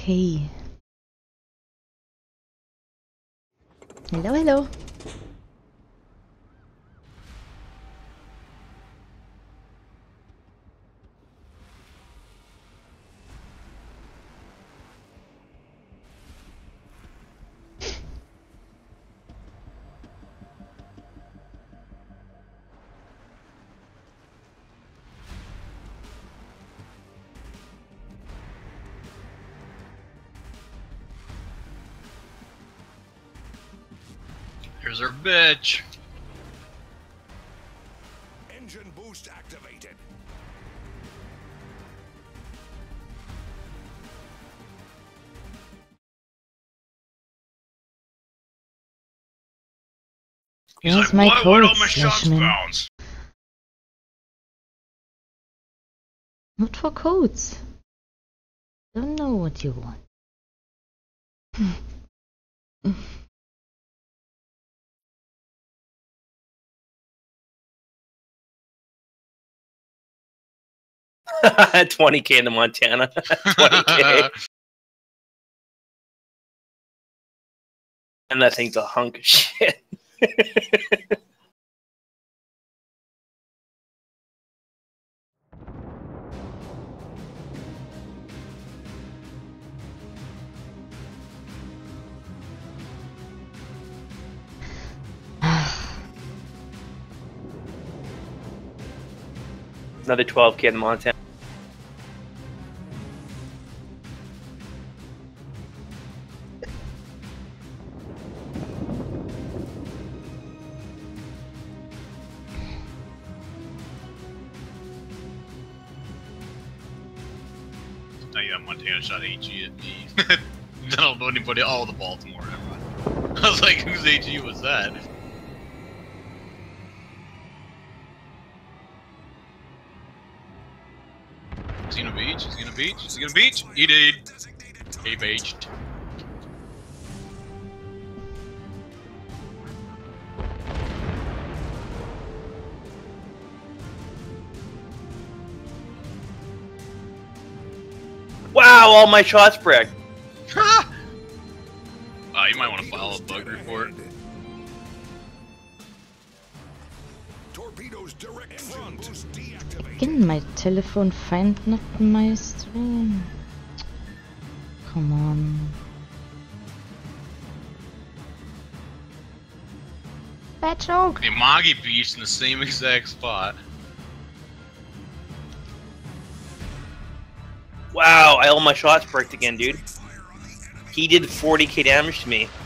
Okay. Hello, hello. Here's our bitch. Engine boost activated. He's Where's like, my what? code, Where'd all my shots Slashman? bounce? Not for codes. Don't know what you want. $20K in the Montana. $20K. And that thing's a hunk of shit. Another 12K in the Montana. Oh yeah, Montana shot AG at me. I don't know anybody. Oh, the Baltimore. Never mind. I was like, whose AG was that? Is he gonna beach? Is he gonna beach? Is he gonna beach? He did. He beached. Wow, all my shots bricked. Ha! You might want to file a bug report. Torpedoes direct front. Boost deactivated. Can my telephone find not my stream? Come on. Bad joke. Hey, Magi beached in the same exact spot. Wow, all my shots bricked again, dude. He did 40K damage to me.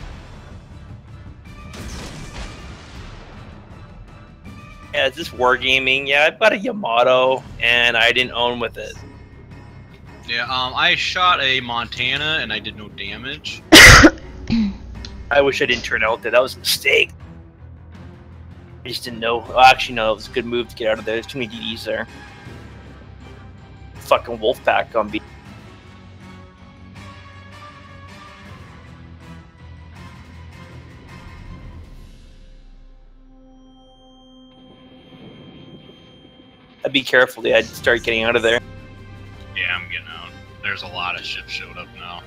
Yeah, is this wargaming? Yeah, I've got a Yamato, and I didn't own with it. Yeah, I shot a Montana and I did no damage. I wish I didn't turn out there. That was a mistake. I just didn't know. Well, actually, no, it was a good move to get out of there. There's too many DDs there. Fucking Wolfpack on B. I'd be careful. I'd start getting out of there. Yeah, I'm getting out. There's a lot of ships showed up now.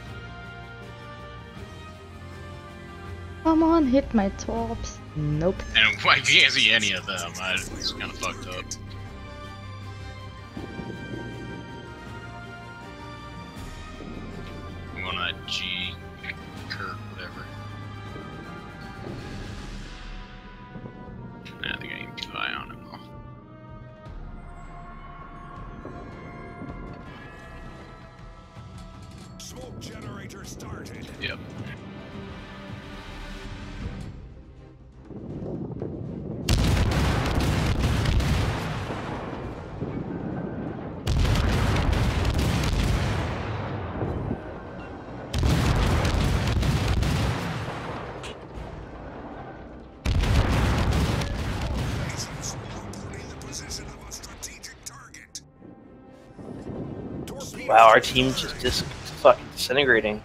Come on, hit my torps. Nope. And I can't see any of them. It's kind of fucked up. I'm going to G, Kirk, whatever. I think I can keep an eye on him though. Smoke generator started. Yep. Wow, our team's just fucking disintegrating.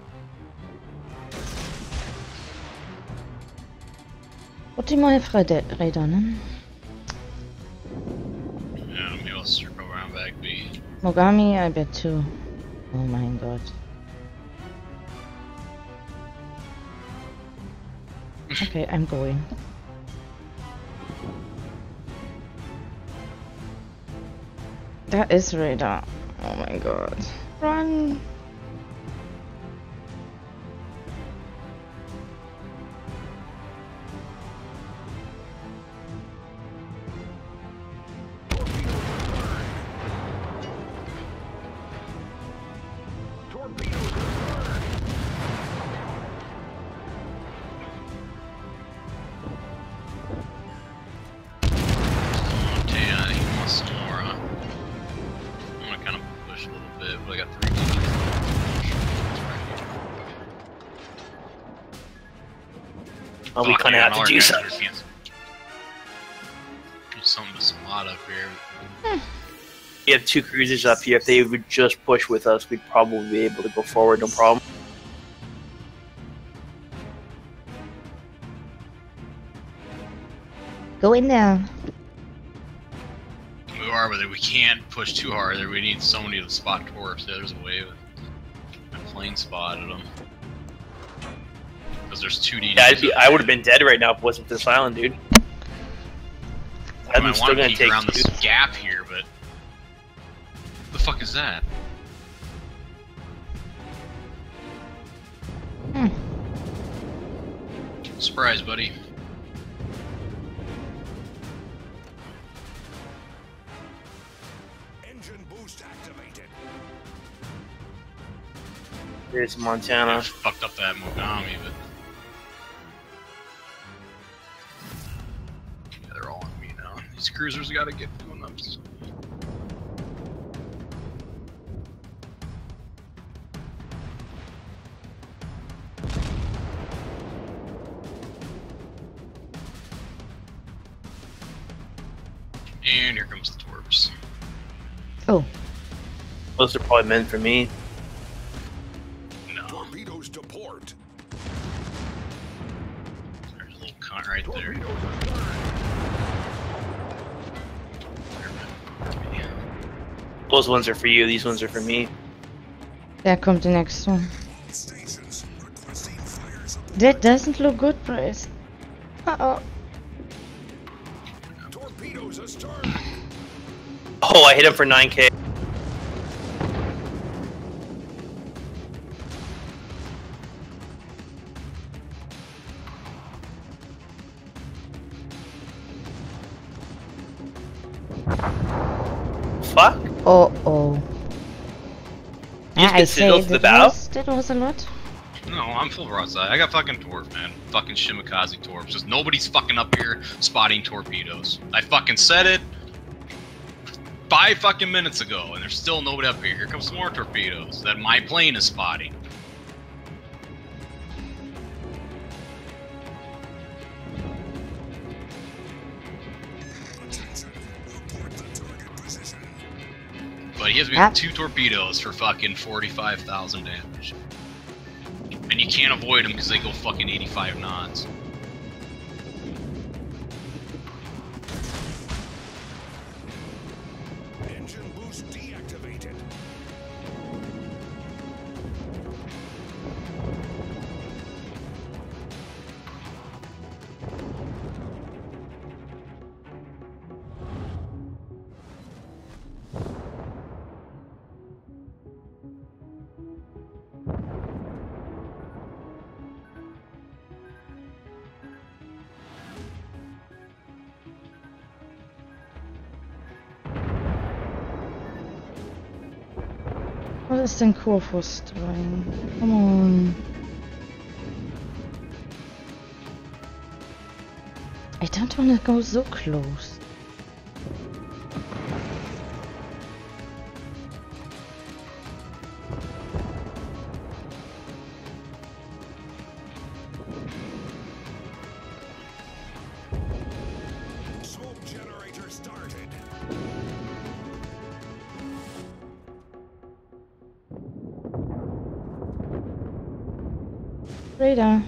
What am I afraid of, Raidan? Yeah, maybe I'll circle around back B. Mogami, I bet too. Oh my god. Okay, I'm going. That is radar. Oh my god. Run! Oh, we kind of have to do something. There's something to spot up here. We have 2 cruisers up here. If they would just push with us, we'd probably be able to go forward, no problem. Go in there. We are, but we can't push too hard. We need somebody to spot torps. There's a way. My plane spotted them. Because there's 2 DDs. Yeah, I would have been dead right now if it wasn't for this island, dude. I want to peek around this gap here, but... What the fuck is that? Surprise, buddy. Engine boost activated. There's Montana. I fucked up that Mogami, but... Yeah, they're all on me now. These cruisers gotta get going up. And here comes the torps. Oh. Those are probably meant for me. No. Torpedoes to port. There's a little cunt right there. Those ones are for you, these ones are for me. There kommt the next one. Stations requesting fire support. That doesn't look good, Bryce. Uh-oh. Torpedoes astern. Oh, I hit him for 9k. Fuck? Oh. Yeah, I say go to the bow? that was a lot. No, I'm full broadside. I got fucking torp, man. Fucking Shimakaze torps. Just nobody's fucking up here spotting torpedoes. I fucking said it 5 fucking minutes ago, and there's still nobody up here. Here comes some more torpedoes that my plane is spotting. Attention. Report the target position. But he has me with 2 torpedoes for fucking 45,000 damage. And you can't avoid them because they go fucking 85 knots. Engine boost deactivated. What is denn Kurfürst doing? Come on. I don't want to go so close. Smoke generator started. Radar.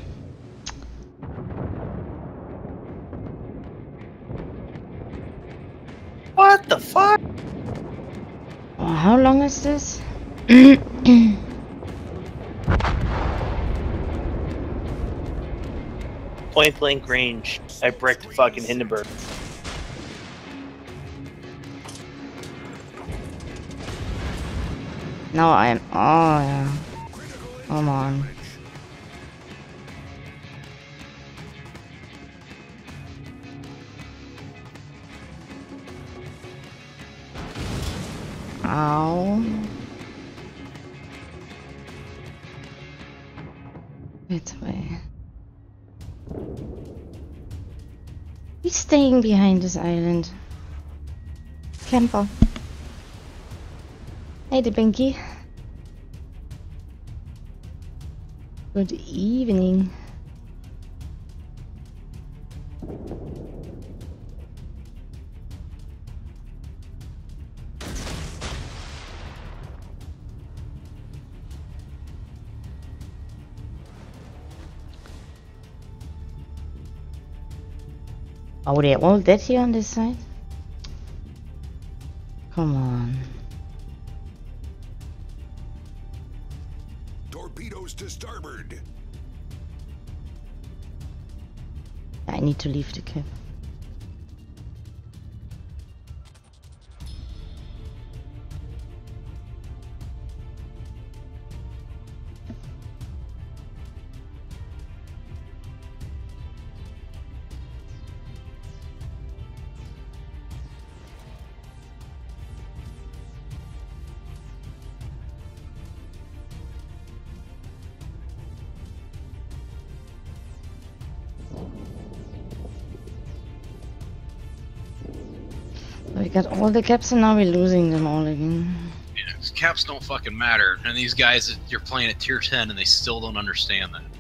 What the fuck? Oh, how long is this? point blank range, I bricked fucking Hindenburg. No, I'm. Oh, yeah. Come on. Ow. That way. He's staying behind this island. Camper. Hey, the Binky. Good evening. Oh, they're all dead here on this side? Come on. Torpedoes to starboard. I need to leave the cap. We got all the caps and now we're losing them all again. Yeah, 'cause caps don't fucking matter, and these guys, you're playing at tier 10 and they still don't understand that.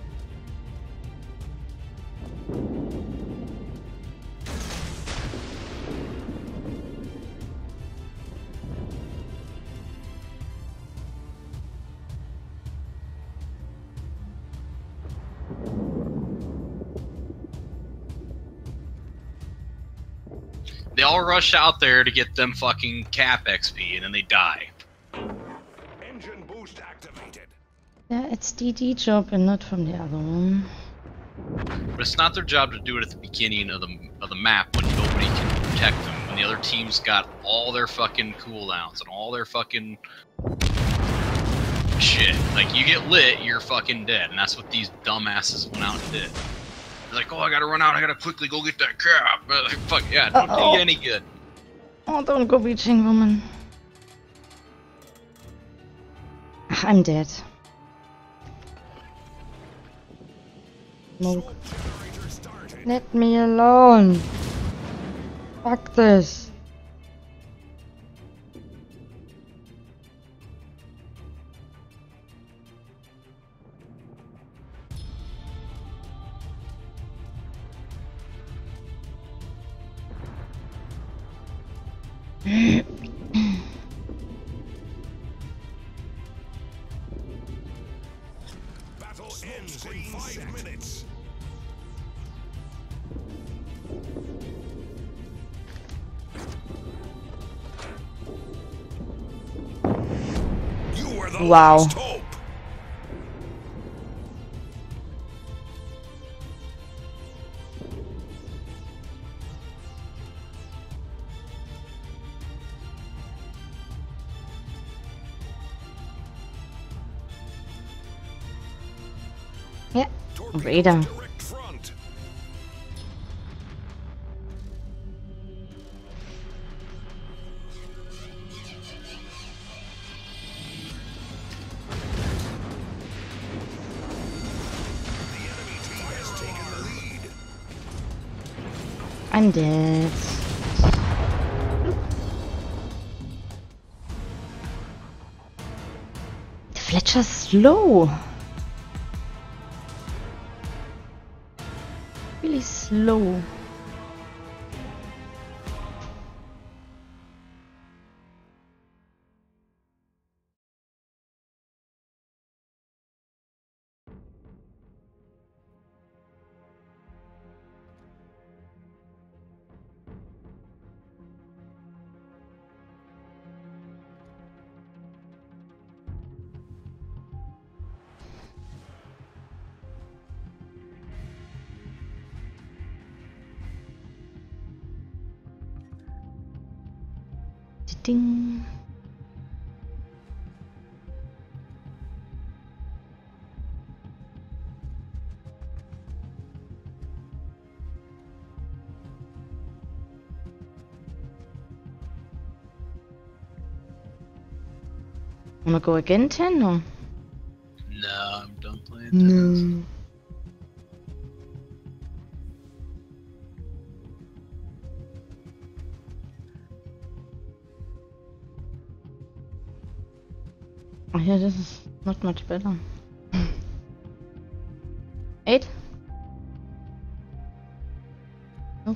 They all rush out there to get them fucking cap XP and then they die. Engine boost activated. Yeah, it's DD job and not from the other one. But it's not their job to do it at the beginning of the map when nobody can protect them. When the other team's got all their fucking cooldowns and all their fucking shit. Like, you get lit, you're fucking dead. And that's what these dumbasses went out and did. They're like, oh, I gotta run out, I gotta quickly go get that cap. Like, fuck, yeah, don't do you any good. Oh, don't go beaching, woman. I'm dead. Smoke. Generator started. Let me alone. Fuck this. Battle ends in 5 minutes. You were the Wow. last hope. Yeah, Torpedoes Raider. direct front. The enemy team has taken the lead. I'm dead. Fletcher's slow. Really slow. ding. Wanna go again, 10 or? No, I'm done playing tennis. No. Oh yeah, this is not much better. 8? Oh.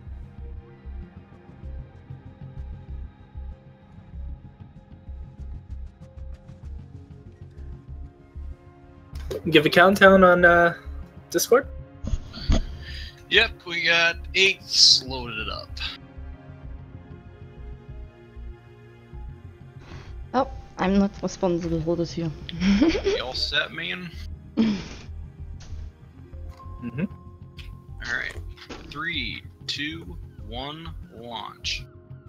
Give a countdown on Discord. Yep, we got 8 loaded up. Oh, I'm not responsible for this here. You all set, man? Mm-hmm. Alright. 3, 2, 1, launch.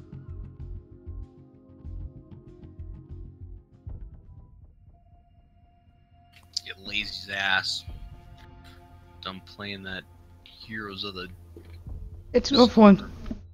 Get lazy's ass. Done playing that Heroes of the... It's no fun.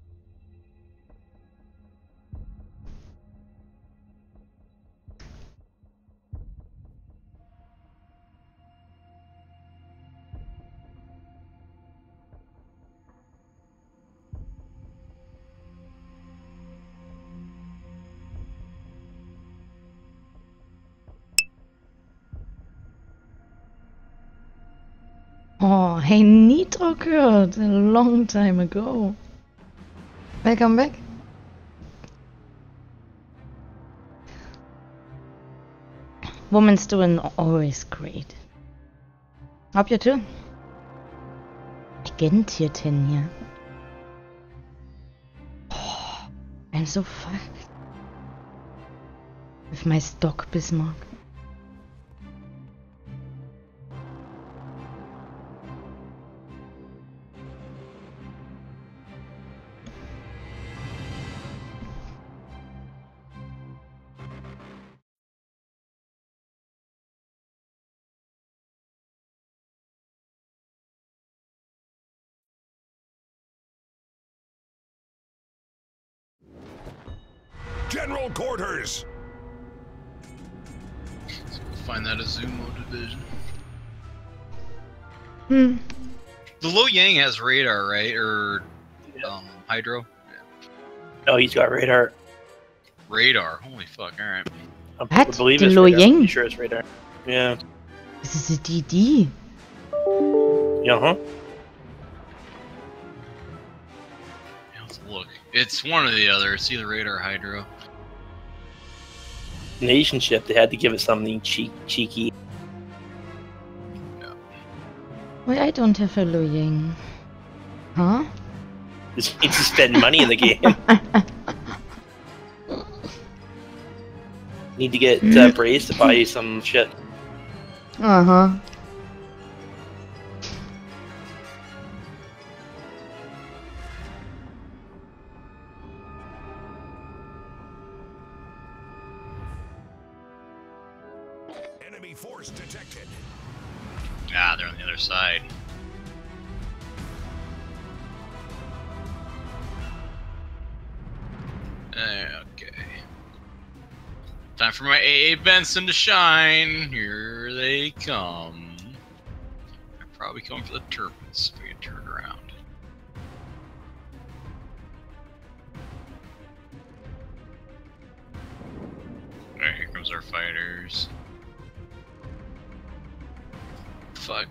Oh, hey, Nitro occurred a long time ago. Welcome back. Woman's doing always great. Hope you too. Again tier 10 here. Oh, I'm so fucked. With my stock Bismarck. General quarters. Find that Azumo division. Hmm. The Lo Yang has radar, right? Or hydro? No, he's got radar. Radar. Holy fuck, alright. I What? believe The it's Lo radar. Yang? I'm pretty sure it's radar. Yeah. This is a DD. Uh-huh. Let's look. It's one or the other. It's either radar or hydro. Nation ship, they had to give it something cheeky. Why I don't have a Lo Yang? Huh? Just needs to spend money in the game. Need to get Braze to buy you some shit. Uh-huh. Enemy force detected. Ah, they're on the other side. Okay. Time for my AA Benson to shine. Here they come. They're probably coming for the turbines. We can turn around. Alright, here comes our fighters. Fuck.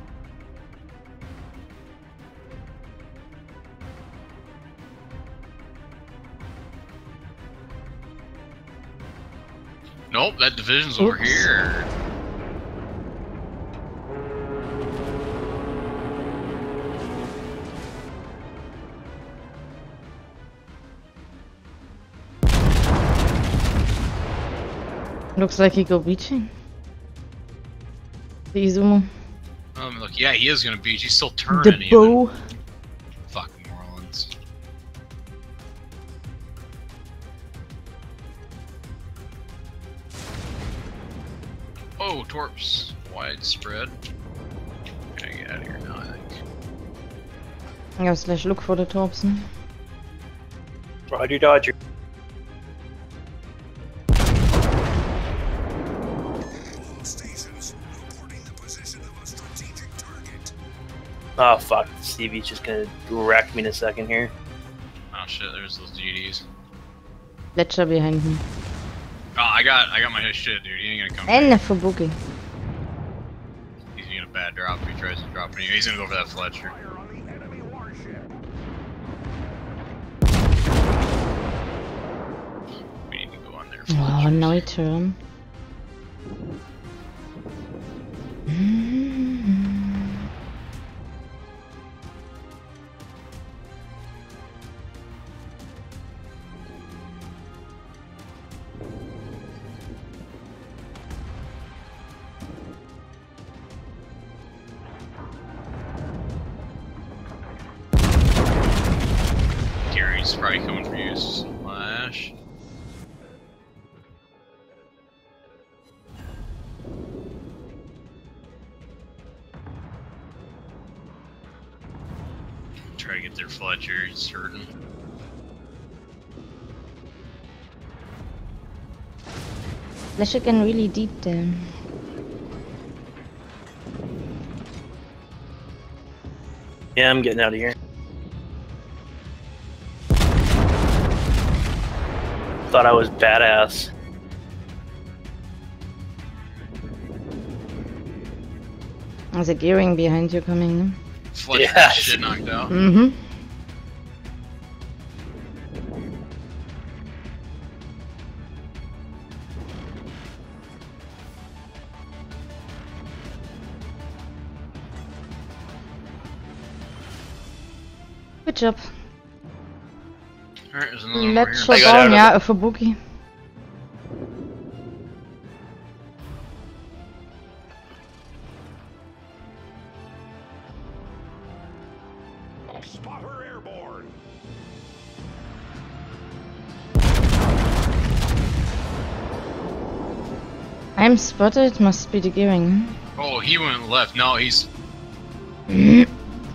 Nope, that division's over Oops. here. Looks like he go beaching. The Izumo. Look, yeah, he is gonna beach. He's still turning. The bow. Even. Fucking morons. Oh, torps. Widespread. Gotta get out of here now, I think. Ja, slash look for the torps. Ne? Roger, Dodger. All stations reporting the position of a strategic target. Oh fuck, Stevie's just gonna wreck me in a second here. Oh shit, there's those GDs. Ledger behind me. Oh, I got my shit, dude. He ain't gonna come. And for Boogie. He's gonna get a bad drop if he tries to drop it. He's gonna go for that Fletcher. Fire on the enemy warship. We need to go on there. Oh, no turn. Gary's probably coming for you, Slash. Try to get their Fletcher, it's certain. Flash again really deep there. Yeah, I'm getting out of here. Thought I was badass. There's a gearing behind you coming. Ne? Fletcher Yeah. shit knocked out. Mm-hmm. Good job. Alright, there's another one over Let's here. shut I got out down, of yeah, for Boogie. Spotter airborne. I'm spotted, must be the gearing. Oh, he went left. No, he's Huh?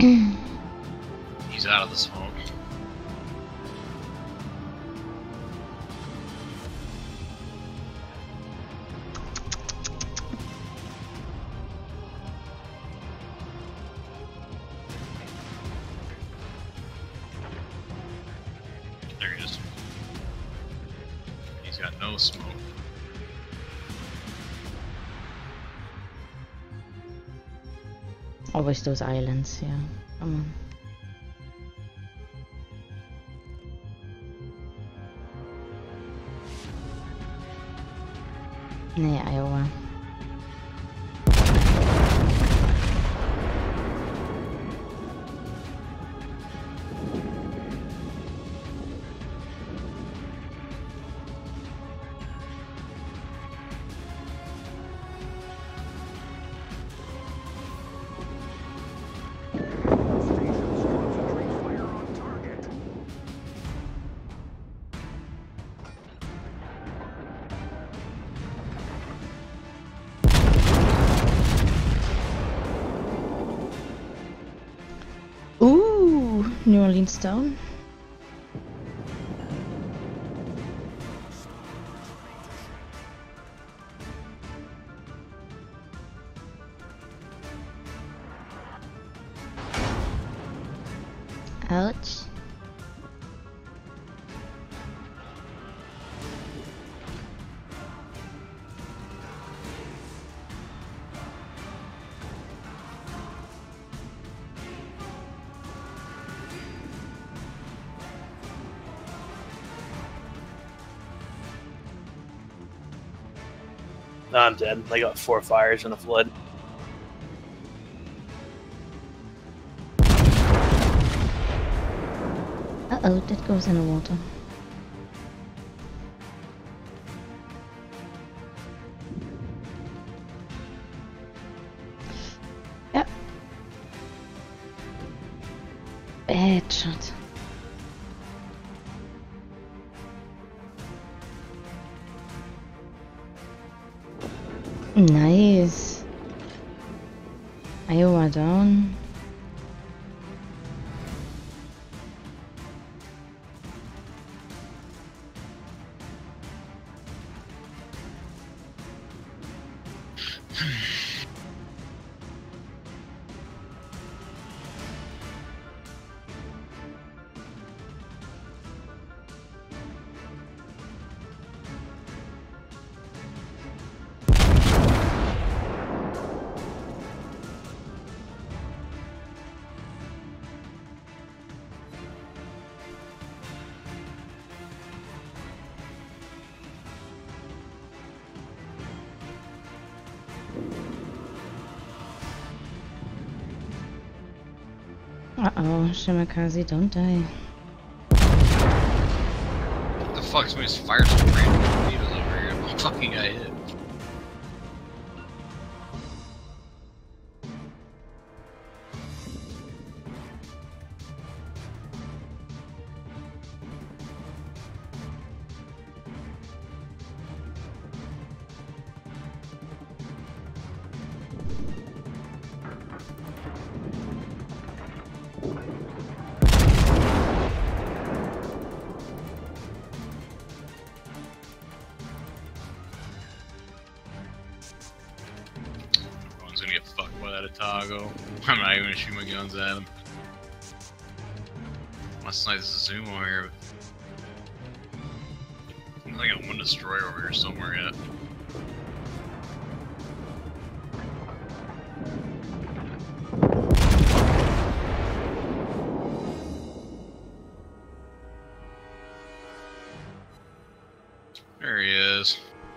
he's out of the smoke. There he is. He's got no smoke. Always those islands, yeah. Come on. Nee, Iowa. Stations concentrate fire on target. Ooh, New Orleans down. Ouch. No, I'm dead. I got 4 fires and a flood. Uh-oh, that goes in the water. Yeah. Bad shot. Nice. Iowa down. Uh-oh, Shimakaze, don't die. What the fuck? Somebody just fired some random torpedoes over here. I'm fucking got hit. Everyone's gonna get fucked by that Otago. I'm not even gonna shoot my guns at him. Last night there's a Zoom over here. I got one destroyer over here somewhere yet. There he is.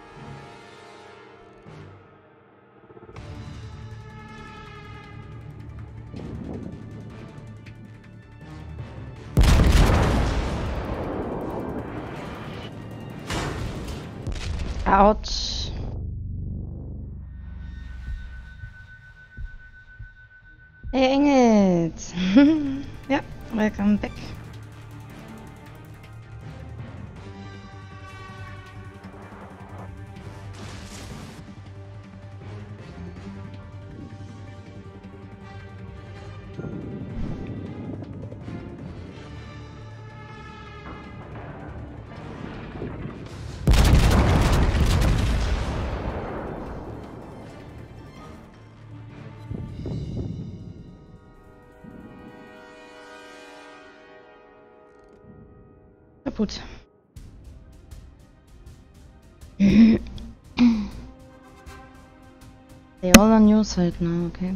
Ouch. Dang it. Yeah, welcome back. Kaputt. They all on your side now, okay.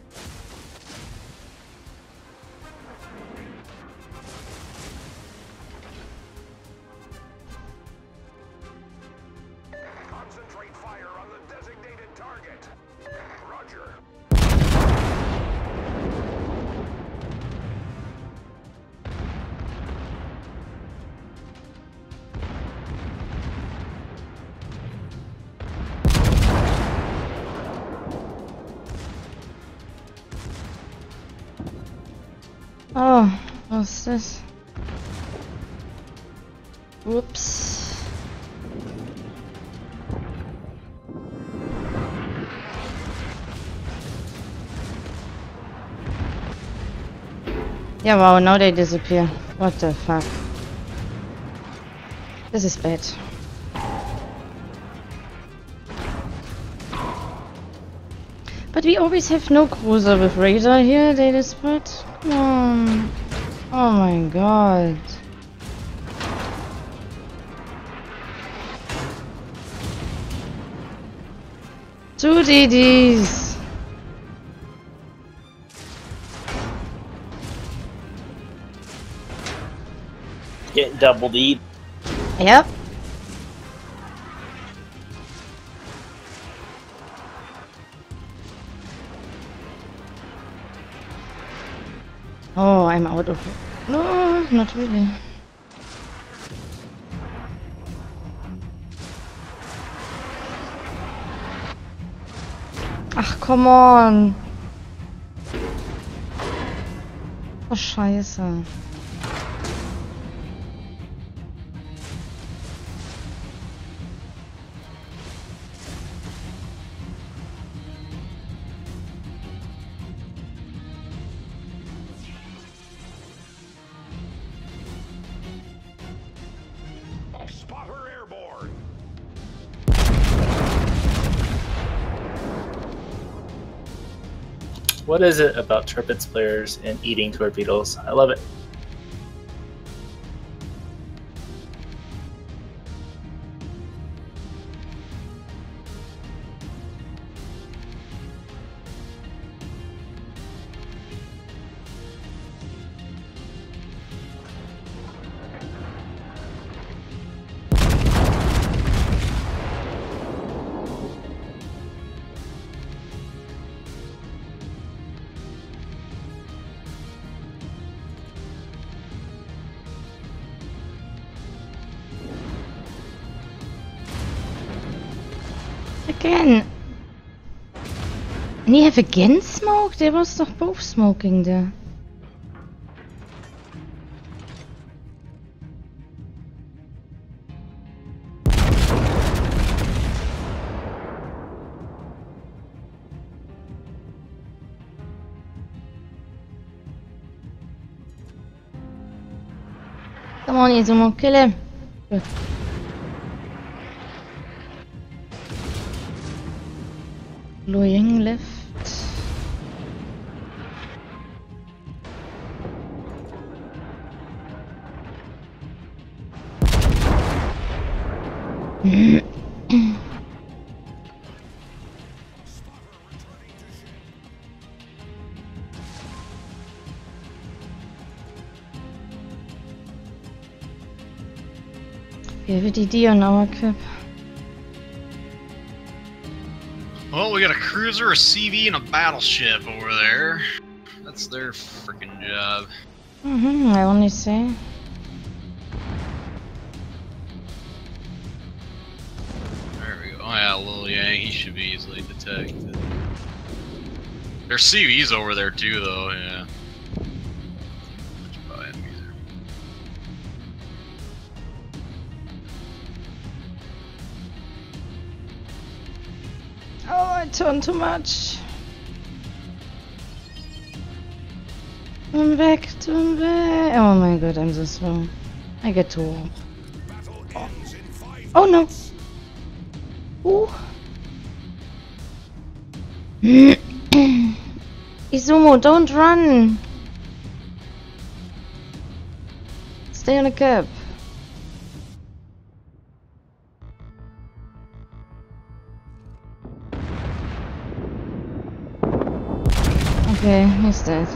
Concentrate fire on the designated target. Roger. Oh, what's this? Whoops. Yeah, wow, now they disappear. What the fuck? This is bad. But we always have no cruiser with radar here, data spot. Come on. Oh my god. Two DDs. Getting double D. Yep. Oh, I'm out of it. No, not really. Ach, come on. Oh, Scheiße. What is it about Tirpitz players and eating torpedoes? I love it. Again. And you have again smoked? There was doch both smoking there. Come on, Izumo, kill him. Good. Luoyang left. We have a DD on our equip. Well, we got a cruiser, a CV, and a battleship over there. That's their freaking job. I only say. There we go. Oh yeah, Luoyang, he should be easily detected. There's CVs over there too, though, yeah. Oh, I turned too much. Turn back, turn back. Oh my god, I'm so slow. I get too warm. Oh no. Ooh. Izumo, don't run. Stay on the cap. Okay, he's dead.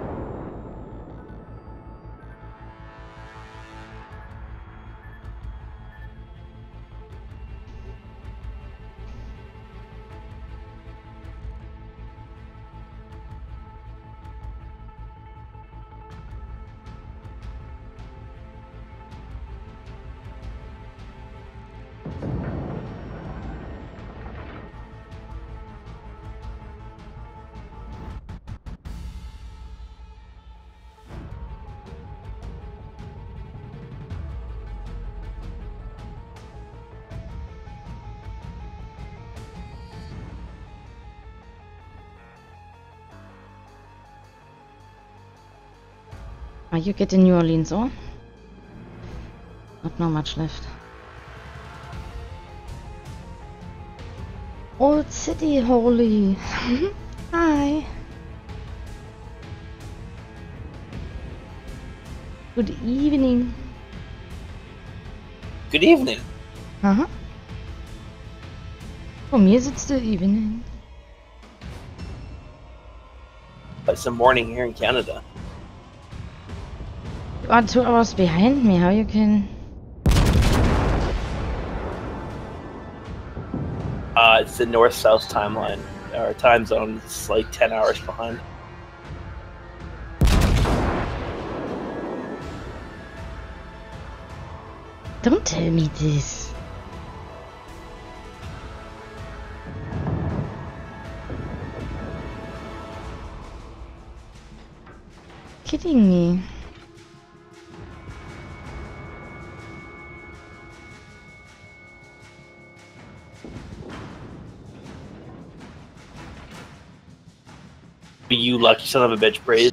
You get in New Orleans, or? Not much left. Old City Holy. Hi. Good evening. Good evening. Aha. For mir ist es der Evening. It's the morning here in Canada. You are 2 hours behind me, how you can... It's the north-south timeline. Our time zone is like 10 hours behind. Don't tell me this. Kidding me. You lucky son of a bitch, Braze.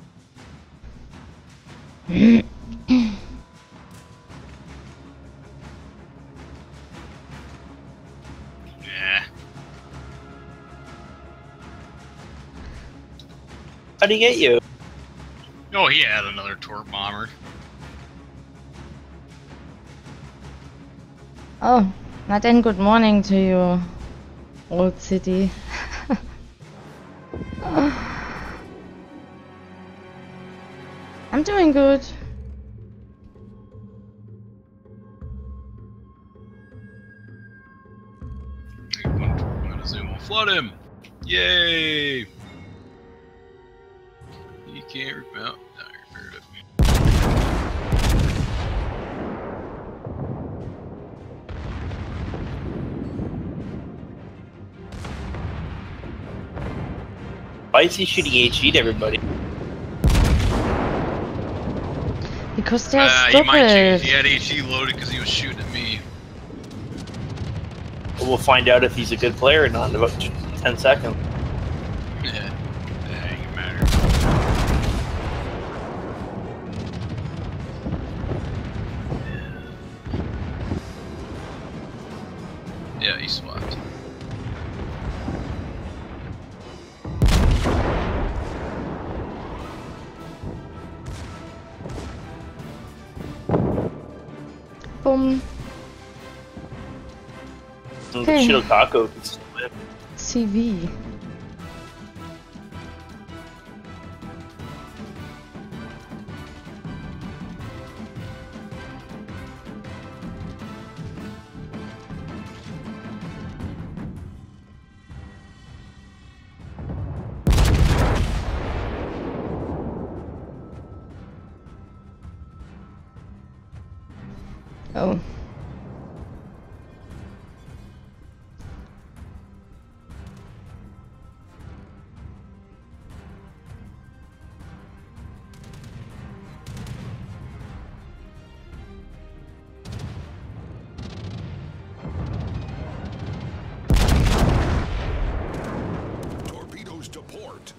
How'd he get you? Oh, he had another torp bomber. Oh, not then good morning to you, old city. I'm doing good. I'm gonna zoom on flood him. Yay! He can't repel. No, you're fair enough. Why is he shooting HE to everybody? Because they're He might stupid. choose. He had HE loaded because he was shooting at me. Well, we'll find out if he's a good player or not in about 10 seconds. Yeah, ain't matter. Yeah, he swapped. Boom. Okay. Shirokako. CV. Oh. Torpedoes to port.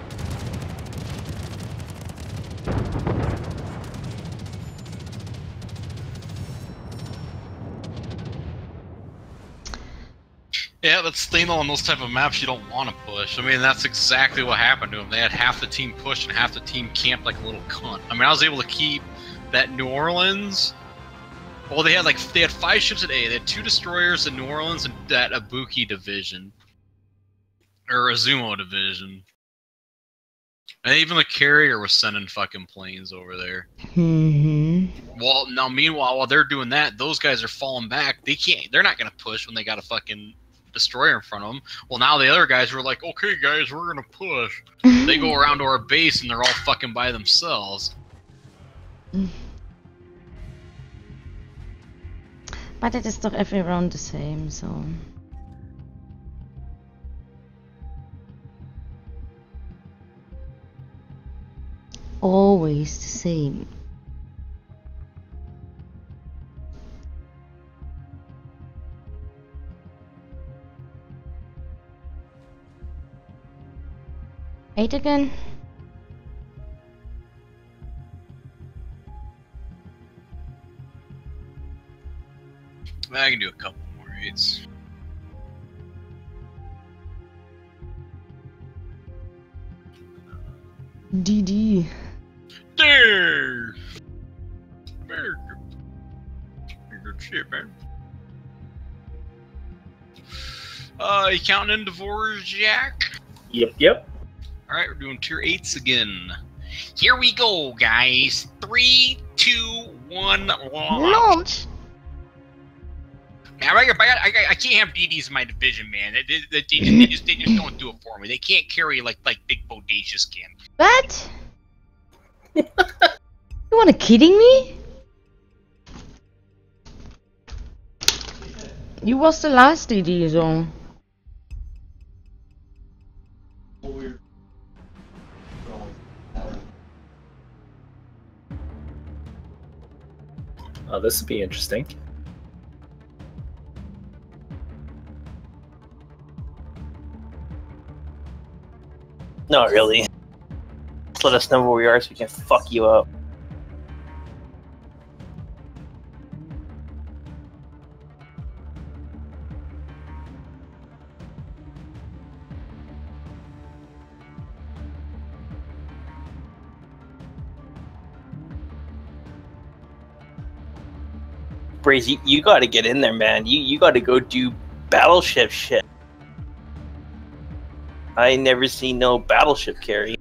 Yeah, that's the thing on those type of maps you don't want to push. I mean, that's exactly what happened to them. They had half the team push and half the team camped like a little cunt. I mean, I was able to keep that New Orleans. Well, they had 5 ships at A. They had 2 destroyers in New Orleans and that Ibuki division. Or Azumo division. And even the carrier was sending fucking planes over there. Well, now meanwhile, while they're doing that, those guys are falling back. They're not gonna push when they got a fucking destroyer in front of them. Well, now the other guys were like, okay guys, we're gonna push. They go around to our base and they're all fucking by themselves. But it is doch every round the same, so... Always the same. Eight again? I can do a couple more 8s. DD. There! Very good shit, man. You counting in Dvorak? Yep. Alright, we're doing tier 8s again. Here we go, guys. 3, 2, 1, Launch! Now, I can't have DDs in my division, man. They just don't do it for me. They can't carry like Big Bodacious can. What? You wanna kidding me? You was the last DD, so... Oh, this would be interesting. Not really. Just let us know where we are so we can fuck you up. Braze, you gotta get in there, man. You gotta go do battleship shit. I ain't never seen no battleship carry.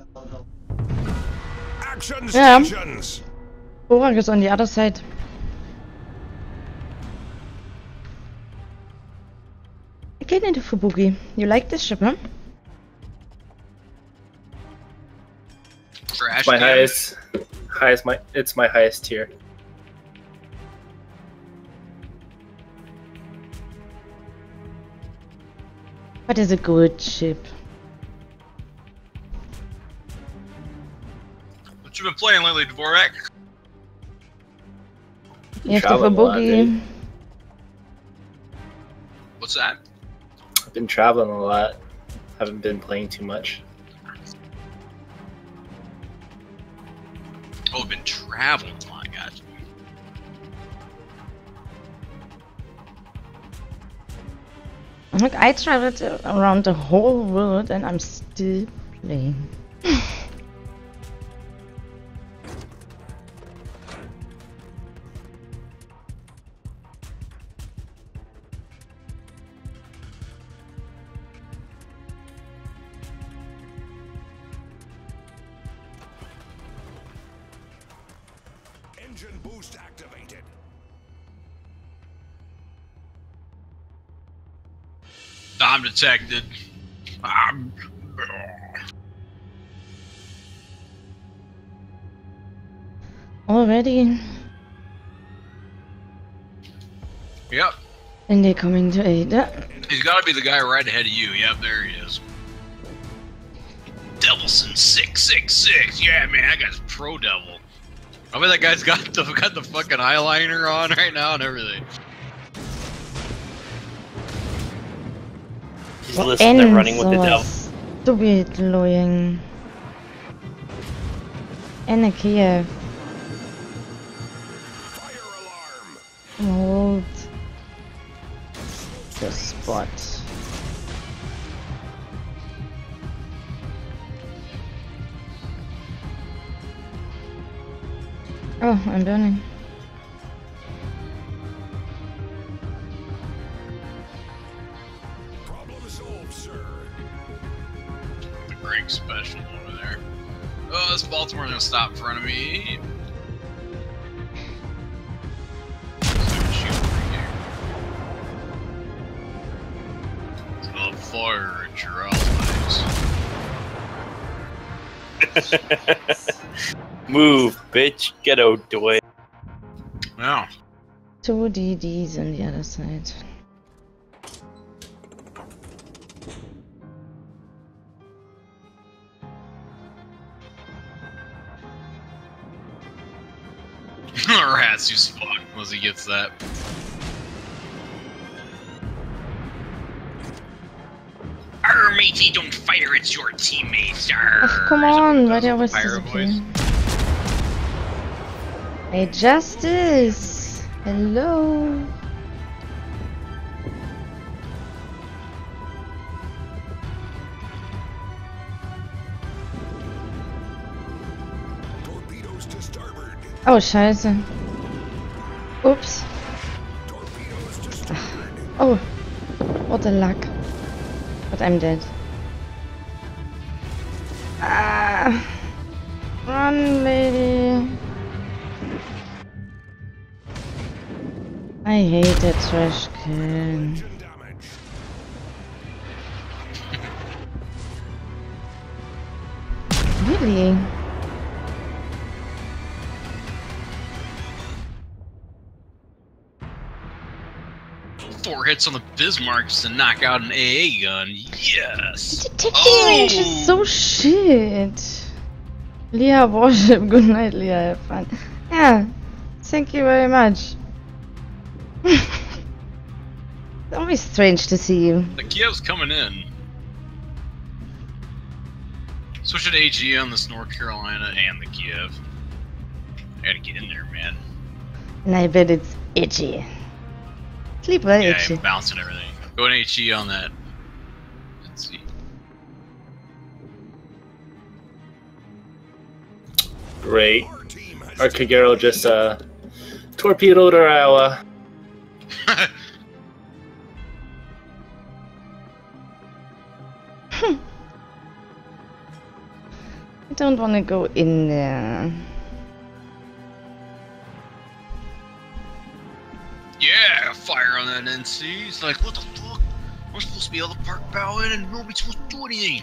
Action Yeah. stations. Borag is on the other side. Get into Fubuki. You like this ship, huh? Trash. My can. it's my highest tier. But it's a good ship. What you been playing lately, Dvorak? You have to Traveling a lot, Fubuki. dude. What's that? I've been traveling a lot. Haven't been playing too much. Oh, been traveling a lot, gotcha. Look, I traveled around the whole world and I'm still playing. Engine boost activated. I'm detected. Already? Yep. And they're coming to aid. He's gotta be the guy right ahead of you. Yep, there he is. Devilson 666. Yeah, man, that guy's pro devil. I bet that guy's got the fucking eyeliner on right now and everything. He's listening to running with the devil. Stupid annoying. And a Kiev. Fire alarm. Hold the spot. Oh, I'm burning. Problem solved, sir. The Greg special over there. Oh, this Baltimore's gonna stop in front of me. Shoot right here. I'll fire at your allies. Move, bitch. Get out the way. Now, 2 DDs on the other side. rats, you fuck, once he gets that. Arr, matey, don't fire at your teammates, arr. Ach, come on, why der always Fire disappear? voice. Hey, Justice! Hello! Torpedoes to starboard. Oh, scheiße. Ups. Torpedoes to starboard. Oh, what a luck. But I'm dead. Ah! Run, lady! I hate that trash can. Engine damage. Really? Four hits on the Bismarck just to knock out an AA gun. Yes! The range is so shit. Leah Warship, good night, Leah, have fun. Yeah, thank you very much. It's always strange to see you. The Kiev's coming in. Switch to AG on this North Carolina and the Kiev. I gotta get in there, man. And I bet it's itchy. Sleep well, Yeah, itchy. I'm bouncing everything. Go to HE on that. Let's see. Great. Our team has Our Kagero just Torpedoed our Iowa. I don't want to go in there. Yeah, fire on that NC. It's like, what the fuck? We're supposed to be able to park bow in and nobody's supposed to do anything.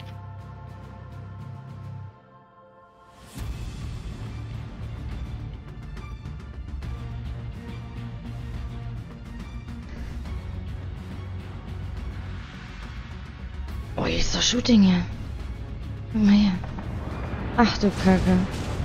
Oh, he's still shooting here. Komm mal her. Ach du Kacke.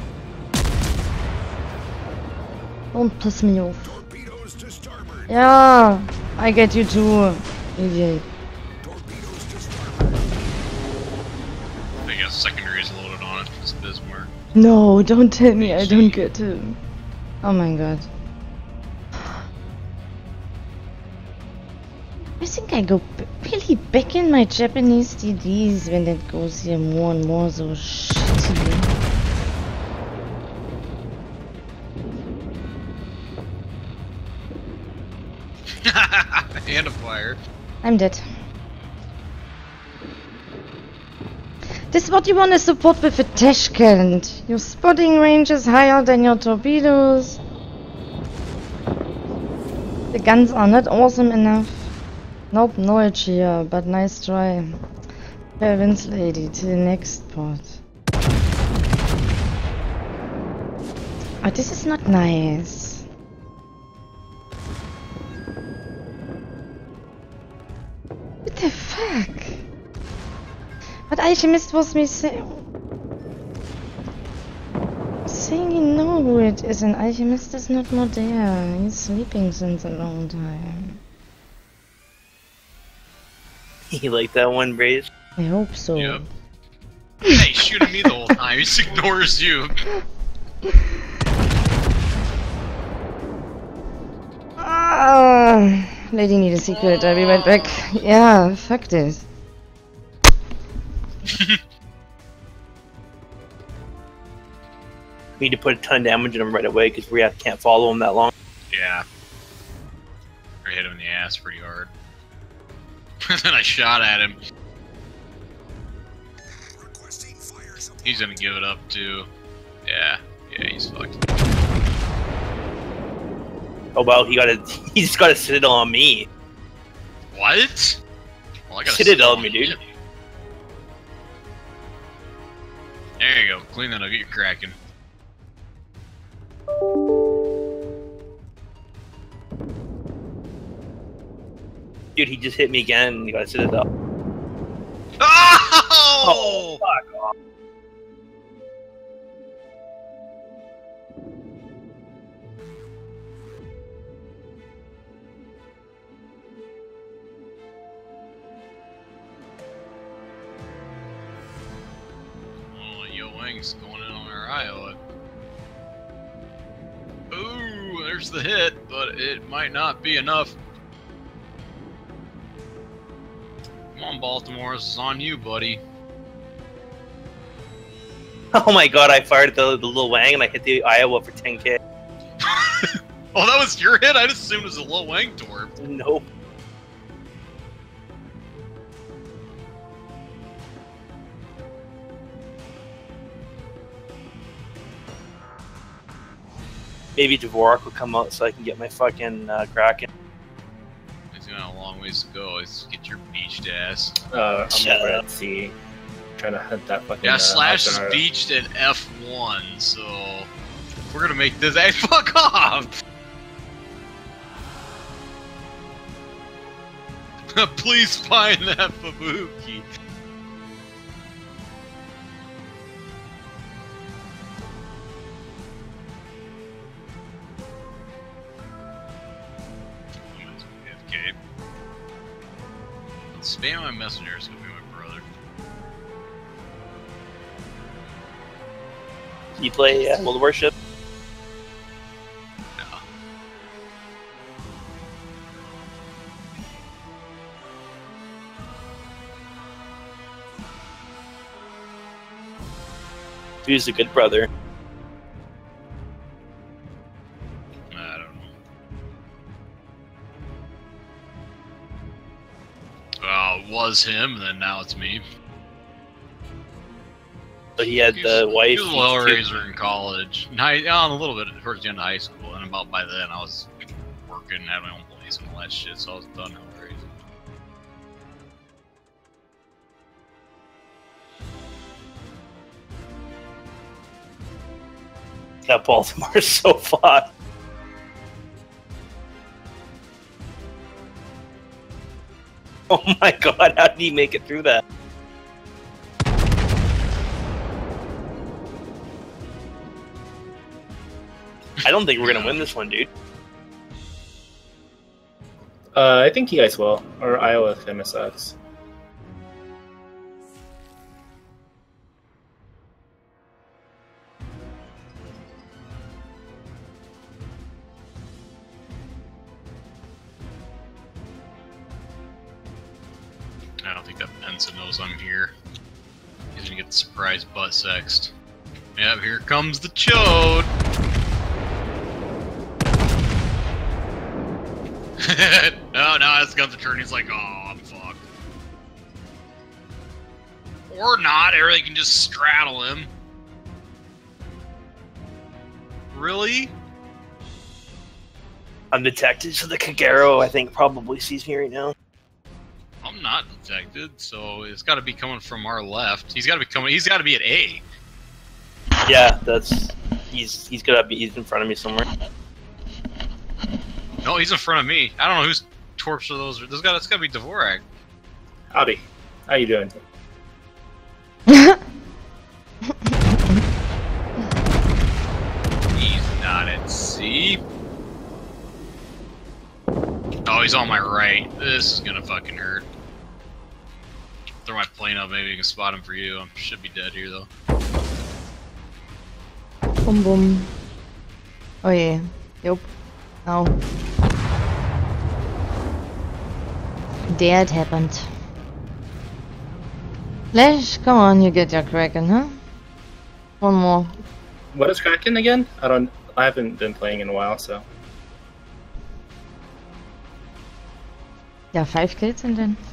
Don't piss me off. Torpedoes to starboard. Yeah, I get you too, idiot. Torpedoes to starboard. They got secondaries loaded on it. It's Bismarck. No, don't tell me I don't get him. Oh my god. I think I go really back in my Japanese DDs when that goes here more and more so shitty. And a fire. I'm dead. This is what you want to support with a Tashkent. Your spotting range is higher than your torpedoes. The guns are not awesome enough. Nope, no edge here, but nice try. Fair winds, lady, to the next port. Oh, this is not nice. What the fuck? But Alchemist was me saying you know who it is, and Alchemist is not more there. He's sleeping since a long time. You like that one, Braze? I hope so. Yep. Hey, he's shooting me the whole time. He just ignores you. Ah, lady need a secret. I'll be right back. Yeah, fuck this. We need to put a ton of damage in him right away because we can't follow him that long. Yeah. I hit him in the ass pretty hard. Then I shot at him. Requesting fire support. He's gonna give it up too. Yeah, he's fucked. Oh well, he just got a citadel on me. What? Well, I got Citadel on me, dude. There you go. Clean that up. Get your cracking. Dude, he just hit me again and he got a citadel. Oh! Fuck off. Oh, Yo Wang's going in on our Iowa. Ooh, there's the hit, but it might not be enough. Come on, Baltimore, this is on you, buddy. Oh my god, I fired the little Wang and I hit the Iowa for 10k. Oh, that was your hit? I just assumed it was a low Wang torp. Nope. Maybe Dvorak will come out so I can get my fucking Kraken. He's got a long ways to go. Let's get your beached ass. I'm Shut over up. at C. Trying to hunt that fucking. Yeah, Slash is Alcantara. beached at F1, so we're gonna make this. Hey, fuck off! Please find that Fabuki. AFK. Spam my messenger, it's gonna be my brother. You play World of Warship? No. Dude's a good brother. I don't know. how it was him, and then now it's me. So he had the wife. He was a Hellraiser in college. A little bit towards the end of high school, and about by then I was working, had my own place and all that shit, so I was done Hellraiser. That Baltimore is so far. Oh my god, how did he make it through that? I don't think we're gonna win this one, dude. I think you guys will, or Iowa kind of sucks. I don't think that Pensa knows I'm here. He's gonna get the surprise butt sexed. Yep, here comes the chode! No, now it's got the turn. He's like, oh, I'm fucked. Or not, or they can just straddle him. Really? I'm detected, so the Kagero, I think, probably sees me right now. I'm not detected, so it's got to be coming from our left. He's got to be coming. He's got to be at A. Yeah, that's he's gonna be. He's in front of me somewhere. No, he's in front of me. I don't know whose torps are those. It's got to be Dvorak. Howdy. How you doing? He's not at C. Oh, he's on my right. This is gonna fucking hurt. Throw my plane up, maybe you can spot him for you. I should be dead here though. Boom boom. Oh yeah. Yep. No. That happened. Flash, come on, you get your Kraken, huh? One more. What is Kraken again? I haven't been playing in a while, so. Yeah, 5 kills and then.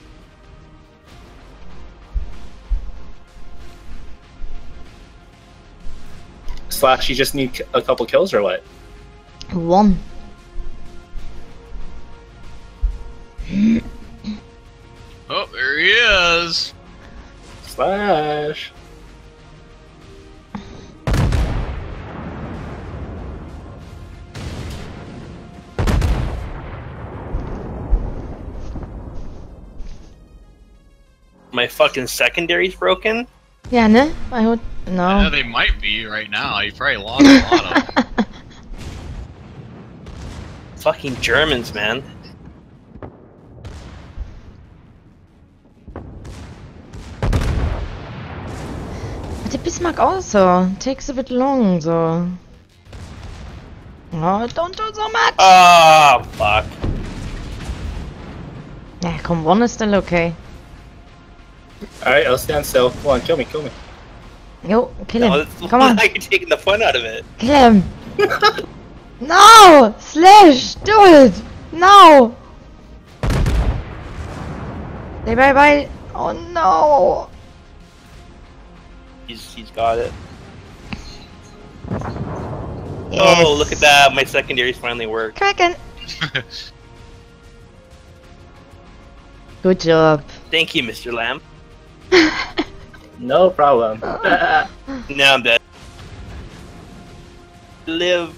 Slash, you just need a couple kills or what? 1. Oh, there he is. Slash. My fucking secondary's broken. Yeah, ne? I would. No. Yeah, they might be right now. You probably lost a lot of them. Fucking Germans, man. The Bismarck also takes a bit long, so. Oh, don't do so much! Ah, fuck. Yeah, come, 1 is still okay. Alright, I'll stand still. Come on, kill me, kill me. Yo, kill him. No, that's Come on, you're taking the fun out of it. kill him! No! Slash! Do it! No! Say bye bye! Oh no! He's got it. Yes. Oh, look at that. My secondary's finally worked. Kraken! Good job. Thank you, Mr. Lamb. No problem. Now I'm dead. Live.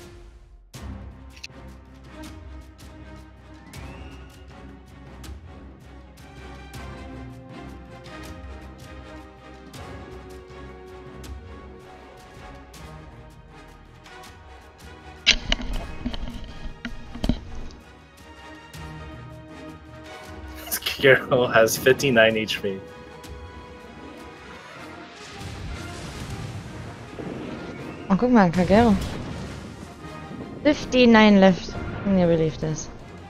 This girl has 59 HP. Oh, guck mal, Kagero. 59 left. Can you believe this?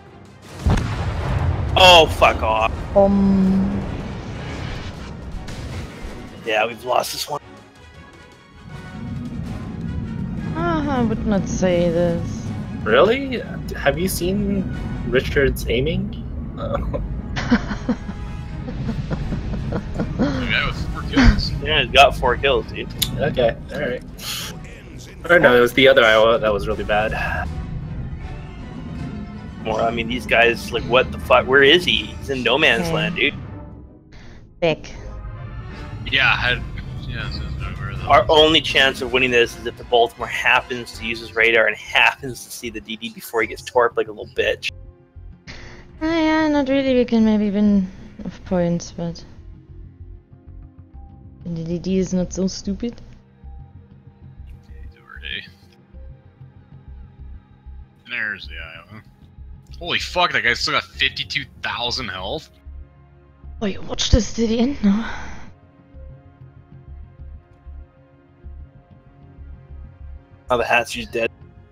Oh, fuck off. Yeah, we've lost this one. I would not say this. Really? Have you seen Richard's aiming? The guy with 4 kills. Yeah, he's got 4 kills, dude. Okay, alright. Or no, it was the other Iowa that was really bad. More, I mean, these guys, like, what the fuck? Where is he? He's in no man's land, dude. Back. Yeah, this is where the Our only chance of winning this is if the Baltimore happens to use his radar and happens to see the DD before he gets torped like a little bitch. Yeah, not really. We can maybe win with points, but the DD is not so stupid. There's the Iowa. Holy fuck, that guy's still got 52,000 health. Oh, you watched this to the end, no? Oh, the Hatsu's dead.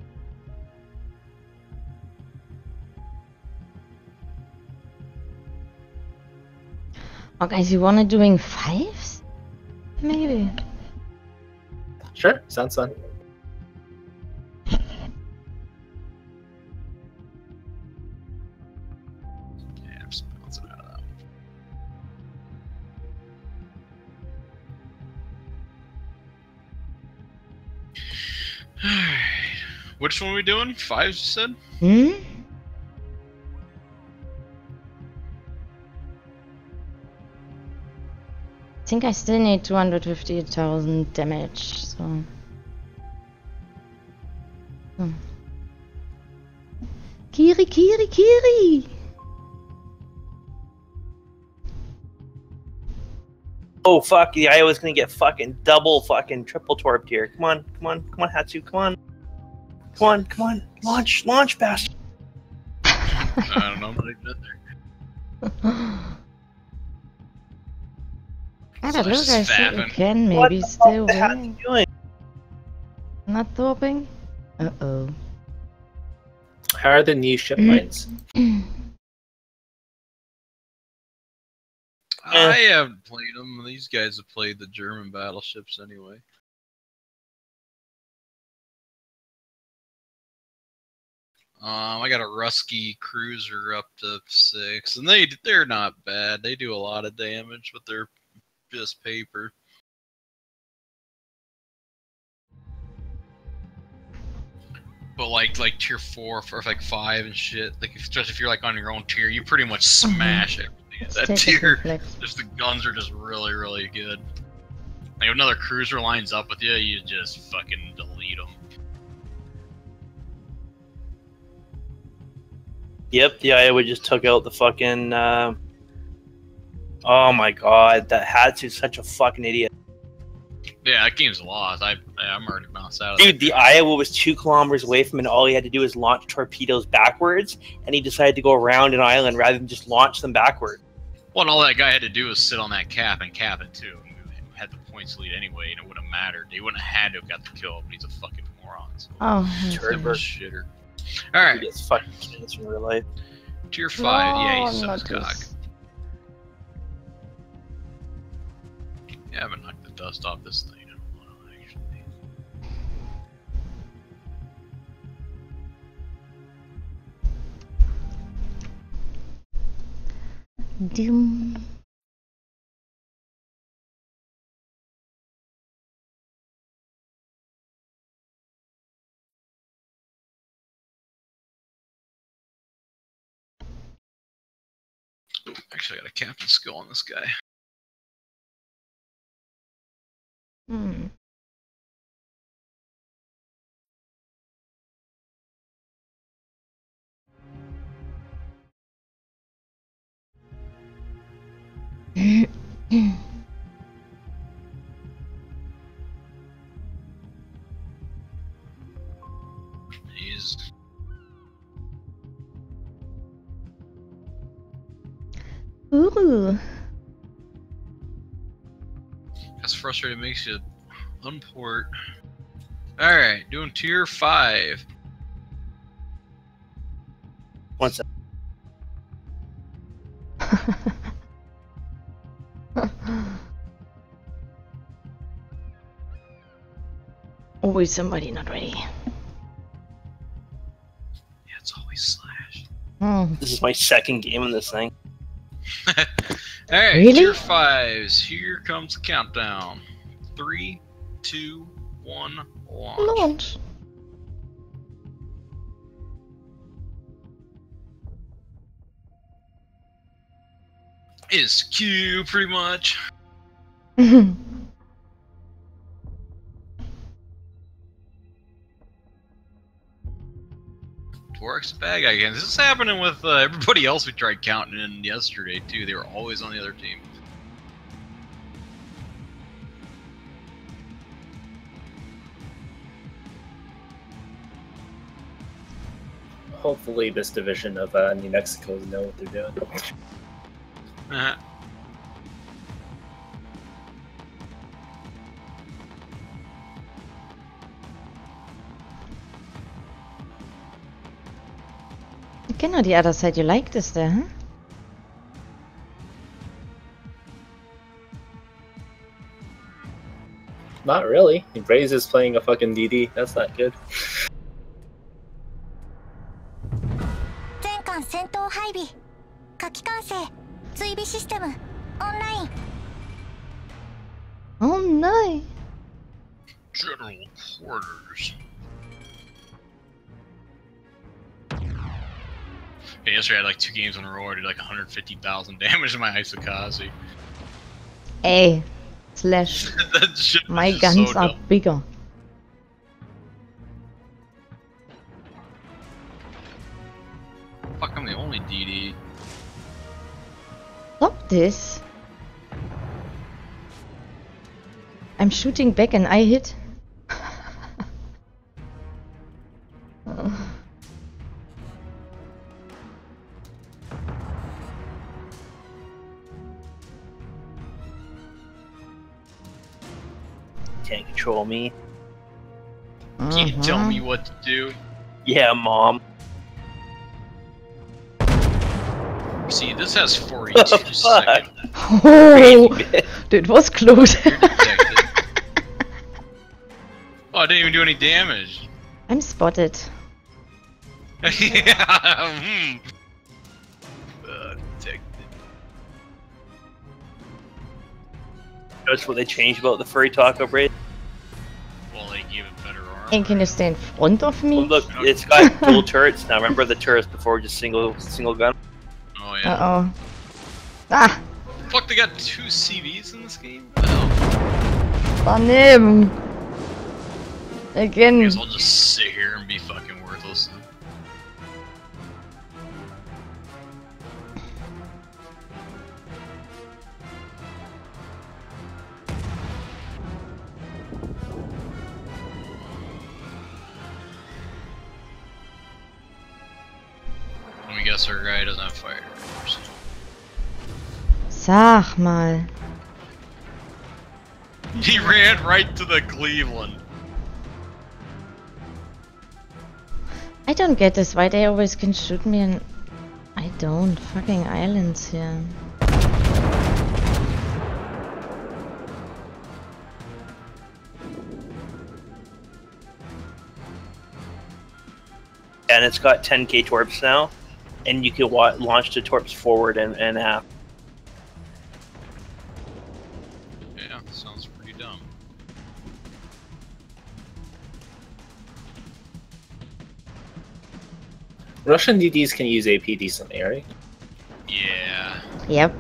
Oh, guys, you wanna doing 5s? Maybe. Sure, sounds fun. Yeah, I'm just bouncing out of that one. Alright. Which one are we doing? 5s, you said? Hmm? I think I still need 250,000 damage, so... Kiri, Kiri, Kiri! Oh fuck, the Iowa's gonna get fucking double fucking triple torped here. Come on, come on, come on, Hatsu, come on. Come on, come on. Launch, launch, bastard. I don't know what I did there. I don't know, Slash guys, is think we fapping. can What maybe the still fuck the Hatsu win. doing? Not torping? Uh-oh. How are the new ship lines? I haven't played them. These guys have played the German battleships anyway. I got a Rusky cruiser up to 6, and they're not bad. They do a lot of damage, but they're just paper. But like tier 4 or like 5 and shit, like especially if you're like on your own tier, you pretty much smash everything at that Take a tier. reflex. Just the guns are just really, really good. Like if another cruiser lines up with you, you just fucking delete them. Yep, the Iowa just took out the fucking. Oh my god, that Hatsu's such a fucking idiot. Yeah, that game's lost. I'm already bounced out of Dude, that. the Iowa was 2 kilometers away from him, and all he had to do was launch torpedoes backwards, and he decided to go around an island rather than just launch them backward. Well, and all that guy had to do was sit on that cap and cap it too. He had the points lead anyway, and it wouldn't have mattered. He wouldn't have had to have got the kill, but he's a fucking moron. So. Oh, Simple okay. shitter. He Alright, gets fucking cancer in real life. tier 5. Yeah, No, he's not sucks cock. this. Yeah, I haven't knocked the dust off this thing in a while, actually. Doom. Ooh, actually, I got a captain skill on this guy. Hmm. He's Ooh. that's frustrating. Makes you unport. All right, doing tier 5. Once Always somebody not ready. Yeah, it's always slash. Oh. this is my second game in this thing. Yeah, Alright, Really? tier 5s. Here comes the countdown. 3, 2, 1, launch. Launch. It's Q, pretty much. Dwarf's a bad guy again. This is happening with everybody else we tried counting in yesterday, too. They were always on the other team. Hopefully, this division of New Mexico know what they're doing. Uh-huh. Again, on the other side, you like this there, huh? Not really. Braze is playing a fucking DD. That's not good. 全艦戦闘配備火器管制追尾システムオンライン Oh no! General quarters. Yeah, yesterday I had like 2 games in a row. I did like 150,000 damage to my Isakazi. Hey, slash. That shit My was guns so are dumb. bigger. Fuck, I'm the only DD. Stop this. I'm shooting back and I hit. Can't control me. Can't tell me what to do. Yeah, mom. See, this has 42 Fuck. seconds. Oh, that was close. You're detected. Oh, I didn't even do any damage. I'm spotted. Yeah. Detected. Notice what they changed about the furry taco braid? Well, they gave it better armor. And can you stay in front of me? Well, look, it's got dual turrets now. Remember the turrets before just single gun? Oh yeah. Uh-oh. Ah! Fuck, they got 2 CVs in this game? Oh. Daneben! I Again. guess I'll just sit here and be fucking worthless. Let me guess, our guy doesn't have fire. Sag mal. He ran right to the Cleveland. I don't get this, why they always can shoot me and I don't. Fucking islands here. And it's got 10k torps now, and you can launch the torps forward and aft. Yeah, sounds pretty dumb. Russian DDs can use AP decently, right? Yeah. Yep.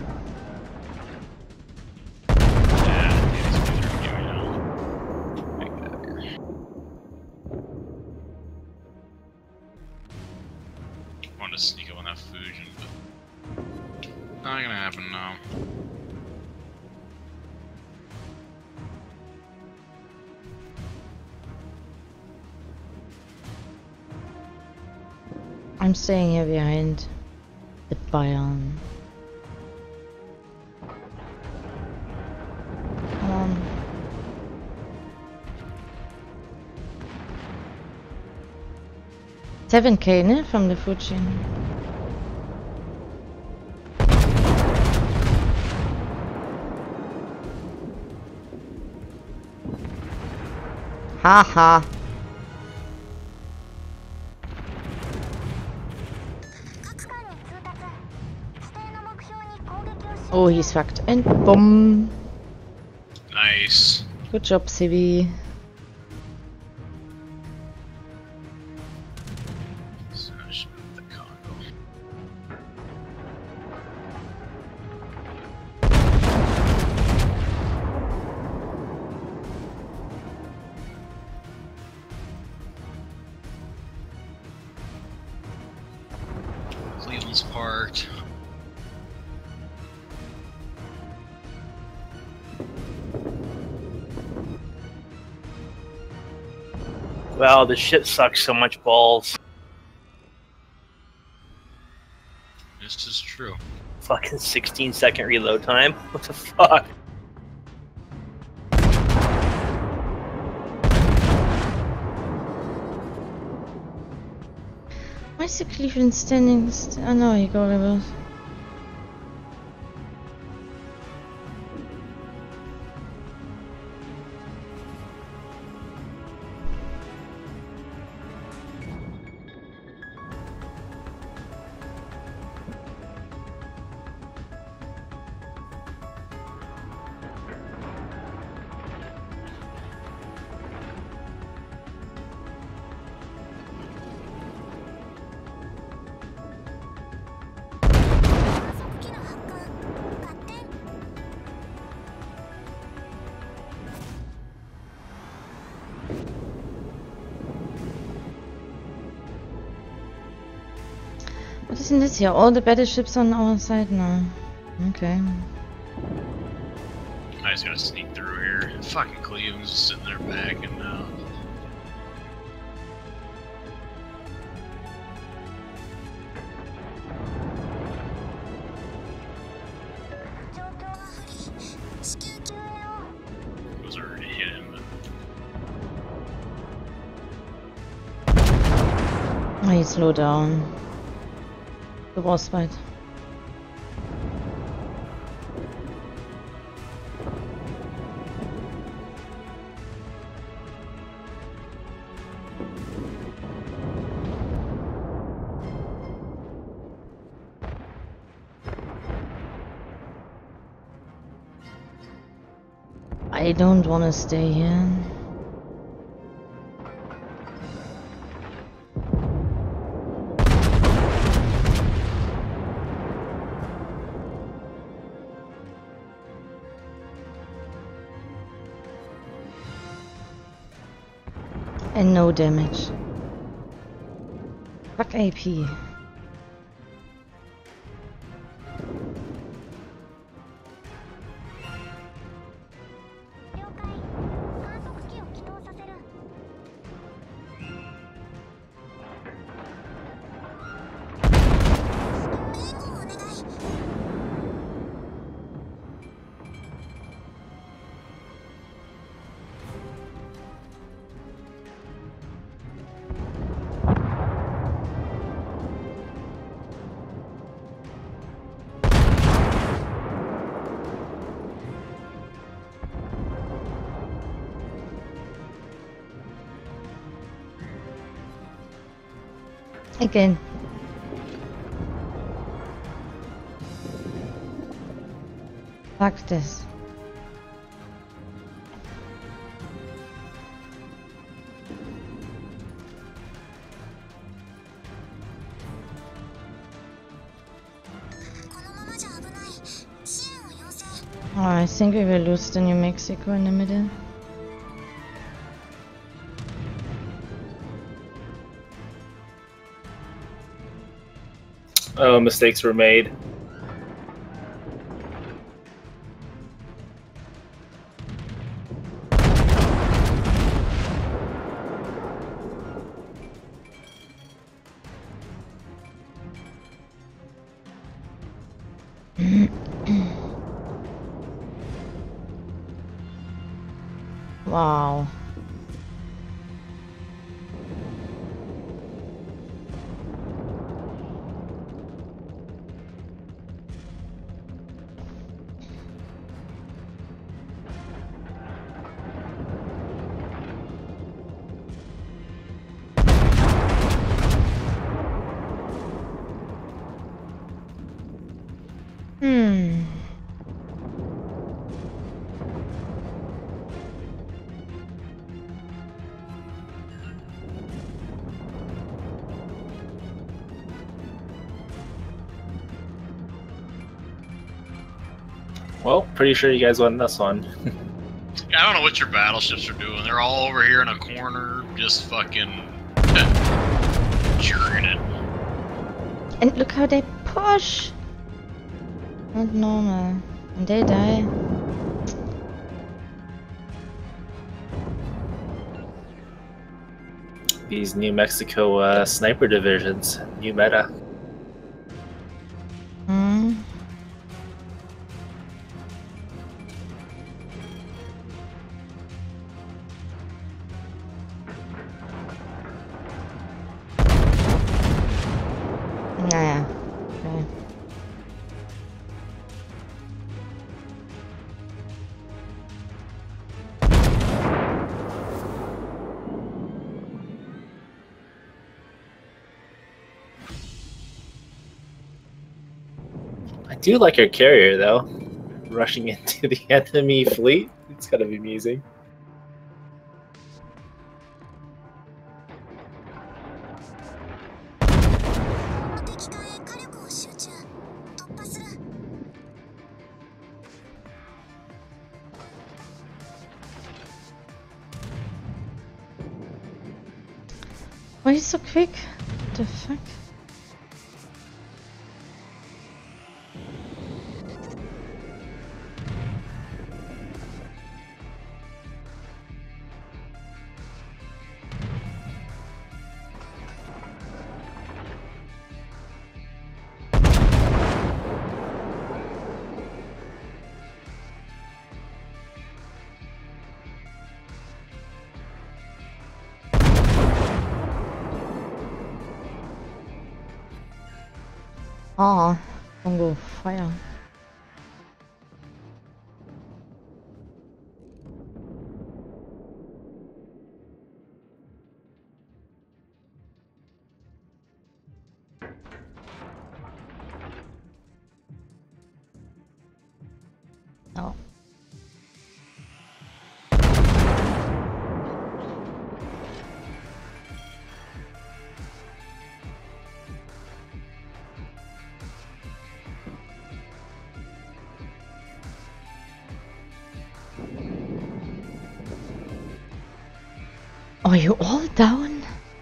To sneak up on that fusion, but not gonna happen now. I'm staying here behind the Bayern. Come on. $7K, ne? From the Fujin. Haha. 各艦に通達指定の目標に攻撃をし Oh, he's fucked. And boom. Nice. Good job, Civi. Smash the Congo. Cleveland's parked. Wow, this shit sucks so much balls. This is true. Fucking 16-second reload time. What the fuck? Why is the Cleveland standing? I know he got it. What isn't this here? All the battleships on our side now. Okay. I just gotta sneak through here. Fucking Cleveland's just sitting there back and was already hit him. Oh, he slowed down. The boss fight. I don't want to stay here. And no damage. Fuck AP. Again. Fuck this. Oh, I think we will lose the New Mexico in the middle. Oh, mistakes were made. Wow. Well, pretty sure you guys won this one. Yeah, I don't know what your battleships are doing. They're all over here in a corner, just fucking jerking it. And look how they push! Not normal. And they die. These New Mexico sniper divisions, new meta. Hmm. Naja. Okay. I do like your carrier though, rushing into the enemy fleet. It's gotta be amusing. 敵艦へ火力を集中。突破する。 Why is he so quick? What the fuck? Ah, Congo fire. Oh. Are you all down?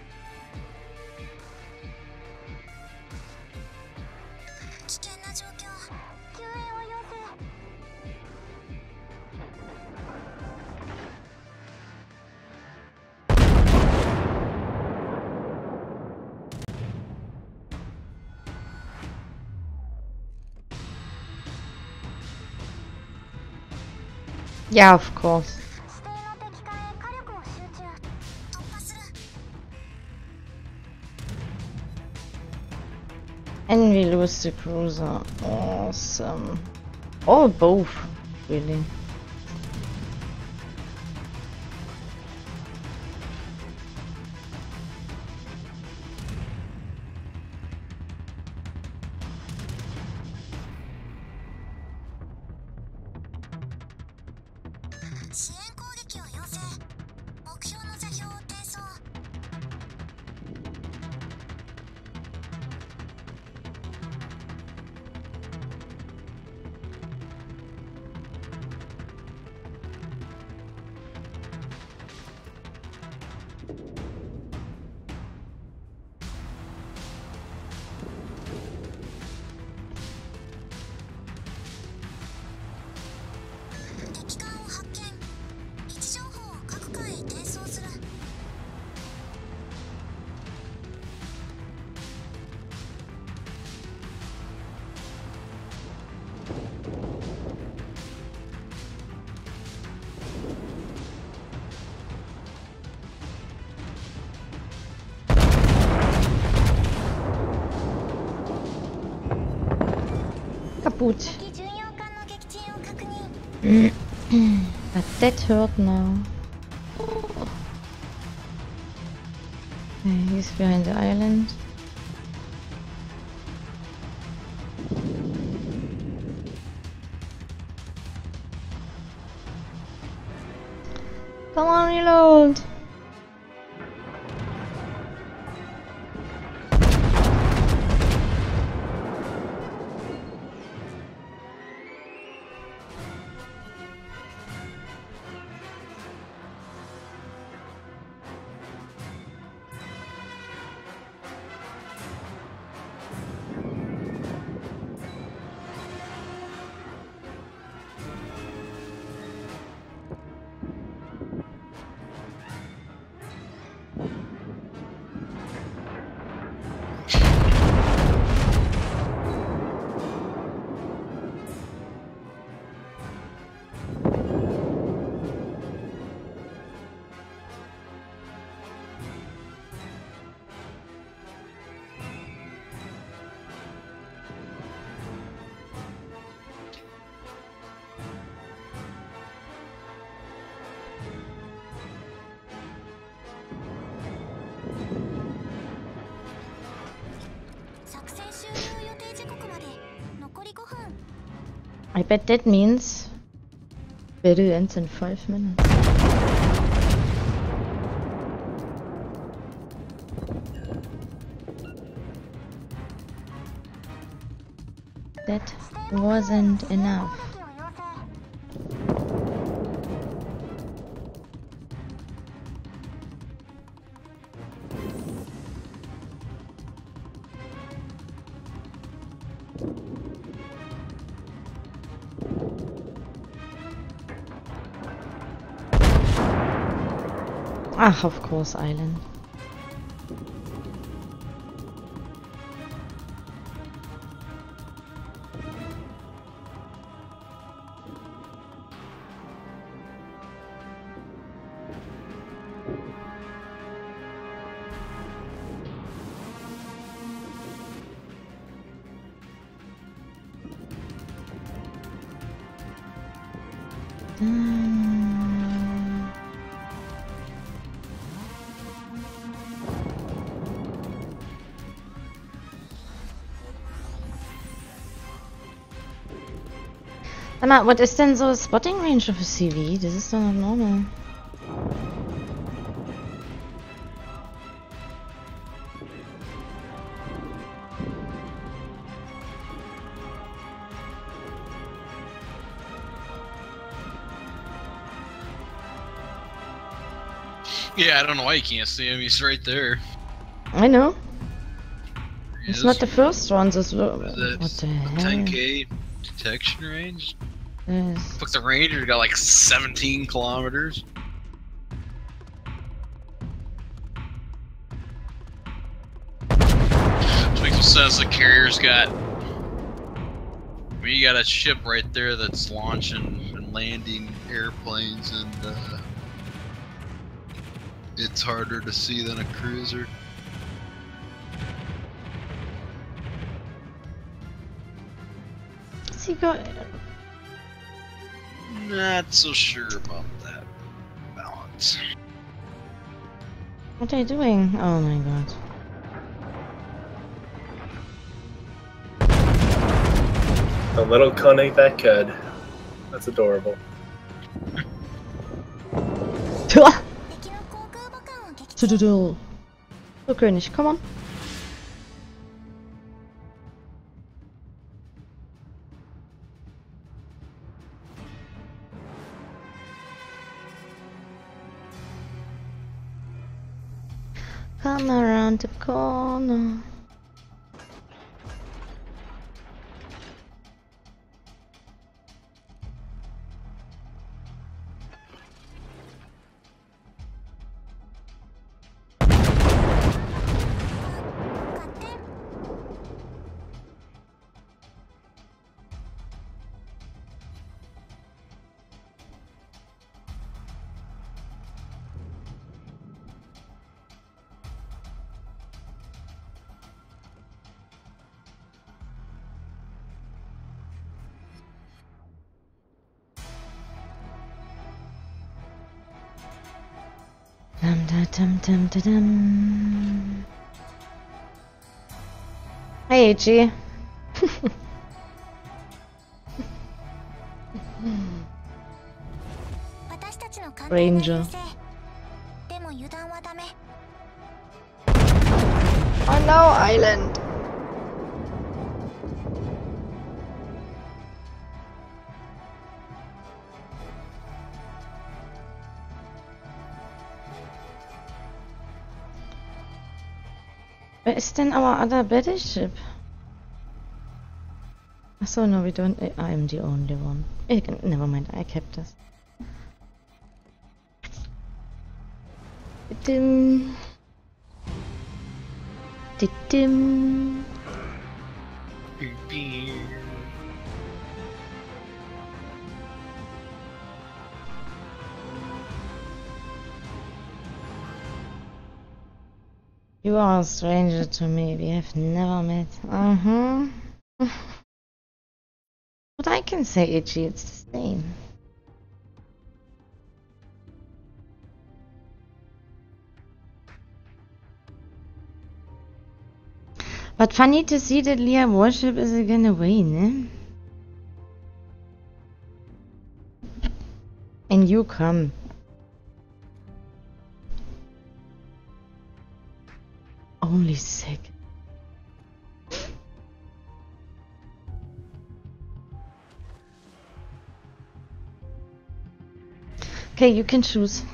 危険な状況。救援を要請。 Yeah, of course. 指定の敵艦へ火力を集中。突破する。 And we lose the cruiser. Awesome. Or both, really. Kaputt. 敵巡洋艦の撃沈を確認。 But that hurt now. Okay, he's behind the island. Come on, reload! I bet that means video ends in 5 minutes. That wasn't enough. Ah, of course, Island. Sag mal, what ist denn so Spotting Range of a CV? Das ist doch noch normal. Yeah, I don't know why you can't see him. He's right there. I know. He It's is. not the first one. This What is what the it? hell? 10k detection range? Yes. Fuck, the Ranger got like 17 kilometers. Which makes sense. The carrier's got. I mean, you got a ship right there that's launching and landing airplanes, and it's harder to see than a cruiser. What's he got? Not so sure about that balance. What are you doing? Oh my god. The little Coney that could. That's adorable. 敵の航空母艦を撃墜。 So, König, come on. Come around the corner. Dum da dum dum da dum. Hey, Ichi. 私たちの簡単な編成。 Ranger. でも油断はダメ。 Oh no, Island. Where is then our other battleship? So no, we don't. I'm the only one. Never mind, I kept this. Dim. Dim. You are a stranger to me. We have never met. But I can say Itchy, it's the same. But funny to see that Leah warship is again away, ne? And you come. Only second. Okay, you can choose.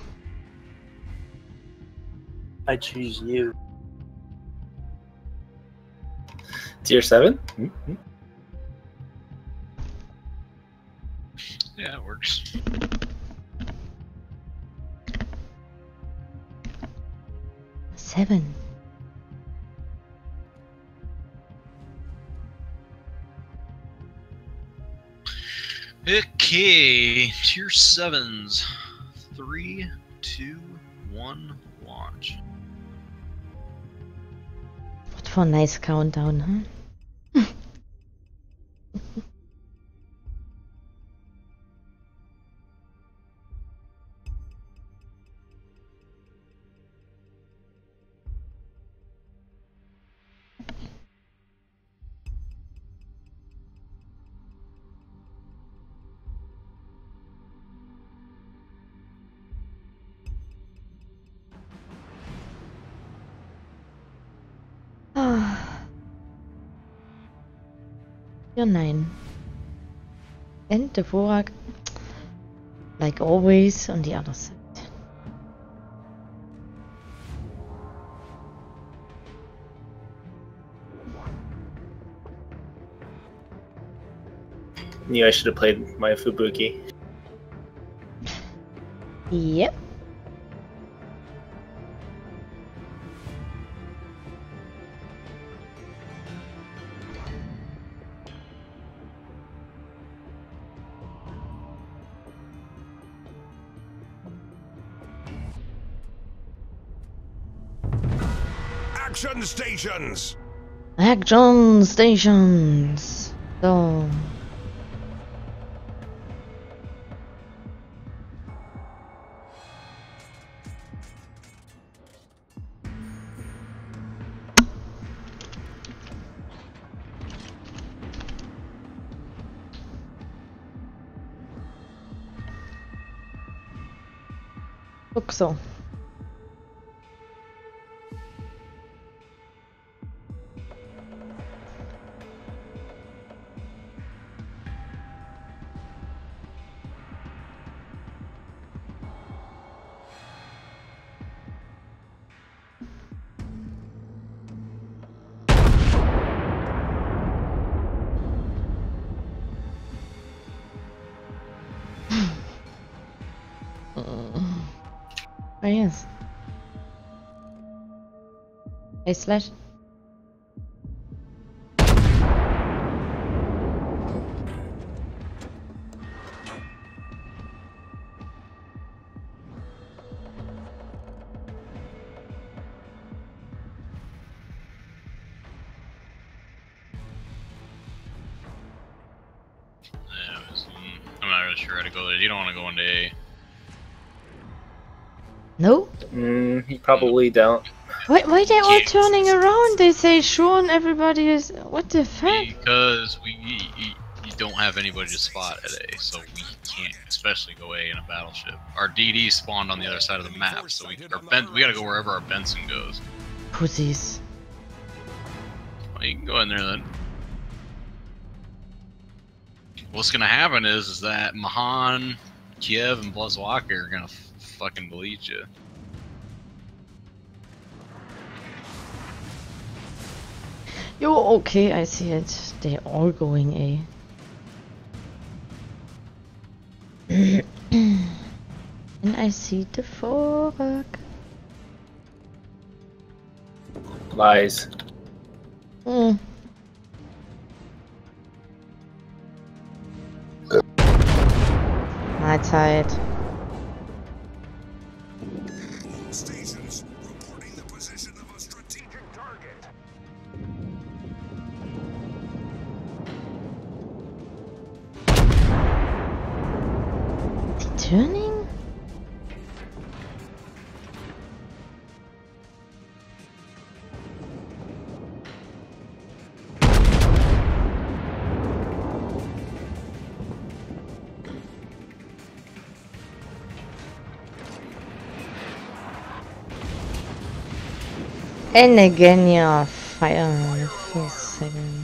I choose you. Tier 7? Mm-hmm. Yeah, it works. Seven. Okay, tier 7s. 3, 2, 1, launch. What for a nice countdown, huh? You're 9. And the Vorak, like always, on the other side. Knew I should have played my Fubuki. Yep. Action stations! Action stations. So. Look so. Oh yes. Hey Slash. I'm not really sure how to go there. You don't want to go into A. No? You probably don't. Why they all turning around? They say sure and everybody is... What the fuck? Because you don't have anybody to spot at A, so we can't especially go A in a battleship. Our DD spawned on the other side of the map, so we gotta go wherever our Benson goes. Pussies. Well, you can go in there then. What's gonna happen is that Mahan, Kiev, and Blazwaka are gonna fucking delete you. Yo, okay, I see it. They're all going A. And I see the Vorak. Lies. Mahlzeit. All stations reporting the position of a strategic target. Turning? And again, yeah, fire for a second.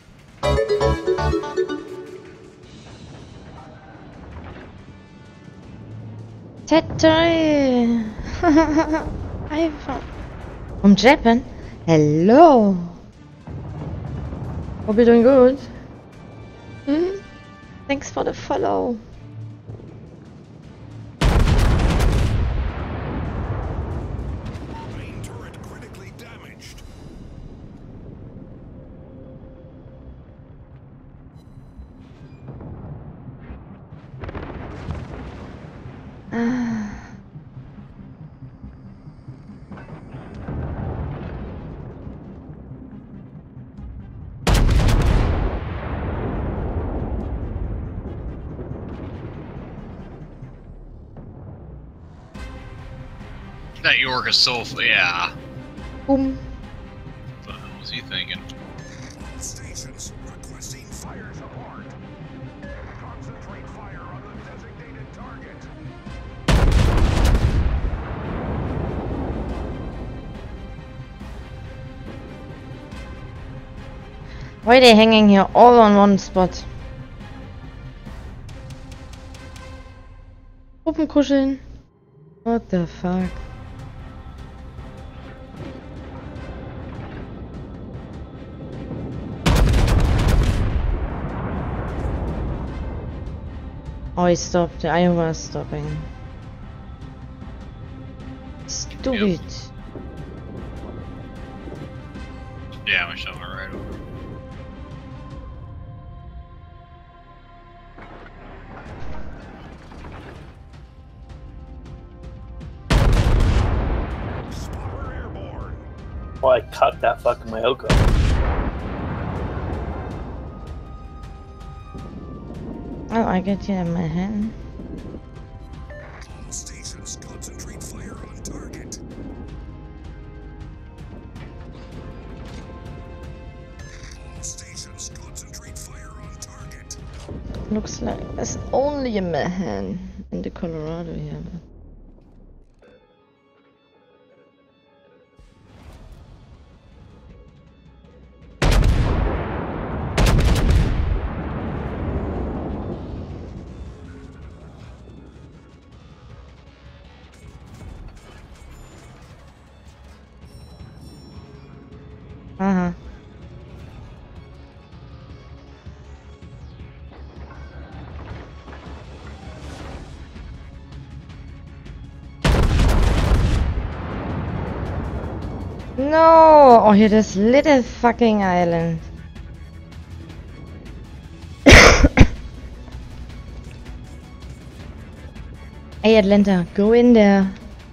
Tetoi! iPhone. From Japan? Hello! Hope you're doing good. Thanks for the follow. Main turret critically damaged. That York is so yeah. Boom. What the hell was he thinking? All stations requesting fire support. Concentrate fire on the designated target. Why are they hanging here all on one spot? Puppenkuscheln. What the fuck? Oh, he stopped. I was stopping. Stupid. Yeah, my shot went right over. Spotter airborne. Well, I cut that fucking Myoko. Oh, I get you in my hand. All stations concentrate fire on target. All stations concentrate fire on target. Looks like there's only a man in the Colorado here. Uh-huh. No! Oh, here this little fucking island. Hey Atlanta, go in there.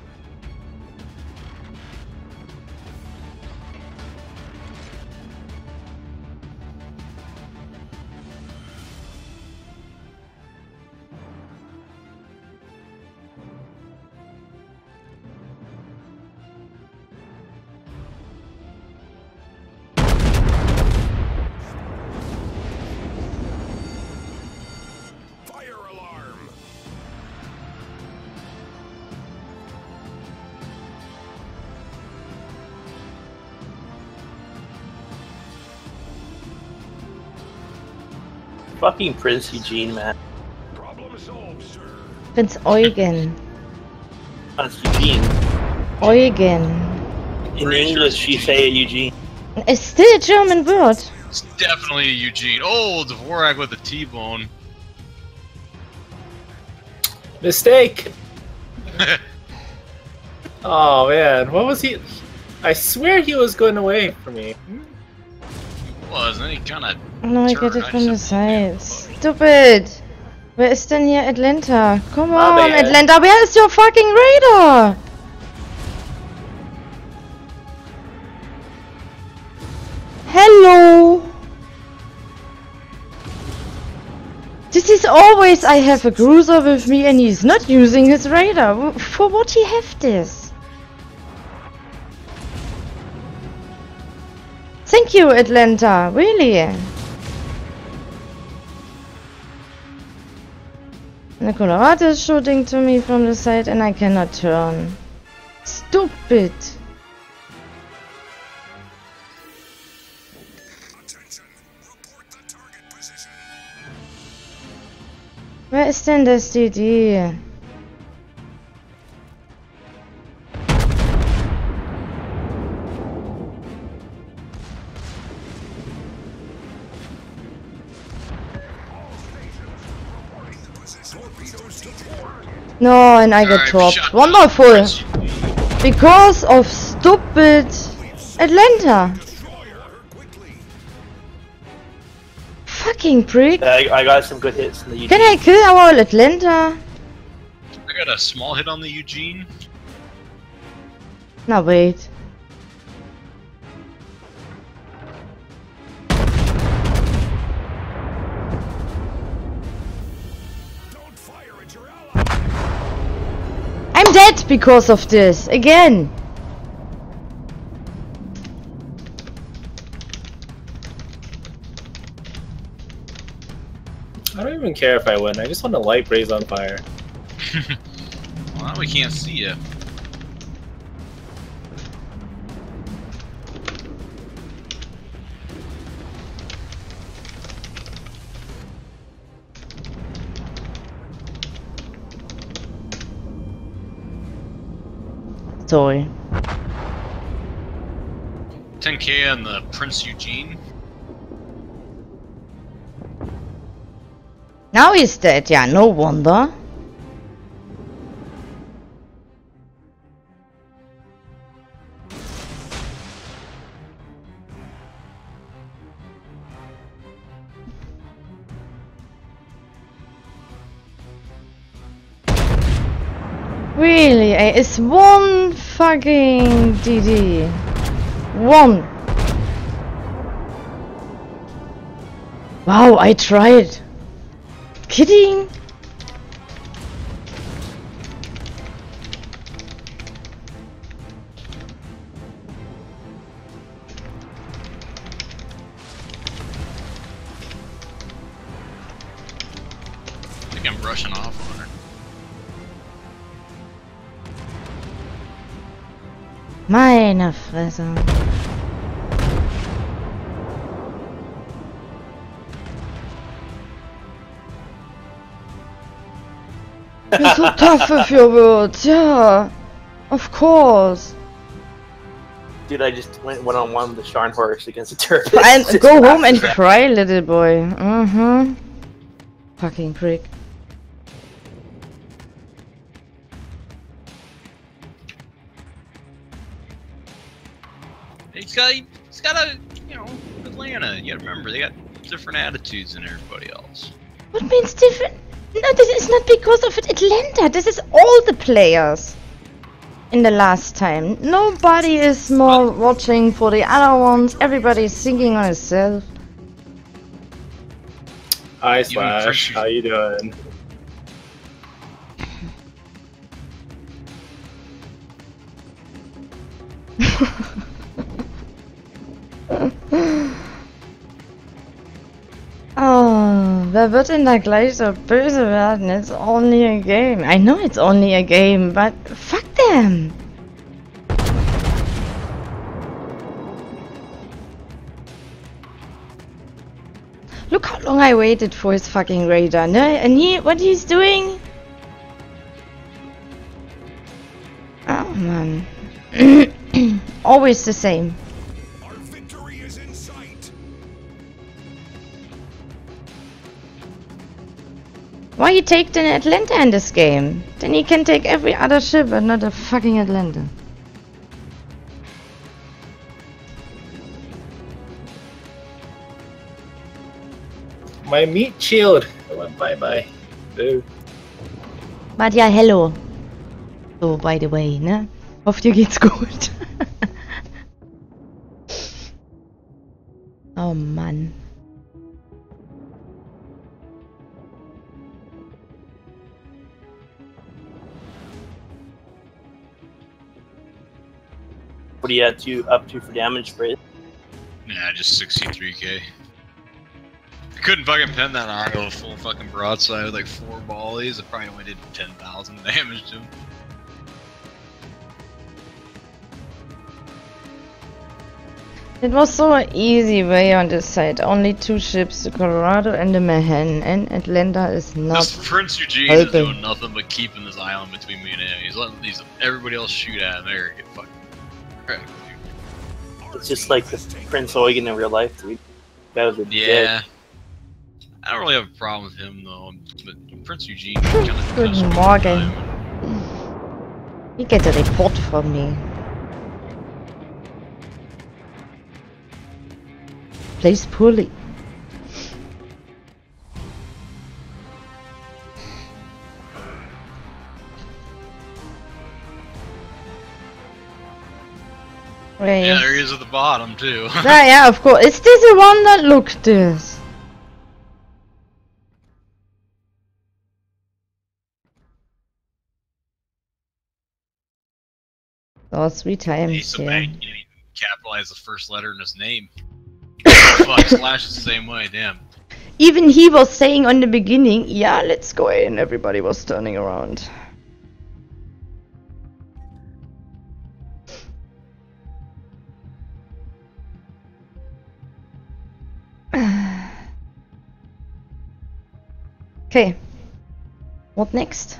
Fire alarm. Fucking Prince Eugene, man. Problem solved, sir. Prince Eugen. That's Eugene. Eugen. In English, you say Eugene. It's still a German word. It's definitely Eugene. Oh, Dvorak with a T-bone. Mistake! Oh man, what was he? I swear he was going away from me. Wasn't he kind of? No, I get it from the side. Stupid! Where is denn here Atlanta? Come on, bad. Atlanta, where is your fucking radar? Hello! This is always I have a cruiser with me and he's not using his radar. For what he have this? Thank you, Atlanta. Really? The Colorado is shooting to me from the side and I cannot turn. Stupid. Wer ist denn das DD? No, and I get Alright, dropped. shut Wonderful! up. Because of stupid Atlanta! Fucking prick! I got some good hits in the Can I kill our Atlanta? I got a small hit on the Eugene. Now wait. Don't fire at your ally. I'm dead because of this! Again! I don't even care if I win. I just want to light Blaze on fire. Well, now we can't see you. Sorry. 10k on the Prince Eugene. Now he's dead, yeah, no wonder. Really, it's one fucking DD. One. Wow, I tried. Kidding? I think I'm brushing off on her. Meine Fresse. You're so tough with your words, yeah. Of course. Dude, I just went one-on-one with the Sharn horse against the turret. And go home and cry, little boy. Mm-hmm. Fucking prick. He's got a, you know, Atlanta. You gotta remember, they got different attitudes than everybody else. What means different? No, this is not because of Atlanta. This is all the players. In the last time. Nobody is more watching for the other ones. Everybody's thinking on itself. Hi Slash, how you doing? Oh, wer wird denn da gleich so böse werden? It's only a game. I know it's only a game, but fuck them. Look how long I waited for his fucking radar, no? And what he's doing? Oh man. Always the same. Our victory is in sight. Why you take the Atlanta in this game? Then he can take every other ship but not a fucking Atlanta. My meat shield. I went bye-bye. Boo. But ja, hello. So, by the way, ne? Hofft dir geht's gut. Oh Mann. What are you up to for damage, Braid? Yeah, just 63k. I couldn't fucking pin that on a full fucking broadside with like 4 volleys. It probably only did 10,000 damage to him. It was so an easy way on this side. Only 2 ships, the Colorado and the Mahan, and Atlanta is not. This Prince Eugene is open. doing nothing but keeping this island between me and him. He's letting everybody else shoot at him. There, get fucking cracked. It's just like the Prince Eugen in real life, dude. That was a Yeah. I don't really have a problem with him though, but Prince Eugene kind of Guten Morgen. You get a report from me. Plays poorly. Where Yeah, is- there he is at the bottom too. yeah, of course. Is this the one that looked this? Oh, 3 times, He's so yeah. bad, he didn't even capitalize the first letter in his name. Fuck, Slash is the same way, damn. Even he was saying on the beginning, yeah, let's go in. Everybody was turning around. Okay. What next?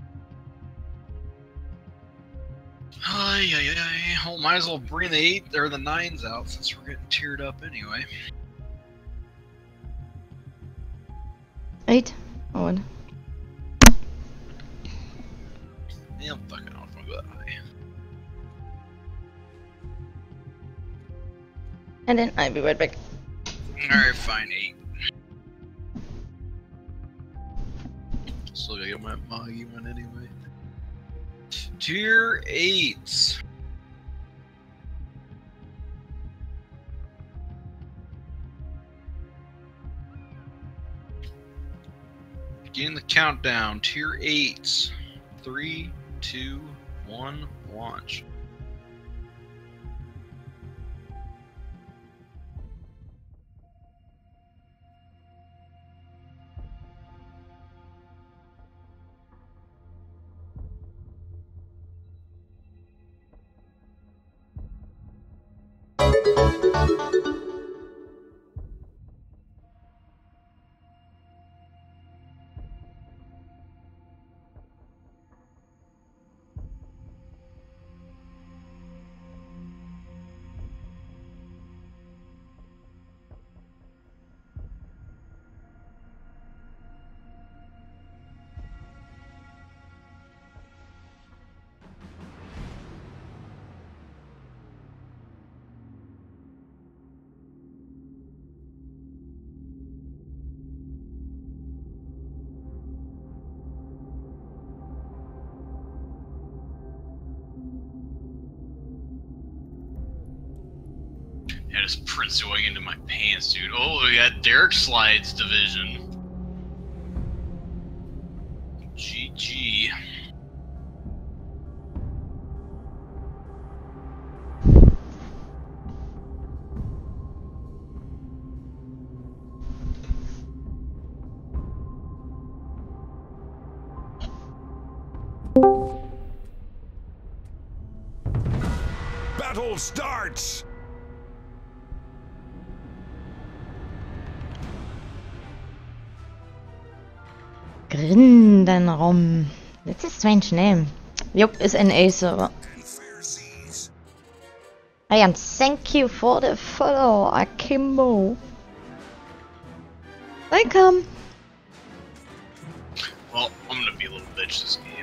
Ay, ay, ay. Well, might as well bring the 8 or the 9s out since we're getting tiered up anyway. 8? Oh, what? Yeah, I'm fucking off my butt. And then I'll be right back. Alright, fine, 8. Still gotta get my Moggy one anyway. Tier 8s. Beginning the countdown. Tier 8s. 3, 2, 1, launch. Yeah, just Prince way into my pants, dude. Oh, we got Derek Slide's division. GG. Battle starts! Grindenrom. That's a strange name. Yup, is an A server. And fair seas. And thank you for the follow, Akimbo. Welcome. Well, I'm gonna be a little bitch this game.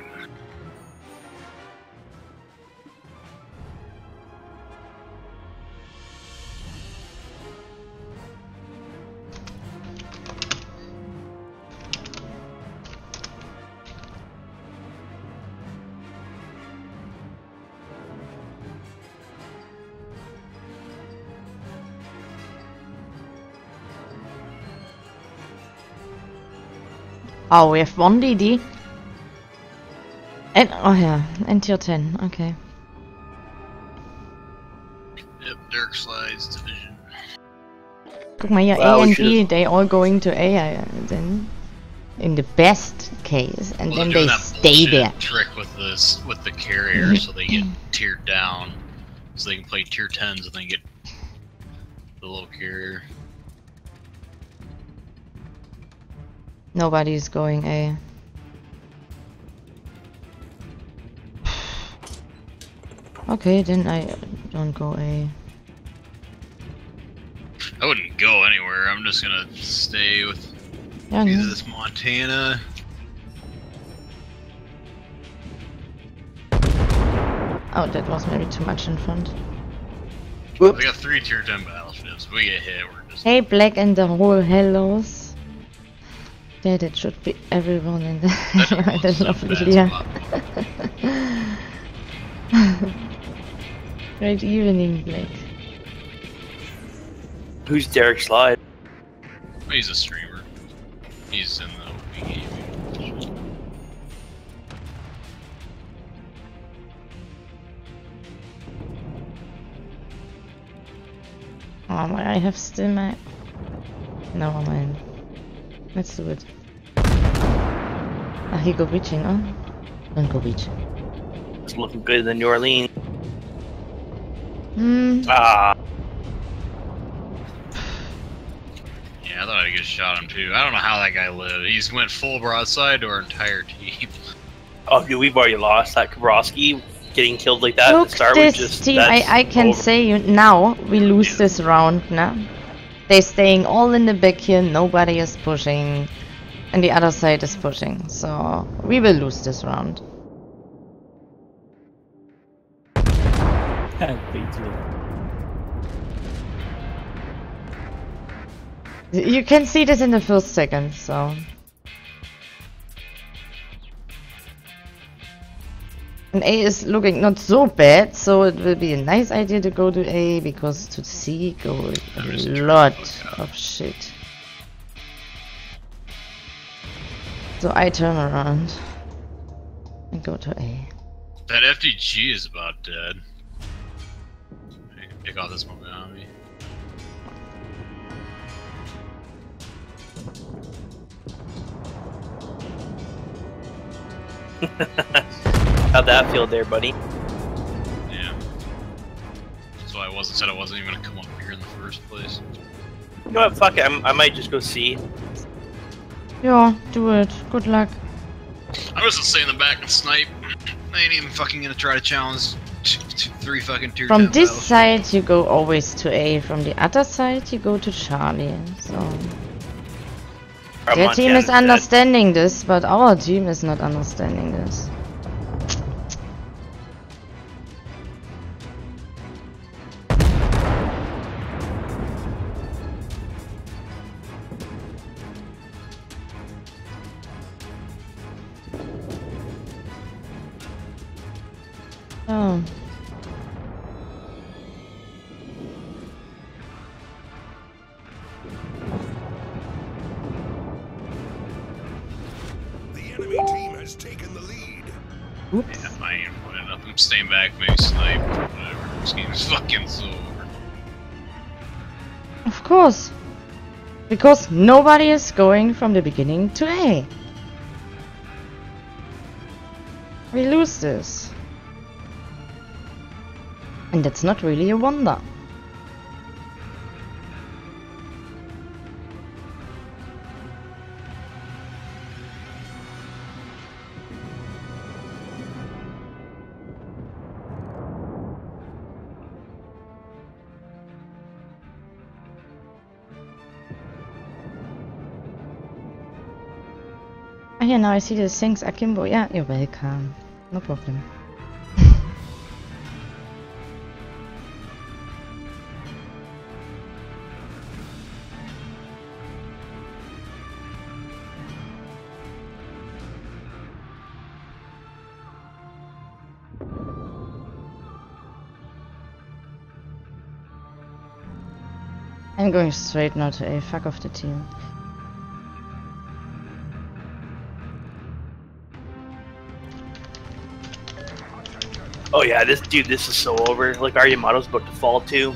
Oh, we have 1 DD. And, oh yeah, and tier 10, okay. Yep, Derek Slide's division. Guck mal hier, Wow, A we and B, should've- they all going to A then. In the best case, and Well, then they're doing they that stay bullshit there. trick with the carrier, so they get tiered down, so they can play tier 10s and then get The little carrier. Nobody's going A. Okay, then I don't go A. I wouldn't go anywhere. I'm just gonna stay with Yeah, either no. this Montana. Oh, that was maybe too much in front. We got 3 tier 10 battleships. We get hit, we're just. Hey, Black and the whole hellos. Yeah, that should be everyone in the That the was lovely bad Leah. spot. Great evening, Black. Who's Derek Slide? He's a streamer. He's in the OP gaming. Oh my, I have still my... Never mind. Let's do it. Ah, he go reaching, huh? Don't go reaching. It's looking good in New Orleans. Hmm. Ah, Yeah, I thought I could shot him too. I don't know how that guy lived. He's went full broadside to our entire team. oh, dude, we've already lost that Kabrowski getting killed like that at Look, the start. Was this just team, that's I can over. say you now, we lose this round now. They're staying all in the back here, nobody is pushing. And the other side is pushing, so we will lose this round. You can see this in the first second, so... And A is looking not so bad, so it will be a nice idea to go to A, because to C go a lot of shit. So I turn around and go to A. That FDG is about dead. Pick off this Mogami. How'd that feel there, buddy? Yeah. That's why I said I wasn't even gonna come up here in the first place. You know what? Fuck it. I might just go see. Yeah, do it. Good luck. I'm just gonna stay in the back and snipe. I ain't even fucking gonna try to challenge 3 fucking tier From 10 this battles. side you go always to A, from the other side you go to Charlie. So Our their team Montana's is dead. understanding this, but our team is not understanding this. Oh. The enemy team has taken the lead. Yeah, I ain't putting up. I'm staying back, maybe snipe, whatever. This game's fucking so over. Of course. Because nobody is going from the beginning to A. We lose this. And that's not really a wonder. Ah, yeah, now I see the things Akimbo. Yeah, you're welcome. No problem. I'm going straight now to A. Fuck off the team. Oh yeah, this is so over. Like our Yamato's about to fall too.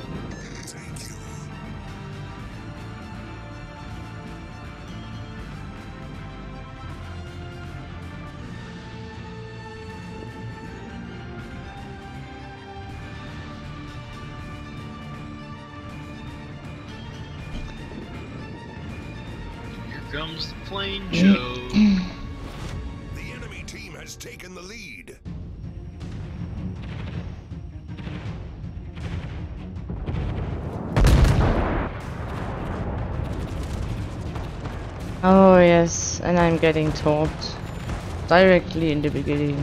comes the Flame Joe. The enemy team has taken the lead. Oh yes, and I'm getting torped. Directly in the beginning.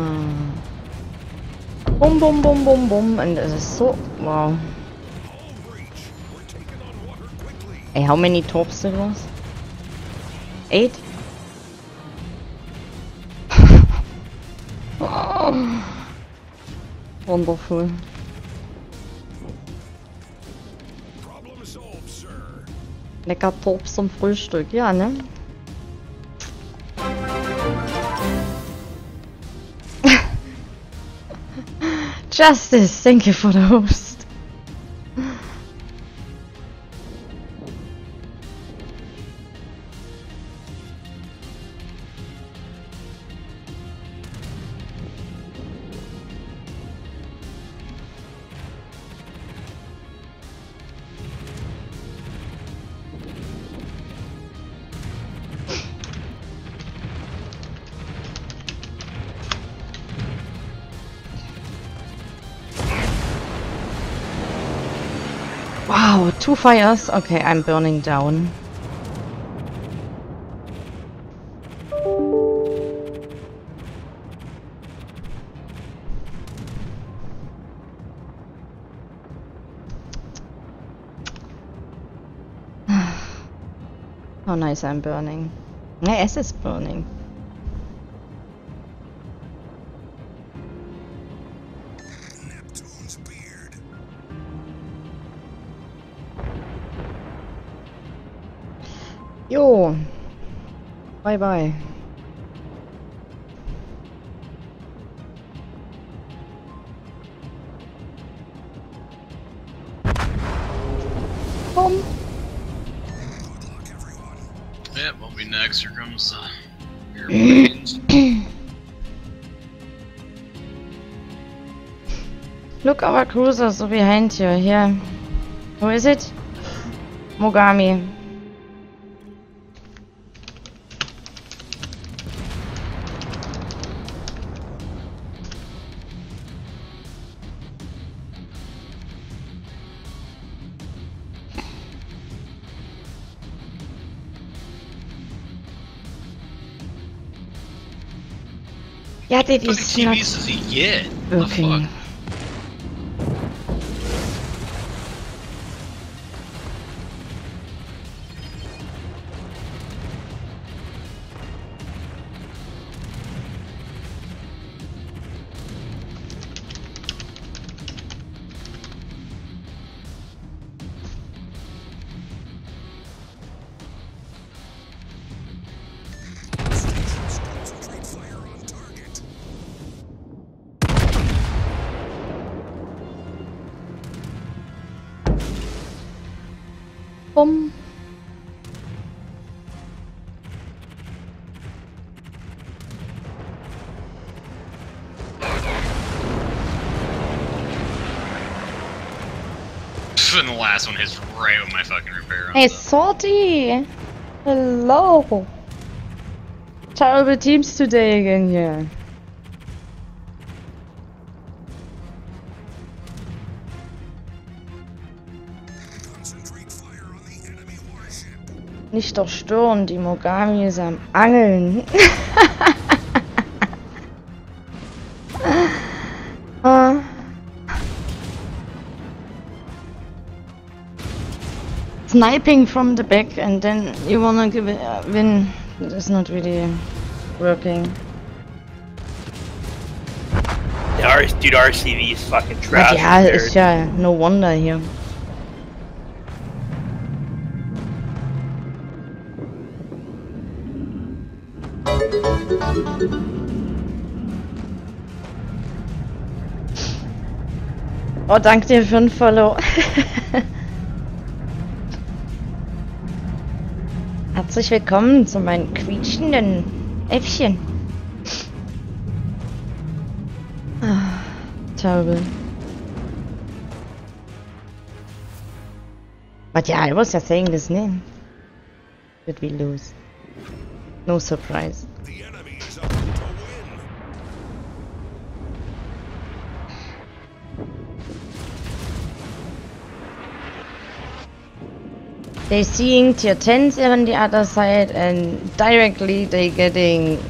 Boom, boom, boom, boom, boom, and this is so... wow. All breach. We're taking on water quickly. Hey, how many torps there was? 8? Oh, wonderful. Problem solved, sir. Lecker Torps zum Frühstück, ja, ne? Justice, thank you for the host. Wow, 2 fires. Okay, I'm burning down. How nice I'm burning. My ass is burning. Neptune's beard. Jo. Bye bye. Boom. Good luck, everyone. Yeah, won't be next. Here comes airplanes. Look, our cruisers are behind you. Here. Who is it? Mogami. Yeah, that What is fucking not TVs does he get? working. The fuck? Stations, concentrate fire on target. Boom. And the last one hits right with my fucking repair on Hey, top. Salty! Hello! Terrible teams today again here. Concentrate fire on the enemy warship. Nicht doch stören, die Mogami ist am Angeln. Ah. Sniping from the back and then you wanna give it, win. It's not really working. Dude, RCV is fucking trash. Ja, compared. ist ja no wonder hier. Oh, danke dir für den Follow. Herzlich willkommen zu meinen quietschenden Äffchen. Ah, terrible. But yeah, I was just saying this name. Did we lose? No surprise. The enemy is about to win. They seeing tier 10s on the other side and directly they getting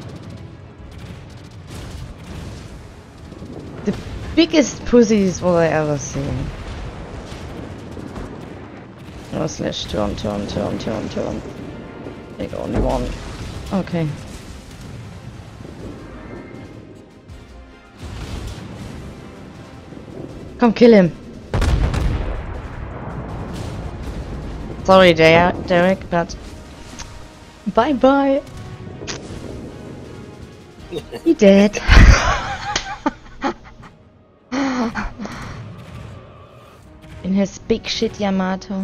the biggest pussies what I ever seen. Oh, slash turn. Take only one. Okay. Come kill him. Sorry, Derek, but bye bye. He dead. In his big shit Yamato.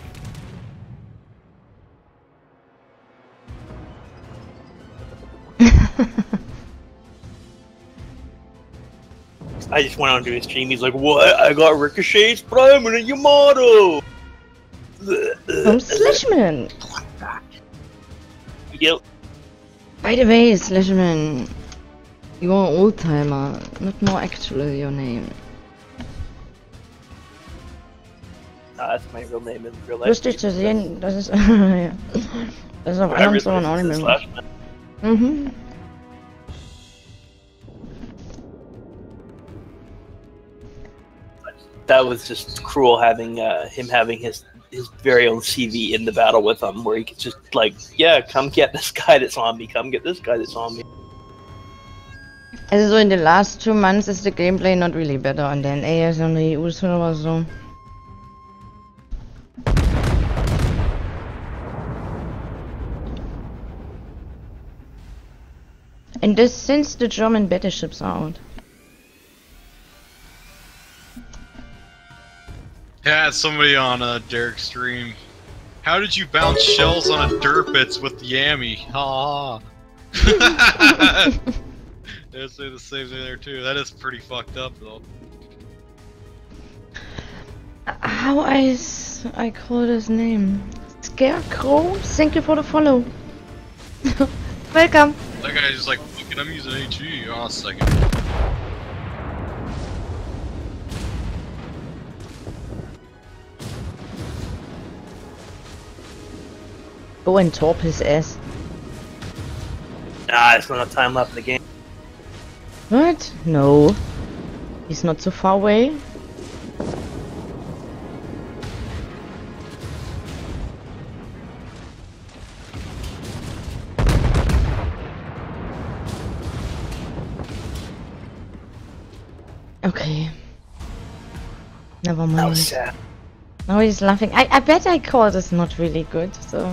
I just went onto his stream. He's like, "What? I got ricochets, but I'm in a Yamato." From Slashman. Yep. By the way, Slashman, you are an old timer, not more actually your name. That's my real name in real life. Lustig zu sehen, das ist ja. Das ist auf anderen Servern auch nicht mehr. Mhm. That was just cruel having him having his very own CV in the battle with him, where he could just like, yeah, come get this guy that's on me, come get this guy that's on me. Also so in the last 2 months is the gameplay not really better on the NA as on the EU server so. And this since the German battleships are out. Yeah, somebody on Derek's stream. How did you bounce shells on a Derpitz with the Yami? Ha ha. They say the same thing there too. That is pretty fucked up though. How I call his name? Scarecrow? Thank you for the follow. Welcome. That guy's just like, fucking, I'm using HE. Oh, a second. Go and torp his ass. Nah, there's not enough time left in the game. What? No. He's not so far away. Okay. Never mind. That was sad. Now he's laughing. I bet I called is not really good, so...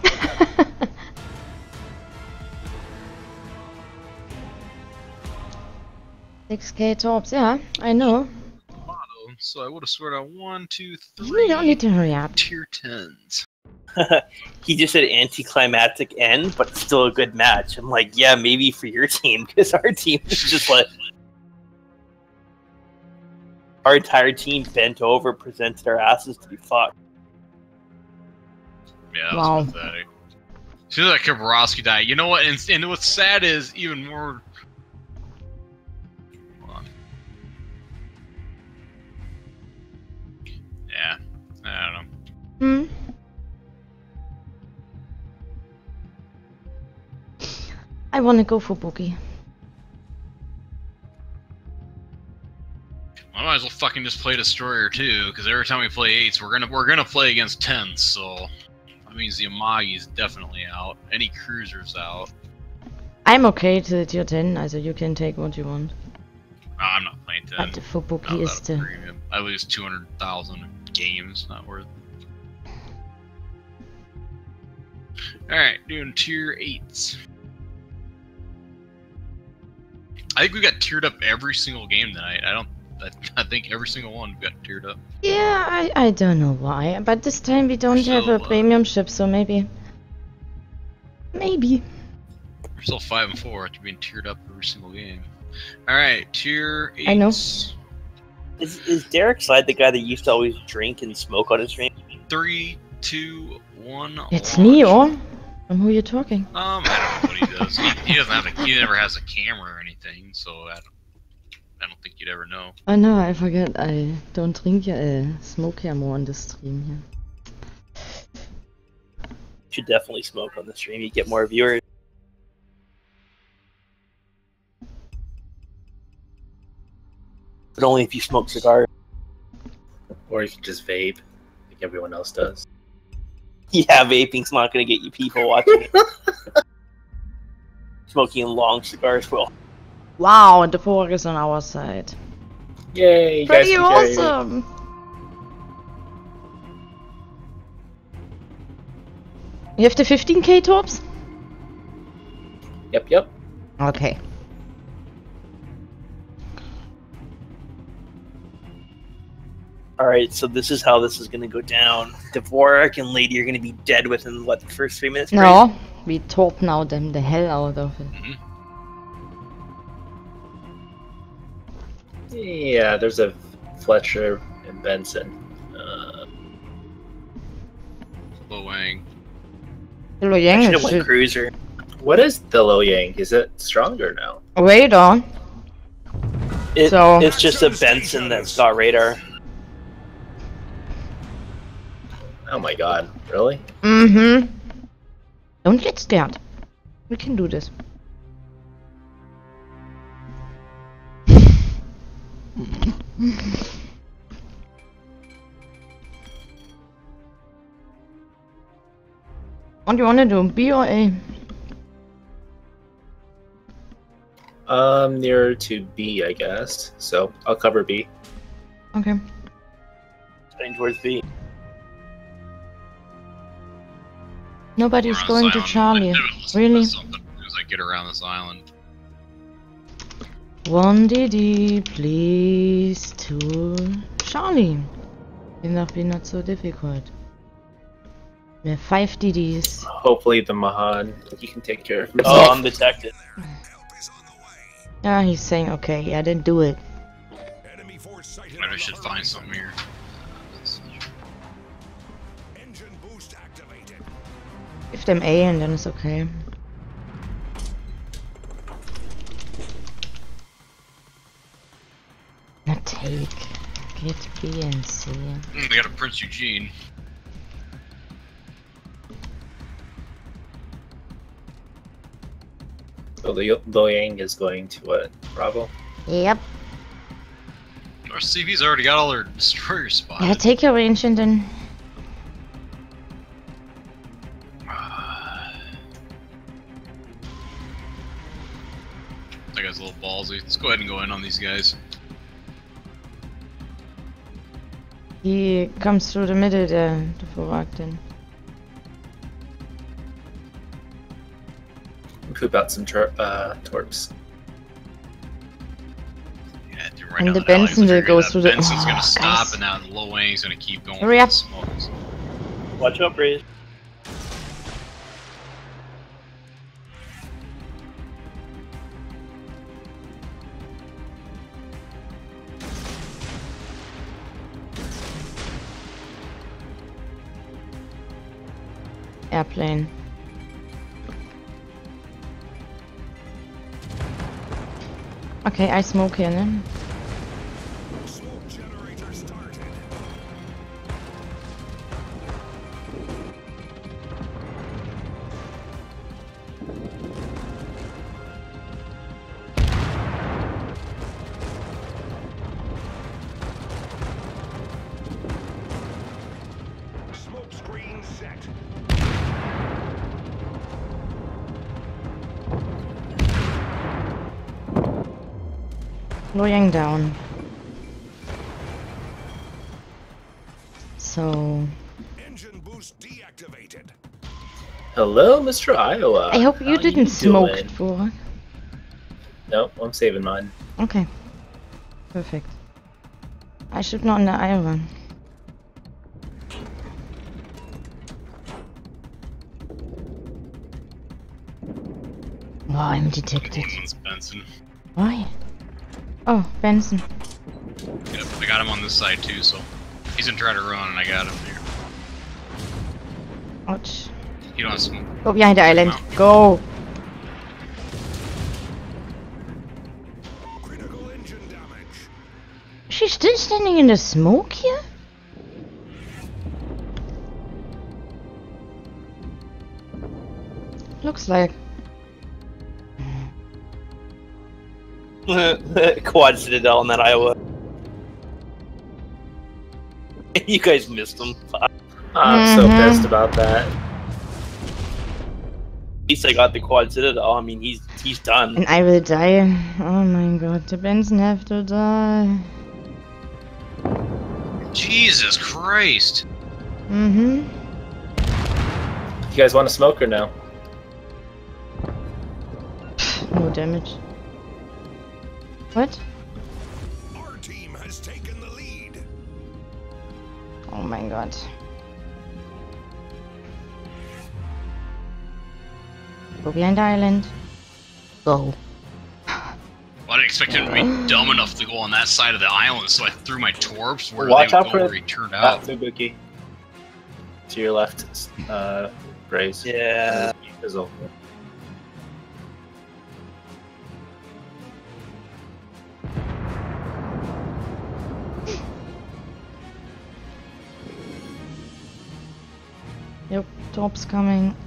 6k tops, yeah, I know. So I would have sworn on 1, 2, 3. You don't need to hurry up. Tier 10s. He just said anticlimactic end, but still a good match. I'm like, yeah, maybe for your team, because our team is just like... Our entire team bent over, presented our asses to be fucked. Yeah, that Wow. was pathetic. As soon as that Kabarowski died, you know what? And what's sad is even more. Hold on. Yeah, I don't know. Hmm? I wanna go for Boogie. I might as well fucking just play Destroyer too, because every time we play 8s, we're gonna play against 10s, so that means the Amagi's definitely out. Any cruisers out. I'm okay to the tier 10, also you can take what you want. No, I'm not playing 10. But for Boogie Not is without a the... premium. I lose 200,000 games, not worth. Alright, doing tier 8s. I think we got tiered up every single game tonight. I think every single one got tiered up. Yeah, I don't know why, but this time we don't have a premium ship, so maybe... Maybe. We're still 5 and 4 after being tiered up every single game. Alright, tier 8s. I know. Is Derek Slide the guy that used to always drink and smoke on his stream? 3, 2, 1. It's me, or? From who you talking? I don't know what he does. He doesn't have he never has a camera or anything, so I don't think you'd ever know. I know, I forget. I don't drink smoke here more on the stream here. Should definitely smoke on the stream. You get more viewers. But only if you smoke cigars. Or you can just vape, like everyone else does. Yeah, vaping's not going to get you people watching it. Smoking long cigars will. Wow, and the fork is on our side. Yay, you guys Pretty can carry it. awesome! You have the 15k tops? Yep. Okay. Alright, so this is how this is going to go down. Dvorak and Lady are going to be dead within, what, the first 3 minutes? No, we top now them the hell out of it. Yeah, there's a Fletcher and Benson. Lo Wang. Hello, I Yang should have went should Cruiser. What is the Lo Yang? Is it stronger now? radar. So- It's just a Benson that's got radar. Oh my god, really? Mm-hmm. Don't get scared. We can do this. What do you want to do, B or A? Nearer to B, I guess. So I'll cover B. Okay. Heading towards B. Nobody's Around going this to island. Charlie. There's Really? something as I get around this island. 1 DD, please, to Charlie. Will not be not so difficult. We have 5 DDs. Hopefully the Mahan, he can take care of Oh, himself. I'm detected. Help is on the way. Yeah, he's saying, okay, yeah, then do it. Enemy force sighted. Maybe I on should the find horizon. something here. Engine boost activated. Give them A and then it's okay. Not take. Get B and C. They got a Prince Eugene. So the Lo Yang is going to what? Bravo? Yep. Our CV's already got all their destroyers spotted. Yeah, take your range and then... That guy's a little ballsy. Let's go ahead and go in on these guys. He comes through the middle there, the Vorak then. Poop out some torps. Yeah, dude, And now the alley Benson is will figured go out. through the- Benson's Oh, gonna stop, guys. and now Lo Wang's gonna keep going. Hurry for up. the smokes. Watch out, Breeze. Airplane. Okay, I smoke here, ne? Smoke generator started. Smoke screen set. Lo Yang down. So... Engine boost deactivated. Hello, Mr. Iowa. I hope you How didn't smoke doing? it, Vorak. Nope, I'm saving mine. Okay. Perfect. I should not in the Iowa. Oh, I'm detected. One's Benson. Why? Oh, Benson. Yep, I got him on this side too, so he's gonna try to run, and I got him here. Ouch. You don't have smoke. Go behind the island. Go. Critical engine damage. She's still standing in the smoke here? Looks like. Quad Citadel in that Iowa. You guys missed him. Fuck. I'm so pissed about that. At least I got the Quad Citadel. I mean, he's done. And I will die. Oh my god, the Benson have to die. Jesus Christ. Mm-hmm. You guys want to smoke or no? No damage. What? Our team has taken the lead. Oh my god. Go behind the island. Go. Well, I didn't expect him to be dumb enough to go on that side of the island, so I threw my torps where Watch they out would for go it. where he turned Ah, out. Fubuki. To your left, Braze. Yeah. Fizzle. Yep, top's coming.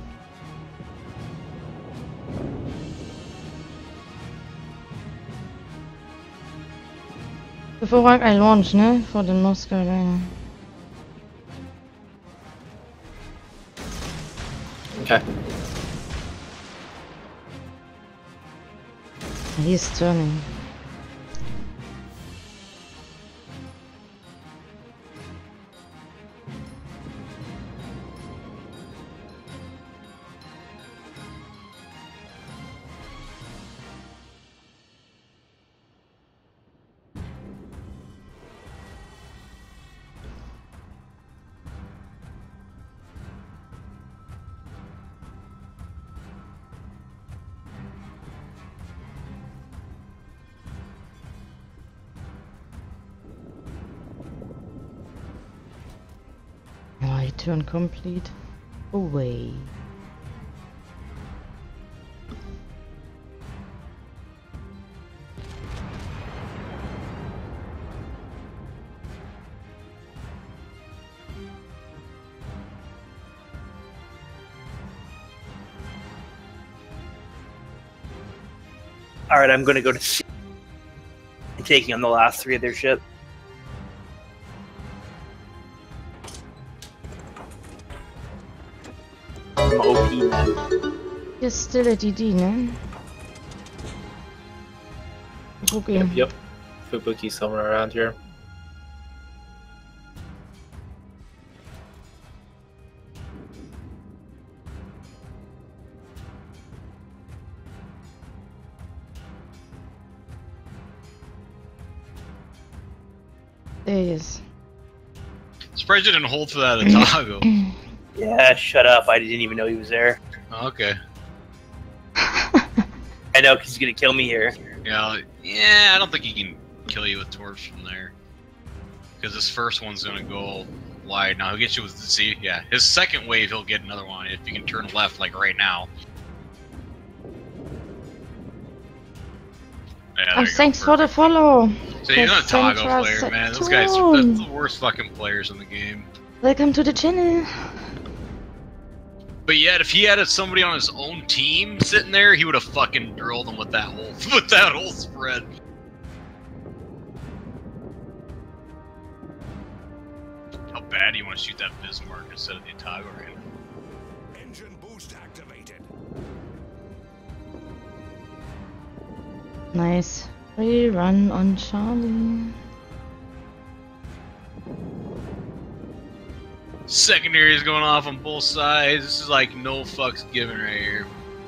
Before I launch, ne? For the Moscow Line. Okay. He's turning. Oh, I turn complete. Away. All right, I'm gonna go to sea. I'm taking on the last 3 of their ship. I'm OP, man. You're still at DD, ne? Okay. Yep. Fubuki somewhere around here. There he is. Surprised you didn't hold for that Otago. Yeah, shut up. I didn't even know he was there. Okay. I know, because he's gonna kill me here. Yeah, I don't think he can kill you with torps from there. Because this first one's gonna go wide. Now he'll get you with see, yeah. His second wave he'll get another one if you can turn left like right now. Yeah, there Oh, you go, thanks for the perfect. follow. So he's not a Tago Central player, man. Those guys Saturn. that's the worst fucking players in the game. Welcome to the channel. But yet, if he had somebody on his own team sitting there, he would have fucking drilled him with that whole spread. How bad do you want to shoot that Bismarck instead of the Otago right now? Engine boost activated. Nice. We run on Charlie. Secondary is going off on both sides. This is like no fucks given right here.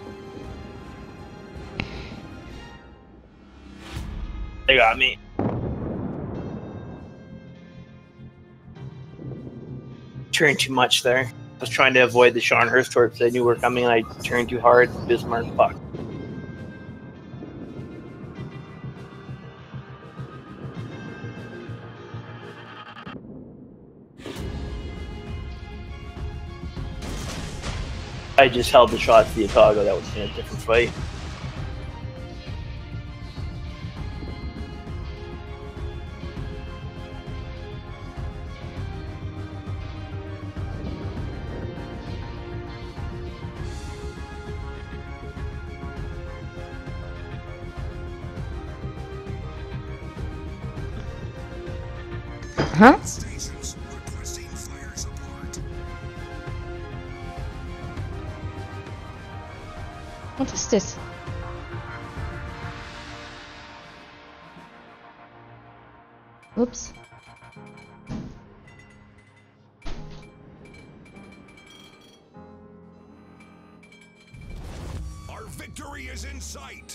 They got me. Turned too much there. I was trying to avoid the Scharnhorst torps. They knew were coming, and I turned too hard. Bismarck, fuck. I just held the shot to the Otago. That was in a different fight. Huh? Stations requesting fire support. What is this? Oops. Our victory is in sight.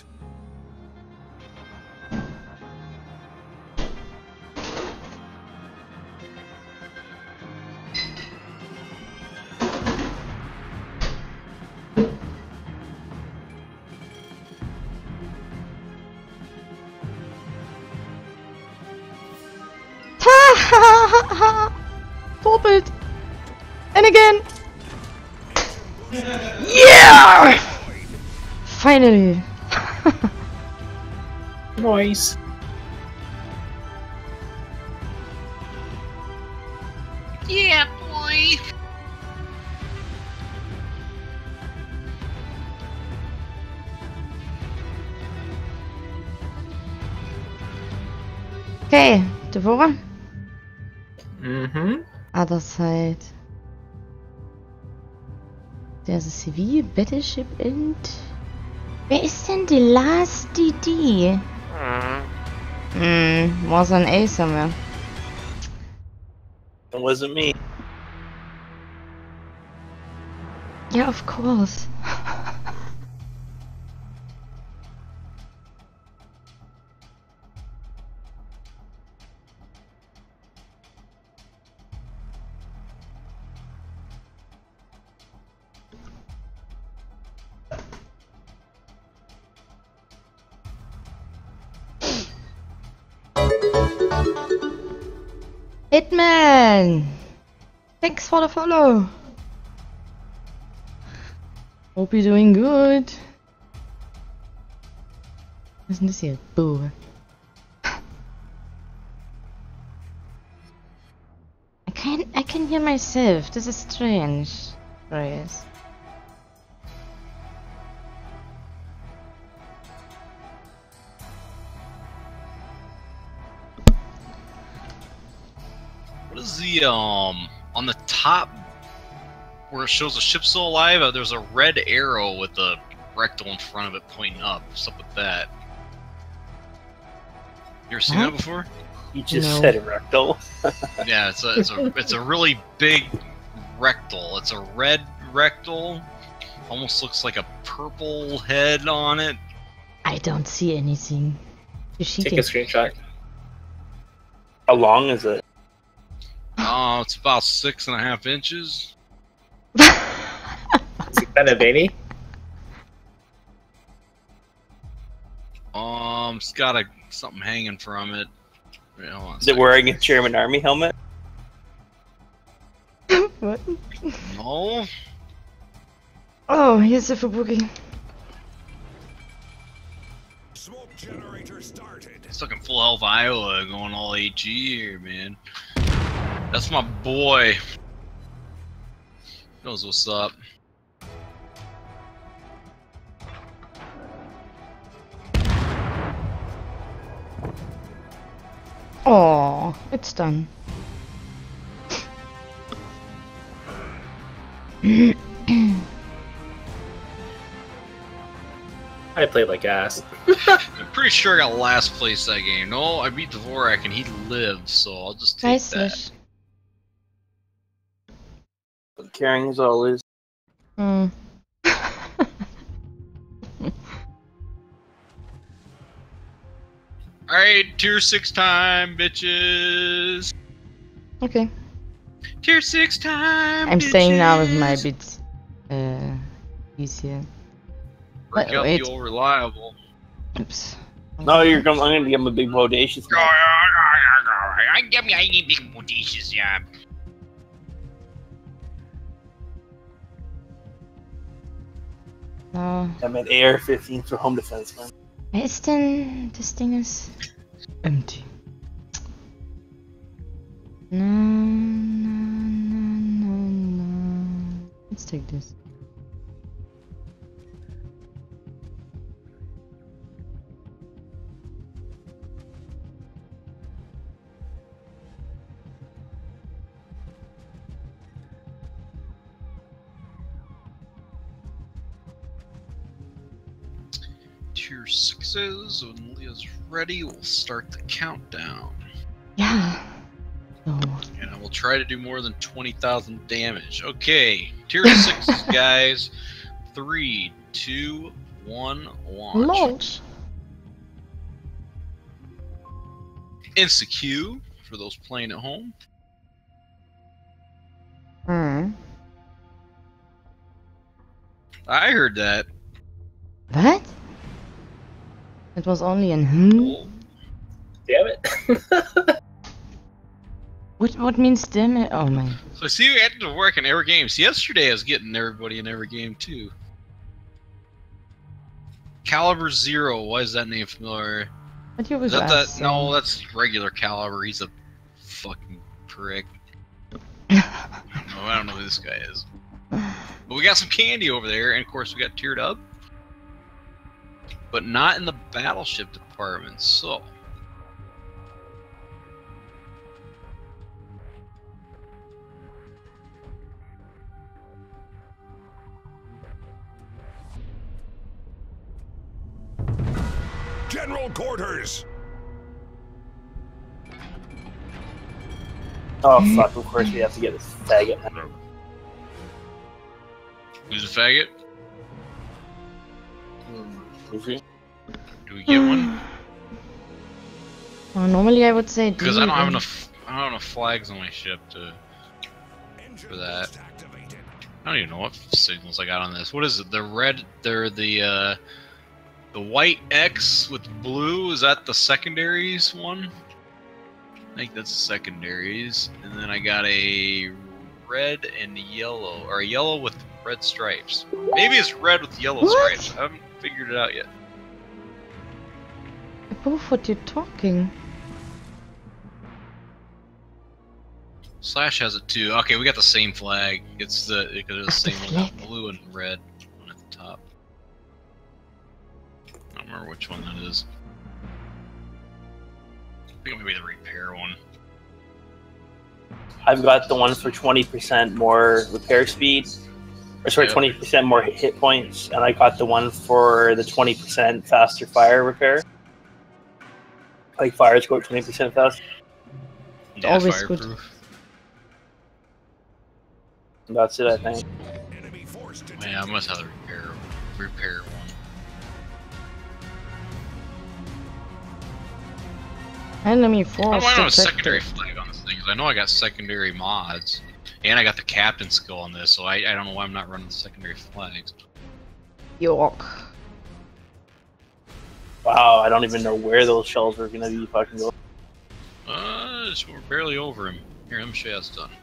Vorbild! And again! Yeah! Finally! Noise. Yeah, boy. Okay, Devora. Mm-hmm. Other side. There's a civil battleship and... Wer ist denn the last DD? Was an A somewhere. It wasn't me. Yeah, of course. Hitman! Thanks for the follow! Hope you're doing good. Isn't this here? Boo. I can hear myself. This is strange. Reyes. What is the on the top where it shows the ship still alive? There's a red arrow with a rectal in front of it pointing up. What's up with that? You ever seen that before? You just No. said rectal. Yeah, it's a really big rectal. It's a red rectal. Almost looks like a purple head on it. I don't see anything. You're Take cheating. a screenshot. How long is it? Oh, it's about 6.5 inches. Is it kind of veiny? It's got something hanging from it. Wait, hold on a Is it second. wearing a German army helmet? What? No. Oh, here's the Fubuki. Smoke generator started. Stuck in full health Iowa, going all AG here, man. That's my boy. Knows what's up. Oh, it's done. I played like ass. I'm pretty sure I got last place that game. No, I beat Dvorak and he lived, so I'll just take Nice that. wish. Caring as always. Hmm. Alright, tier 6 time, bitches. Okay. Tier 6 time. I'm staying now with my bitches. bits. Easier. Break up wait. the old reliable. Oops. No, I'm gonna give him a big bodacious. I give me any big bodacious, yeah. No. I meant AR-15 for home defense, man. Wer ist denn? Das Ding ist empty. No, no, no, no, no. Let's take this. Tier 6s. When Leah's ready, we'll start the countdown. Ja. So. And I will try to do more than 20,000 damage. Okay, tier 6s, guys. 3, 2, 1, launch. Launch. Insta-Q for those playing at home. Hmm. I heard that. What? It was only an hmm? Damn it. What means damn it? Oh my. So see, we had to work in every game. So yesterday I was getting everybody in every game too. Caliber Zero, why is that name familiar? But you Is was that that? asking. No, that's regular Caliber. He's a fucking prick. I don't know who this guy is. But we got some candy over there, and of course we got tiered up. But not in the battleship department, so. General quarters. Oh fuck! Of course we have to get this faggot. Who's a faggot? Goofy. Do we get one? Well, normally I would say Because D, I don't have but- enough. I don't have enough flags on my ship to. Engine For that. boost activated. I don't even know what signals I got on this. What is it? The red. They're the white X with blue. Is that the secondaries one? I think that's the secondaries. And then I got a red and yellow, or a yellow with red stripes. Maybe it's red with yellow What? stripes. I haven't figured it out yet. Above what you're talking. Slash has it too. Okay, we got the same flag. It's the same one, flag? blue and red one at the top. I don't remember which one that is. I think maybe the repair one. I've got the one for 20% more repair speed, or sorry, Yeah. 20% more hit points, and I got the one for the 20% faster fire repair. Like fires go 20% faster. Yeah, always good. fireproof. That's it, I think. Enemy force Yeah, I detected. must have the repair one. Enemy I force don't have a detected. secondary flag on this thing, because I know I got secondary mods. And I got the captain skill on this, so I don't know why I'm not running the secondary flags. York. Wow, I don't even know where those shells are gonna be fucking going. We're barely over him. Here, let me show you how it's done.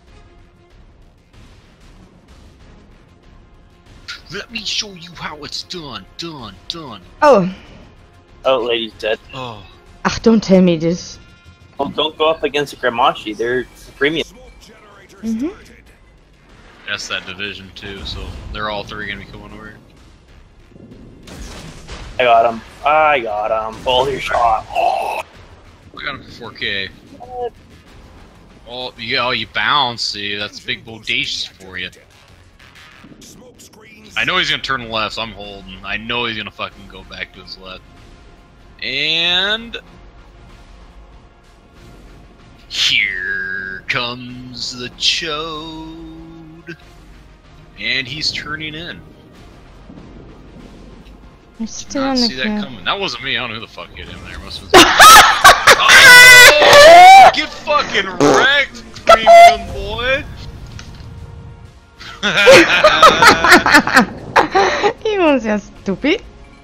Let me show you how it's done. Done. Oh. Oh, lady's dead. Oh. Ach, don't tell me this. Well, don't go up against a Gramashi. They're premium. Smoke generator Mhm. started. That's that division too, so they're all three gonna be coming over here. I got him. I got him. All your shot. Oh. We got him for 4K. Oh, you bounce. See, that's big bodacious for you. Smoke screens. I know he's gonna turn left, so I'm holding. I know he's gonna fucking go back to his left. And here comes the Chode. And he's turning in. I'm Did still not on see the that ground. coming. That wasn't me. I don't know who the fuck hit him there. Must have been oh, get fucking wrecked, premium boy. He was just stupid.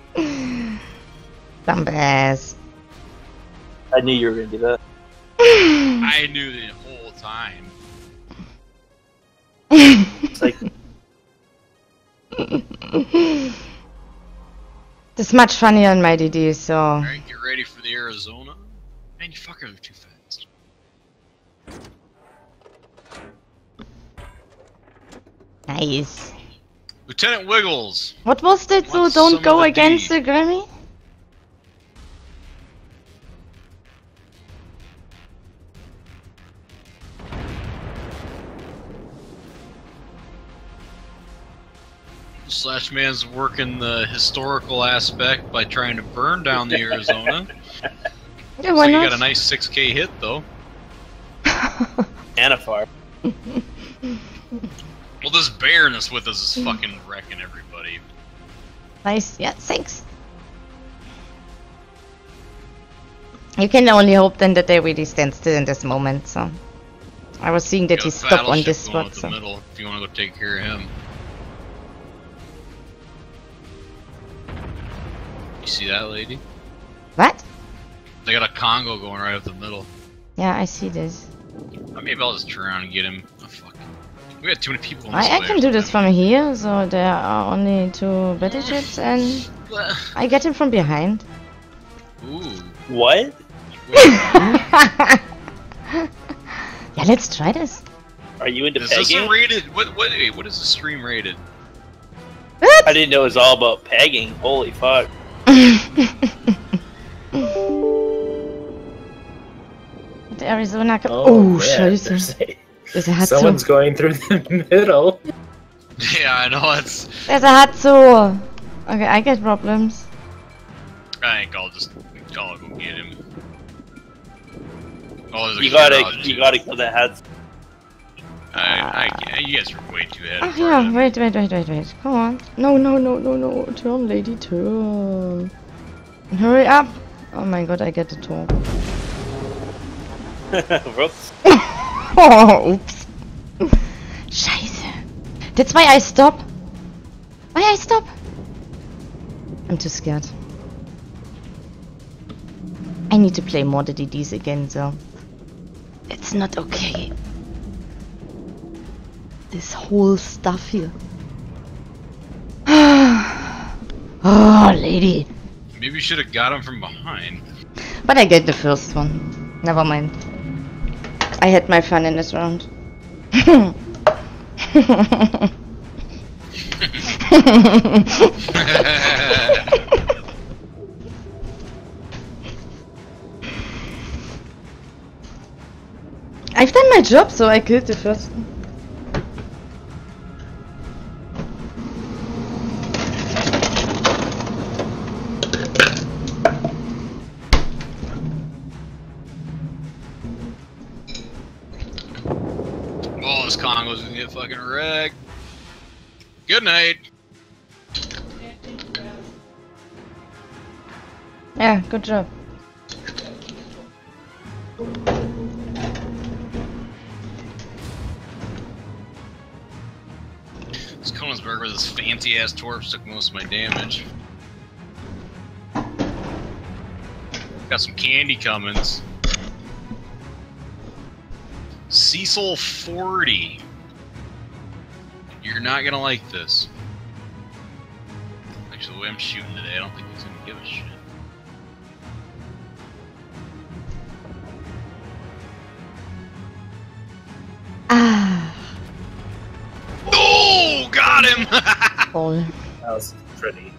Dumbass. I knew you were gonna do that. I knew the whole time. It's like It's much funnier on my DD, so... Alright, get ready for the Arizona. Man, you fuckers are too fast. Nice. Lieutenant Wiggles! What was that? So What's don't some go of the against D? the Grammy? Slash Man's working the historical aspect by trying to burn down the Arizona. Yeah, So why you not? got a nice 6k hit though. And a farm. Well, this Baroness with us is fucking wrecking everybody. Nice, yeah, thanks. You can only hope then that they really stand still in this moment, so... I was seeing that Got he a stopped on battleship this going spot, up the so... middle if you want to go take care of him. You see that, lady? What? They got a Congo going right up the middle. Yeah, I see this. Maybe I'll just turn around and get him. Oh, fuck. We got too many people on this I can do this from here, so there are only 2 battleships and... I get him from behind. Ooh. What? Yeah, let's try this. Are you into Is this pegging? a rated? Wait, what is the stream rated? What? I didn't know it was all about pegging. Holy fuck. The Arizona... Oh, yeah, scheiße. There's a Hatsu. someone's going through the middle. Yeah, I know, it's... There's a Hatsu! Okay, I get problems. I think I'll go get him. Oh, there's a You gotta garage. kill that head. You guys are way too ahead. Oh of yeah, him. wait. Come on. No. Turn, lady, turn. Hurry up. Oh my god, I get the torque. Whoops. Oh, oops. Scheiße. That's why I stop. Why I stop? I'm too scared. I need to play more the DDs again, so... It's not okay. This whole stuff here. Oh, lady. Maybe you should have got him from behind. But I get the first one. Never mind. I had my fun in this round. I've done my job, so I killed the first one. Oh, this Congo's gonna get fucking wrecked. Good night. Yeah, good job. This Konigsberg with his fancy ass torps took most of my damage. Got some candy comings. Cecil 40. You're not gonna like this. Actually, the way I'm shooting today, I don't think he's gonna give a shit. Ah. Oh, got him! Oh. That was pretty.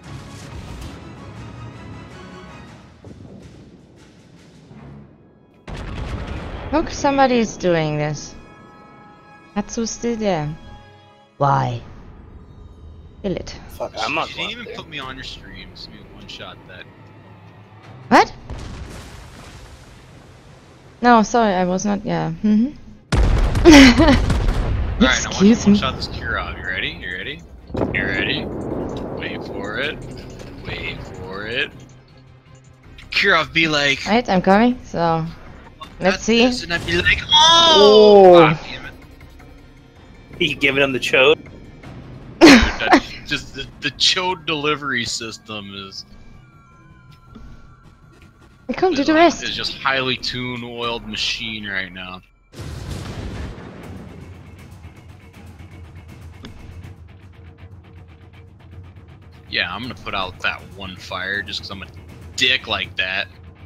Look, somebody is doing this. Hatsu's still there. Why? Kill it. Fuck, I'm not You going didn't even there. put me on your streams. You one shot that. What? No, sorry, I was not. Yeah. Alright, I want you Excuse to one me. shot this Kirov. You ready? You ready? You ready? Wait for it. Wait for it. Kirov be like, Right, I'm coming. So let's see. this," and I'd be like, oh! Oh. Ah, damn it. He giving him the chode. That- just the chode delivery system is Come to the rest. is just highly tuned, oiled machine right now. Yeah, I'm gonna put out that one fire just because I'm a dick like that.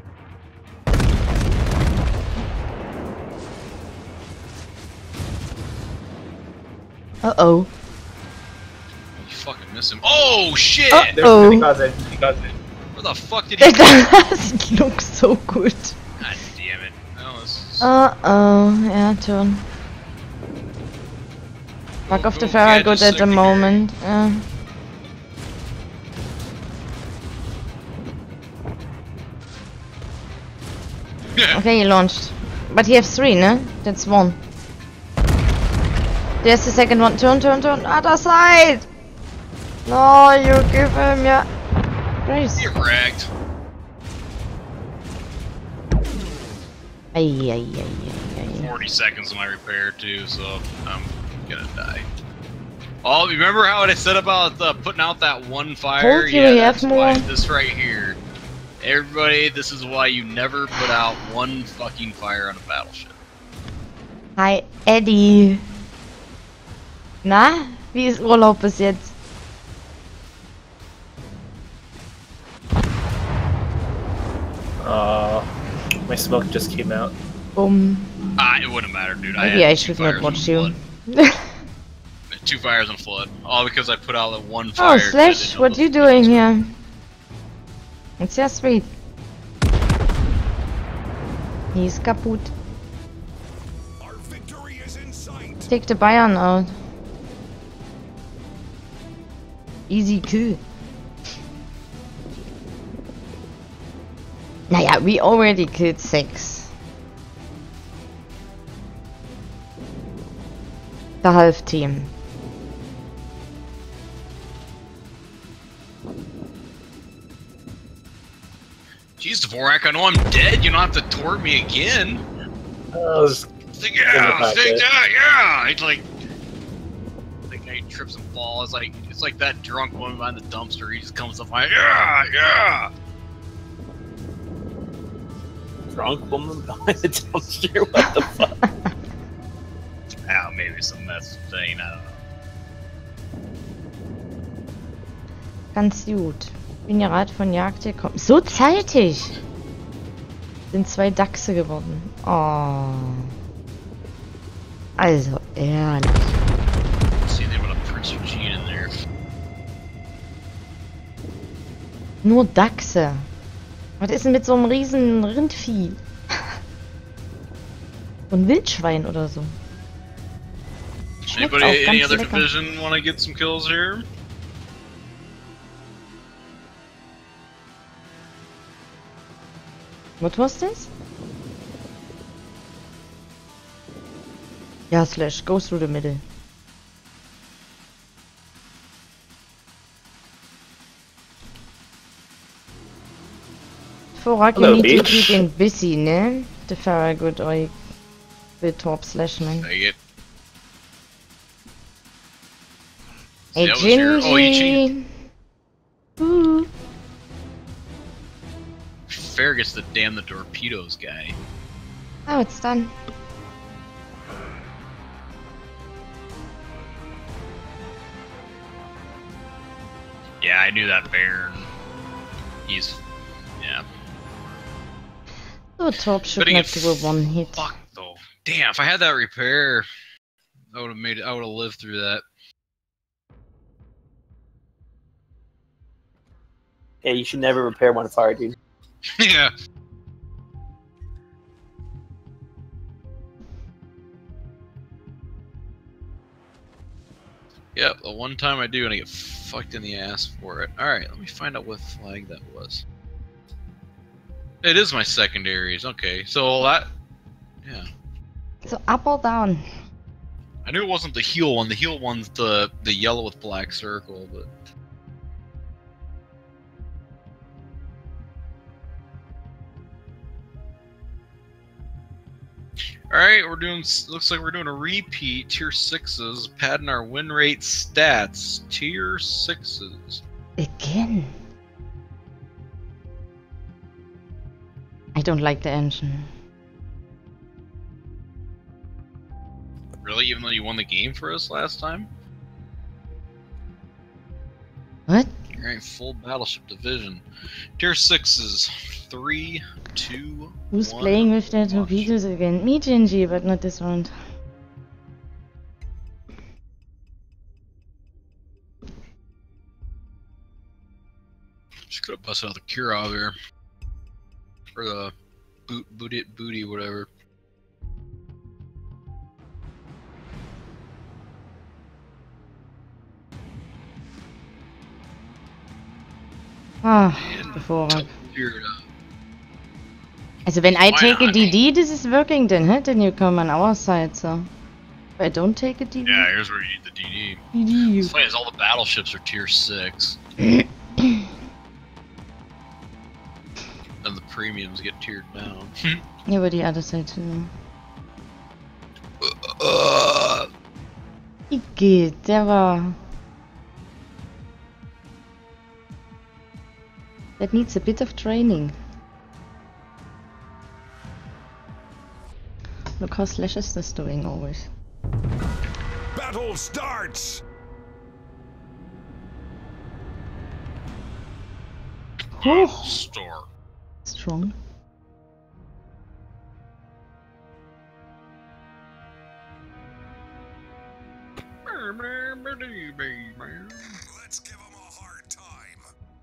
Uh-oh. You fucking miss him. Oh shit! Oh. Because it. Where the fuck did he That go? doesn't look so good. God damn it. No, this is... Uh-oh. Yeah, turn. Fuck off the Farragut at the moment. Yeah. Okay, he launched. But he has 3, no? That's 1. There's the second one. Turn, turn, turn. Other side! No, you give him, yeah. Grace. Get wrecked. Ay, ay, ay, ay, ay. 40 seconds of my repair too, so I'm gonna die. Oh, remember how I said about putting out that one fire? Told you Yeah, we have that's why more. this right here. Everybody, this is why you never put out one fucking fire on a battleship. Hi, Eddie. Na, wie ist Urlaub bis jetzt? My smoke just came out. It wouldn't matter, dude. Maybe had I 2 should fires not watch and you. flood. 2 fires and flood. All because I put out that one fire. Oh, Slash, what you doing here? It's ja sweet. He's kaputt. Our victory is in sight. Take the Bayern out. Easy kill. Naja, we already killed 6. The half team. Jeez, Dvorak, I know I'm dead. You don't have to tort me again. It's like, yeah, take that, yeah. It's like he trips and falls. It's like that drunk woman behind the dumpster. He just comes up like, yeah, yeah. Drunk woman behind the dumpster. What the fuck? Ah, maybe some mess thing. I don't know. Ganz gut. Minerat von Jagd gekommen. So zeitig! Sind 2 Dachse geworden. Oh. Also, ehrlich. See, they would have Prince Eugene in there. Nur Dachse. Was ist denn mit so einem riesen Rindvieh? So ein Wildschwein oder so. Schmeckt auch Anybody, any ganz other lecker. division want to get some kills here? What was this? Yeah, Slash, go through the middle. Dvorak, you Hello, need to Beach. keep him busy, ne? The Farragut or the top Slash man. Take it. Hey, that was your- oh, you Gingy! Ooh. Fair gets the damn the torpedoes guy. Oh, it's done. Yeah, I knew that Baron. He's, yeah. The top should But he not get do a one hit. Fuck though. Damn, if I had that repair, I would have made it. I would have lived through that. Yeah, you should never repair one fire, dude. Yeah. Yep, the one time I do and I get fucked in the ass for it. Alright, let me find out what flag that was. It is my secondaries, okay. So that... Yeah. So up or down? I knew it wasn't the heal one. The heal one's the yellow with black circle, but... Alright, we're doing... Looks like we're doing a repeat. Tier 6s. Padding our win rate stats. Tier 6s. Again? I don't like the engine. Really? Even though you won the game for us last time? What? Alright, Alright, full battleship division. Tier 6s. 3, 2, Who's 1, playing with their launch. torpedoes again? Me, Genji, but not this round. Just could have busted out the Kirov here. Or the booty, whatever. Ah, And hervorragend. cleared up. Also wenn I Why take a not? DD, this is working then, huh? Then you come on our side, so... If I don't take a DD... Yeah, here's where you need the DD. DD. What's funny is all the battleships are tier 6. And the premiums get tiered down. Yeah, but the other side too. Wie geht? Der war... That needs a bit of training. Look how Slash is this doing always. Battle starts! Oh, Store. strong. Let's give him a hard time.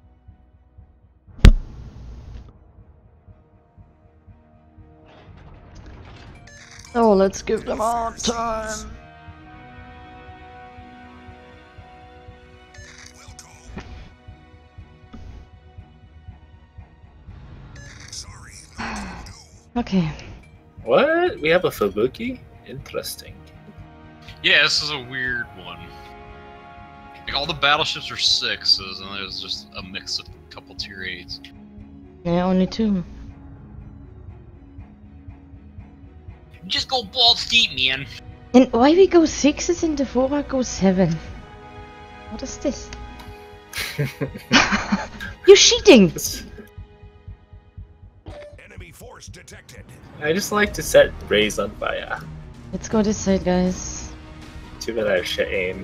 Oh, let's give them our time. We'll go. Sorry, not to do. Okay. What? We have a Fubuki? Interesting. Yeah, this is a weird one. Like, all the battleships are 6s, and there's just a mix of a couple tier 8s. Yeah, only 2. Just go balls deep, man. And why we go 6s and the 4 go 7? What is this? You're cheating! Enemy force detected. I just like to set Rays on fire. Let's go this side, guys. Too bad I have shit aim.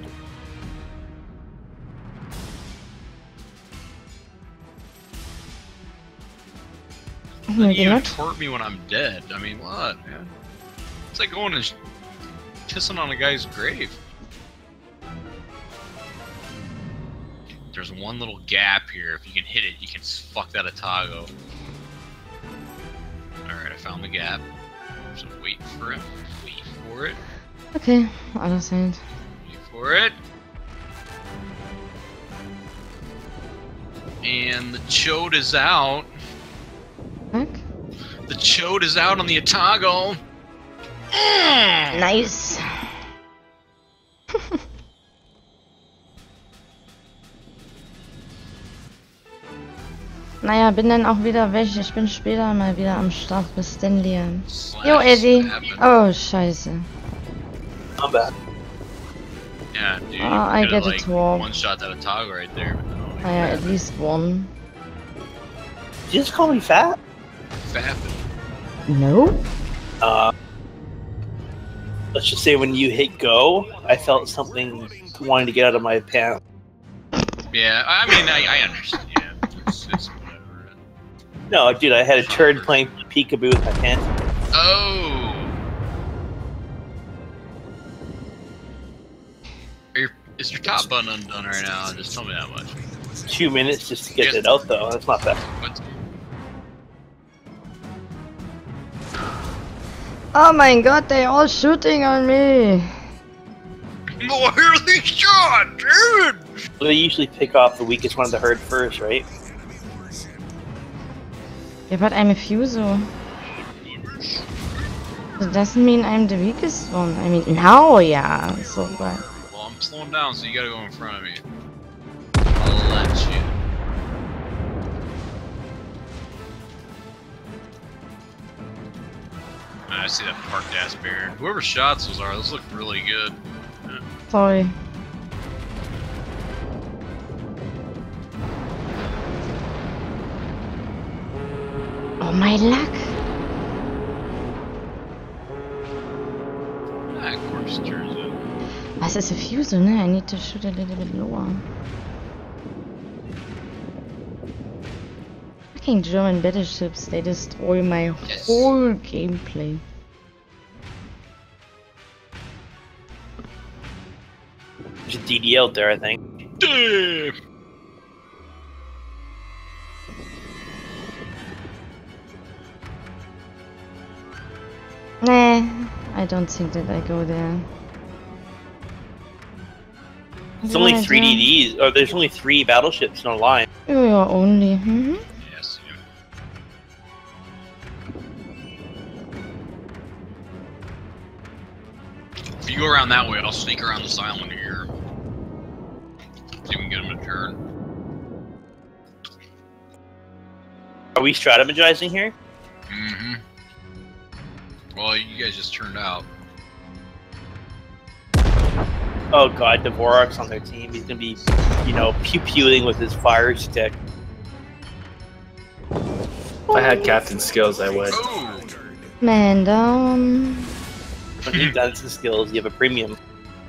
Maybe You not. tort me when I'm dead. I mean, what, man? It's like going and pissing on a guy's grave. There's one little gap here. If you can hit it, you can fuck that Atago. Alright, I found the gap. So wait for it. Wait for it. Okay, other side. Wait for it. And the chode is out. Back. The chode is out on the Atago. Nice. Naja, bin dann auch wieder weg. Ich bin später mal wieder am Start. Bis denn, Liam. Jo, Eddie. Oh, scheiße. I'm back. Yeah, dude. Oh, I you get could've, a like, 12. one shot that Atago right there. Naja, at least one. Did you just call me fat? Fapping. No? Let's just say when you hit go, I felt something wanting to get out of my pants. Yeah, I mean, I understand. Yeah, it's whatever. No, dude, I had a turd playing peekaboo with my pants. Oh! Is your top button undone right now? Just tell me that much. 2 minutes just to get Yes. it out, though. That's not bad. What? Oh my god, they all shooting on me. More early shot, dude! They usually pick off the weakest one of the herd first, right? Yeah, but I'm a Fuso. That doesn't mean I'm the weakest one. I mean, now, yeah. So, but... Well, I'm slowing down, so you gotta go in front of me. I'll let you. I see that parked ass Baron. Whoever shots those are, those look really good. Yeah. Sorry. Oh, my luck. Ah, of course, turns out. Was is a Fuso, ne? I need to shoot a little bit lower. fucking German battleships, they destroy my Yes. whole gameplay. There's a DD out there, I think. Damn. Nah, I don't think that I go there. It's only 3 DDs, or there's only 3 battleships in a line. Oh, you're only. Yes. Yeah. If you go around that way, I'll sneak around this island here. See if we can get him to turn. Are we strategizing here? Mm-hmm. Well, you guys just turned out. Oh god, Dvorak's on their team. He's gonna be, you know, pew-pewing with his fire stick. If I had captain skills, I would. Oh! Man down. When you've done some skills, you have a premium.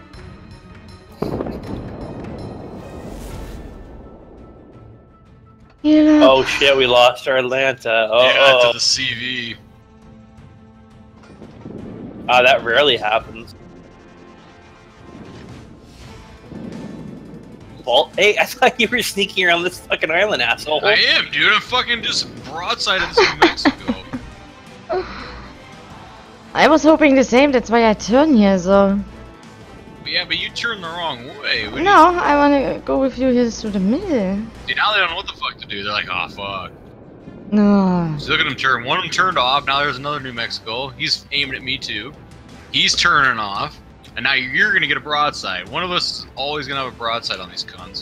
Yeah. Oh shit, we lost our Atlanta. Oh, Yeah, oh. to the CV. That rarely happens. Well, hey, I thought you were sneaking around this fucking island, asshole. I am, dude. I'm fucking just broadsiding this New Mexico. I was hoping the same, that's why I turn here, so. But yeah, but you turned the wrong way. What do No, I wanna go with you here to the middle. you, see, now they don't know what the fuck to do. They're like, oh fuck. No. So look at him turn. One of them turned off. Now there's another New Mexico. He's aiming at me too. He's turning off. And now you're gonna get a broadside. One of us is always gonna have a broadside on these cunts.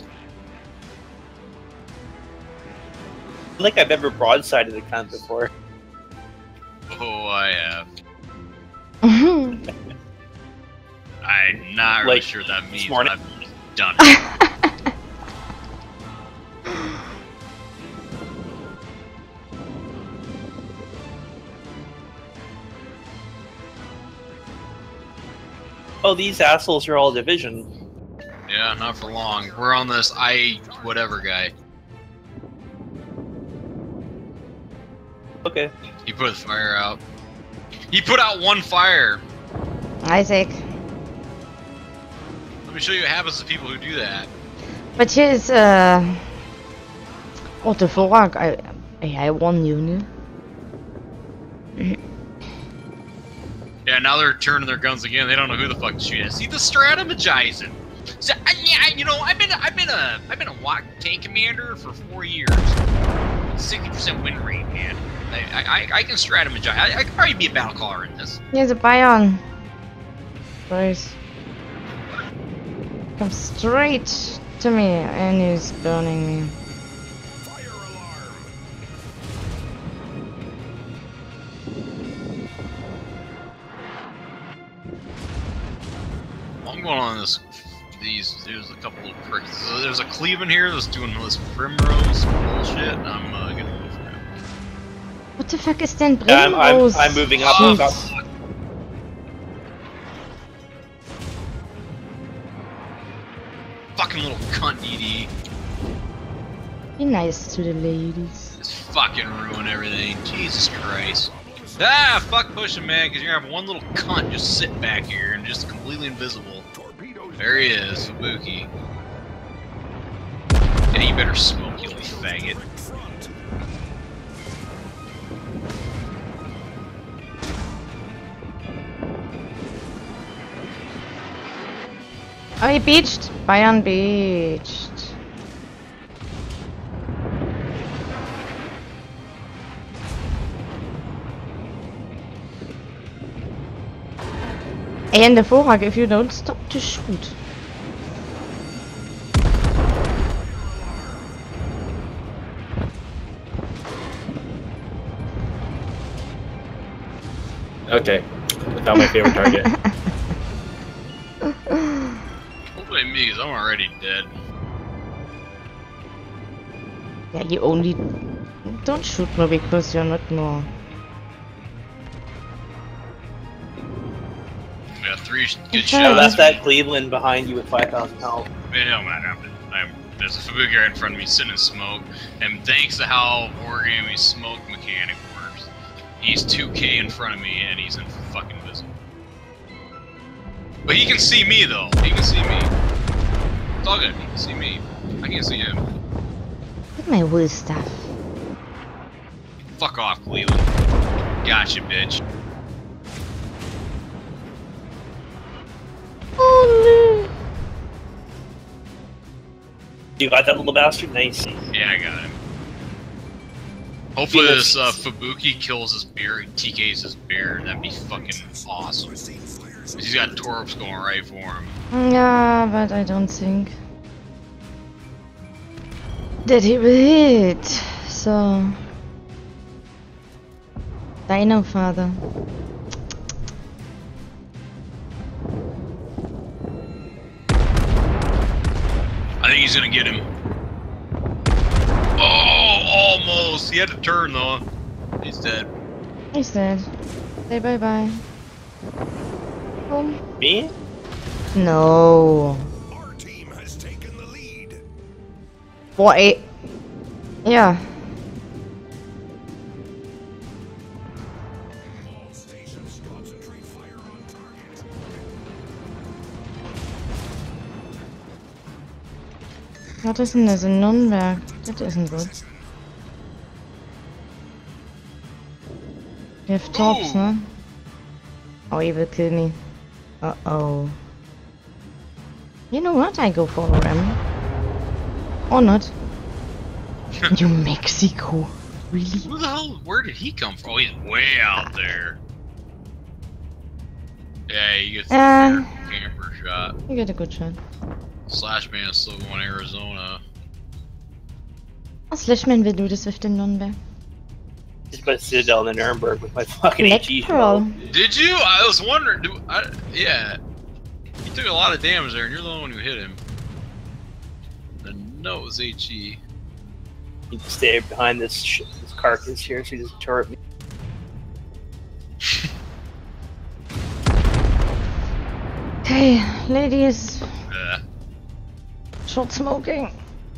I don't think I've ever broadsided a cunt before. Oh, I have. I'm not really Like, sure what that means. this morning? But I've done it. Oh, these assholes are all division. Yeah, not for long. We're on this whatever guy. Okay. He put the fire out. He put out one fire. Isaac. Let me show you what happens to people who do that. But here's, Oh, the Vorak, I won you, no? Yeah, now they're turning their guns again. They don't know who the fuck to shoot at. See the strategizing. So, yeah, you know, I've been a WOC tank commander for 4 years. 60% win rate, man. I can strategize. I could probably be a battle caller in this. Here's a Bion. Nice. Come straight to me, and he's burning me. Fire alarm. I'm going on this. There's a couple of pricks. There's a Cleveland here that's doing this Primrose bullshit. And I'm gonna move for him. What the fuck is then Yeah, Primrose? I'm moving up. Oh, up. fuck. Fucking little cunt DD. Be nice to the ladies. Just fucking ruin everything. Jesus Christ. Ah, fuck pushing, man, because you're gonna have one little cunt just sitting back here and just completely invisible. Torpedoes. There he is, Ibuki. And he better smoke, you little faggot. Front. Oh, he beached. Bion beached. And the Vorak, if you don't stop to shoot. Okay, without my favorite target. Don't blame me, because I'm already dead. Yeah, you only don't shoot me because you're not more. We got 3 good Okay. I shots. left that Cleveland behind you with 5,000 health. Man, no, man, I'm There's a Fubuki right in front of me sitting in smoke, and thanks to how Origami's smoke mechanic works, he's 2K in front of me and he's in fucking visible. But he can see me though. He can see me. It's all good. He can see me. I can't see him. Look at my wool stuff. Fuck off, Cleveland. Gotcha, bitch. Oh You got that little bastard? Nice. Yeah, I got him. Hopefully this Fubuki kills his bear, TKs his bear, that'd be fucking awesome. He's got torps going right for him. no. Yeah, but I don't think that he will hit. So, Dino Father. I think he's gonna get him. Oh, almost. He had to turn though. He's dead. He's dead. Say bye bye. Home. Me? No. Our team has taken the lead. What? Yeah. All stations concentrate fire on target. What is denn das in Nürnberg? Das isn't good. You have tops, Ooh. no? Oh, he will kill me. Uh-oh. You know what? I go for a ram. Or not. New Mexico. Really? Who the hell? Where did he come from? Oh, he's way out there. Yeah, he gets the camper shot. You get a good shot. Slashman is still going Arizona. Slashman will do this with the Nürnberg. Just about to sit down in Nuremberg with my fucking Black HE Pearl. shell. Did you? I was wondering. Yeah. He took a lot of damage there, and you're the only one who hit him. No, it was HE. You can stay behind this carcass here so he doesn't turret me. Okay, ladies. Yeah. Short smoking.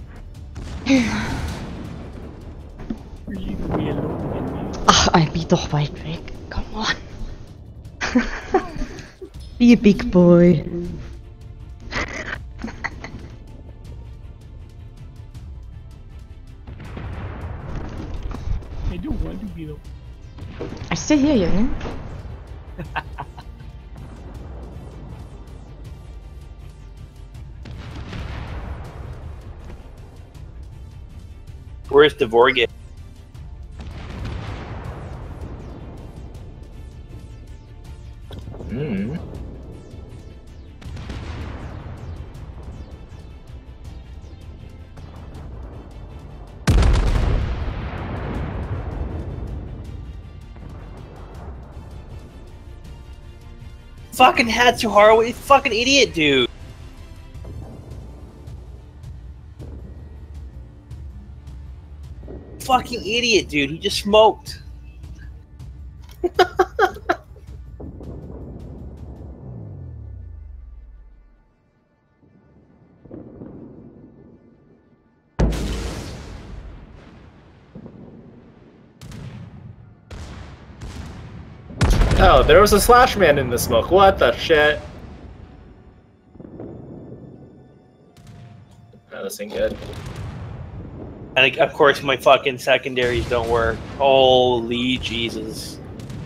Ach, I'll be doch weit weg. Come on. Be a big boy. I still hear you, ne? Where's Dvorak? Hmm. Fucking Hatsuharu, you fucking idiot, dude. Fucking idiot, dude. He just smoked. Oh, there was a Slashman in the smoke. What the shit? Oh, this ain't good. And of course, my fucking secondaries don't work. Holy Jesus.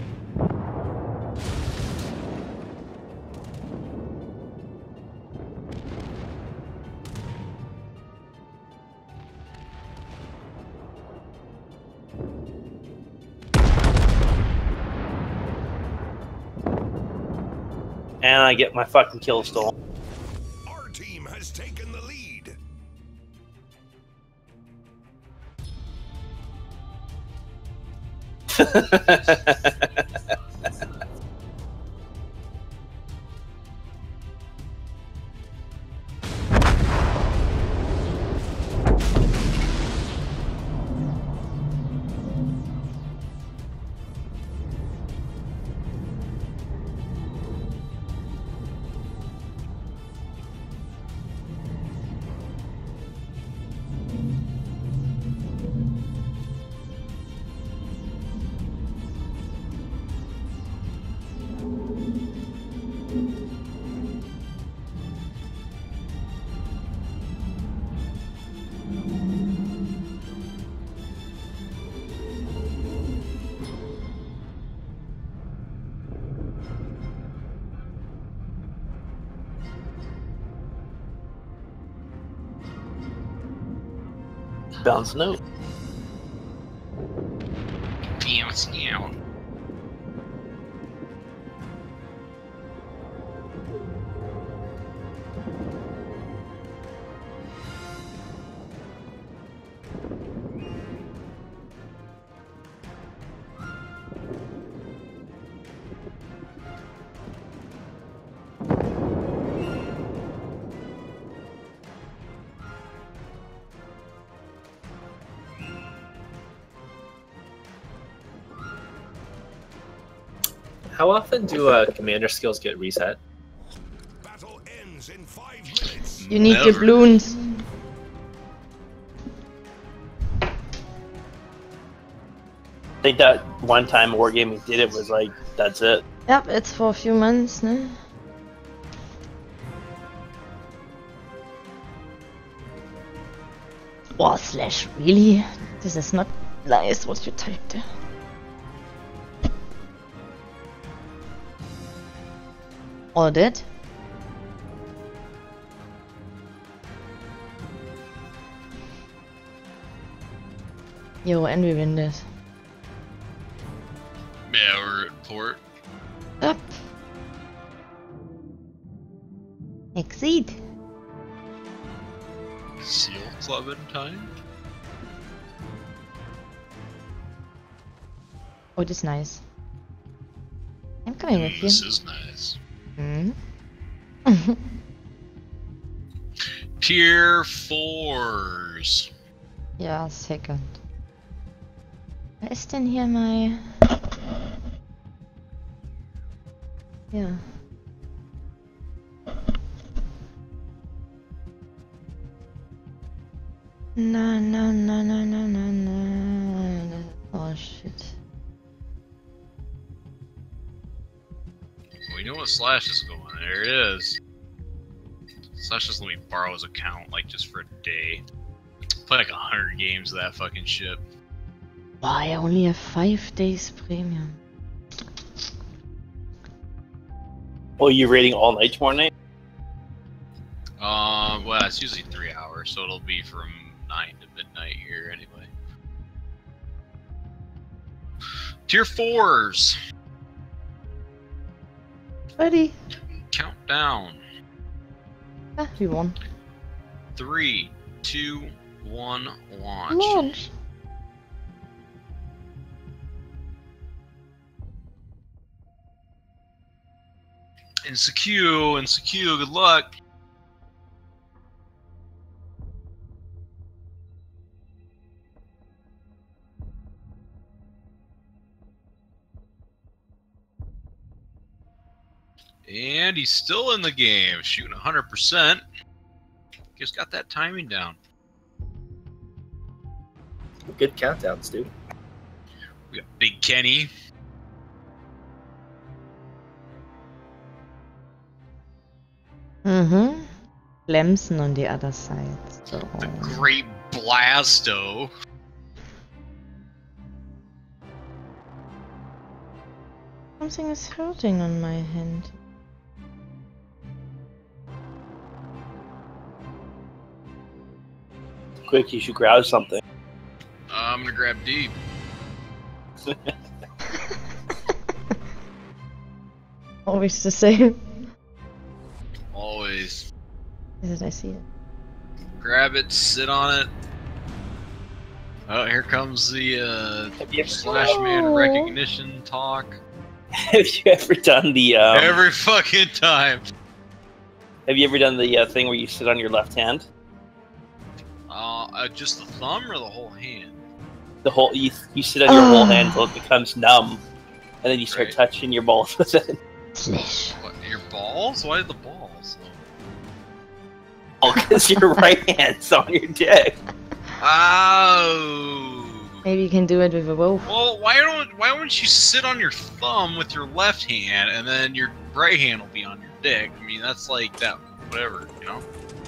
And I get my fucking kill stolen. Our team has taken the lead. bouncing out. Bouncing out. How often do commander skills get reset? Battle ends in 5 minutes. You need your Never. balloons. I think that one time Wargaming did it was like, that's it. Yep, it's for a few months, ne? Oh, slash, really? This is not nice what you typed there. All dead? Yo, and we win this. Yeah, we're at port. Up. Exceed. Seal club in time. Oh, this is nice. I'm coming with you. This is nice. Hmm? Tier 4s. Ja, second. Wer ist denn hier mein... Ja. Na, na, na, na, na, na, na. Oh, shit. We know what Slash is going. There it is. Slash just let me borrow his account, like, just for a day. Play like 100 games of that fucking shit. Why I only have 5 days premium? Oh, you raiding all night tomorrow night? Well, it's usually 3 hours, so it'll be from 9 to midnight here anyway. Tier 4s. Ready? Countdown. Ah, we won. 3, 2, 1, launch. Launch. Insecure, good luck. And he's still in the game, shooting 100%. Just got that timing down. Good countdowns, dude. We got Big Kenny. Mm-hmm. Lemson on the other side. So. The Great Blasto. Something is hurting on my hand. Quick, you should grab something. I'm gonna grab D. Always the same. Always. Did I see it? Grab it, sit on it. Oh, here comes the Have you ever, Slash Man Oh. recognition talk. have you ever done the Every fucking time. Have you ever done the thing where you sit on your left hand? Just the thumb or the whole hand? The whole you sit on your whole hand until it becomes numb, and then you start Right. touching your balls with it. Slash. What, your balls? Why the balls? Oh, because your right hand's on your dick. Oh. Maybe you can do it with a bow. Well, why don't you sit on your thumb with your left hand, and then your right hand will be on your dick? I mean, that's like that, whatever, you know.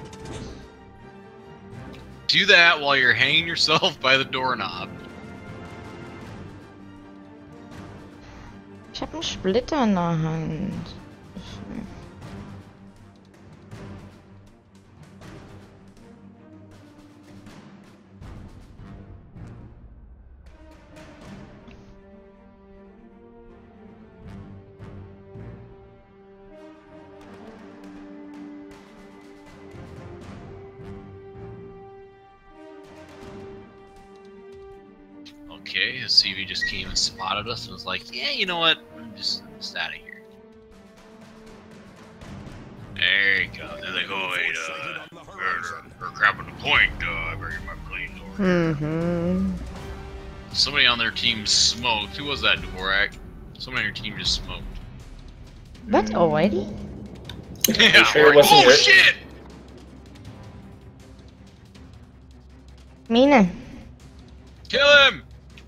Do that while you're hanging yourself by the doorknob. Ich hab einen Splitter in der Hand. Okay, his CV just came and spotted us and was like, yeah, you know what? I'm just out of here. There you go. They're like, oh, wait, we're grabbing the point. I better get my plane over. Mm-hmm. Somebody on their team smoked. Who was that, Dvorak? Somebody on your team just smoked. What, already? Yeah, sure it wasn't oh, your- shit! Mine. Kill him!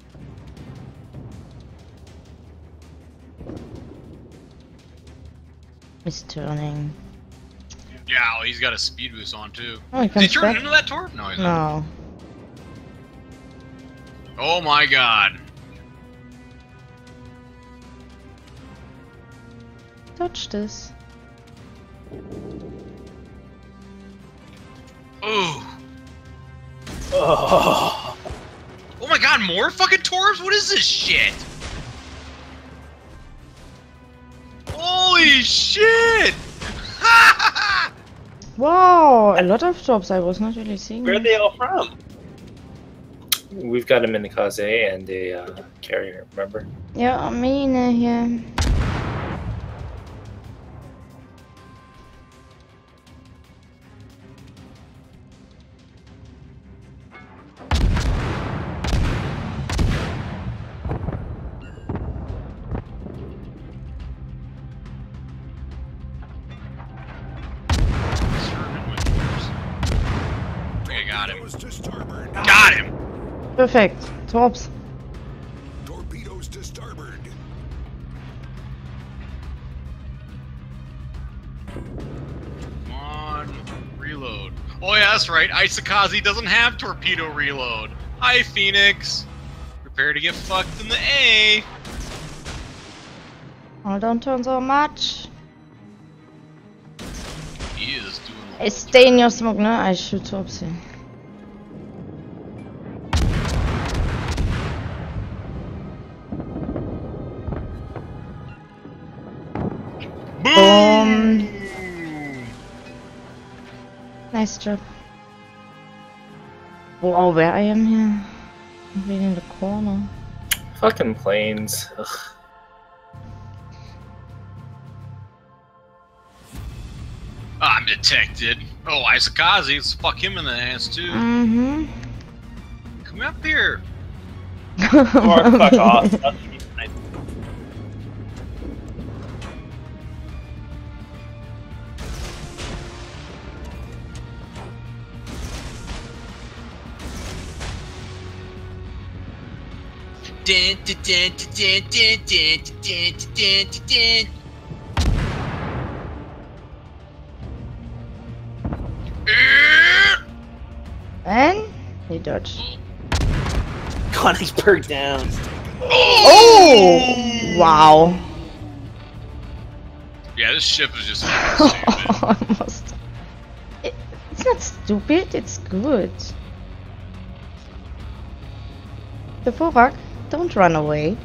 He's turning. Yeah, well, he's got a speed boost on, too. Oh, he Did he comes turn back? into that Torp? No, he's not. No. Oh my god. Touch this. Ooh. Oh. Oh my god, more fucking Torps? What is this shit? Holy shit! Wow, a lot of jobs I was not really seeing. Where are they all from? We've got him in the Kaze and a carrier, remember? Ja, Mine hier. I think I got him. Torpedoes to starboard. Got him! Perfect. Torps. Torpedoes to starboard. Come on, reload. Oh yeah, that's right. Isakaze doesn't have torpedo reload. Hi, Phoenix. Prepare to get fucked in the A. Oh, don't turn so much. He is doing. I stay in your smoke, no? I shoot Torps here. Boom. Nice job. Wow, where I am here? I'm really in the corner. Fucking planes. Ugh. I'm detected. Oh, Isakaze, let's fuck him in the ass too. Mm-hmm. Come up here. Or fuck off. That's what you mean. Dun, dun, dun, dun, dun, dun, dun, dun, dun, dun. And he dodged. Konigsberg down. Oh! Wow. Yeah, this ship is just stupid. Almost. It's not stupid, it's good. The Vorak, don't run away.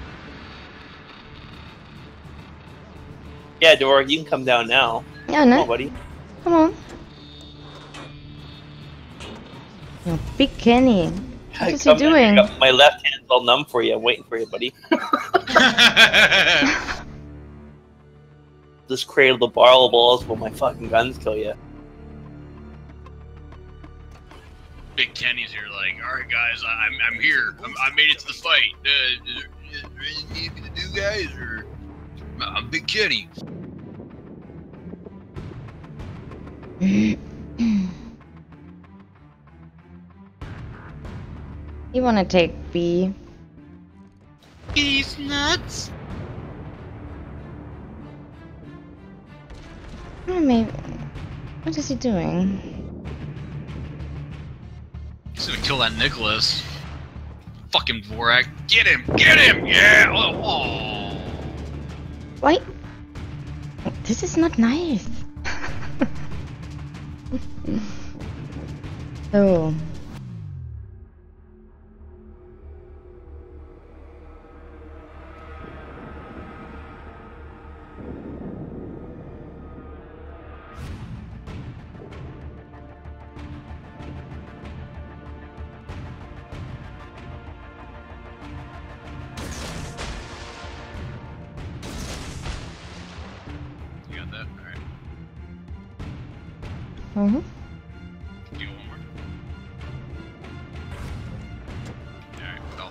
Yeah, Dvorak, you can come down now. Yeah, Come no? on, buddy. Come on. Oh, Big Kenny. What is he Come doing? got my left hand's all numb for you. I'm waiting for you, buddy. Just cradle the barrel balls while my fucking guns kill you. Big Kenny's here, like, alright guys, I'm here. I made it to the fight. Is there anything you need me to do, guys? Or I'm Big Kenny. You wanna take B? He's nuts. Oh, maybe. What is he doing? He's gonna kill that Nicholas. Fucking Dvorak. Get him! Get him! Yeah! Oh. Why? This is not nice. Oh. Mm-hmm. Do one more. Alright, well.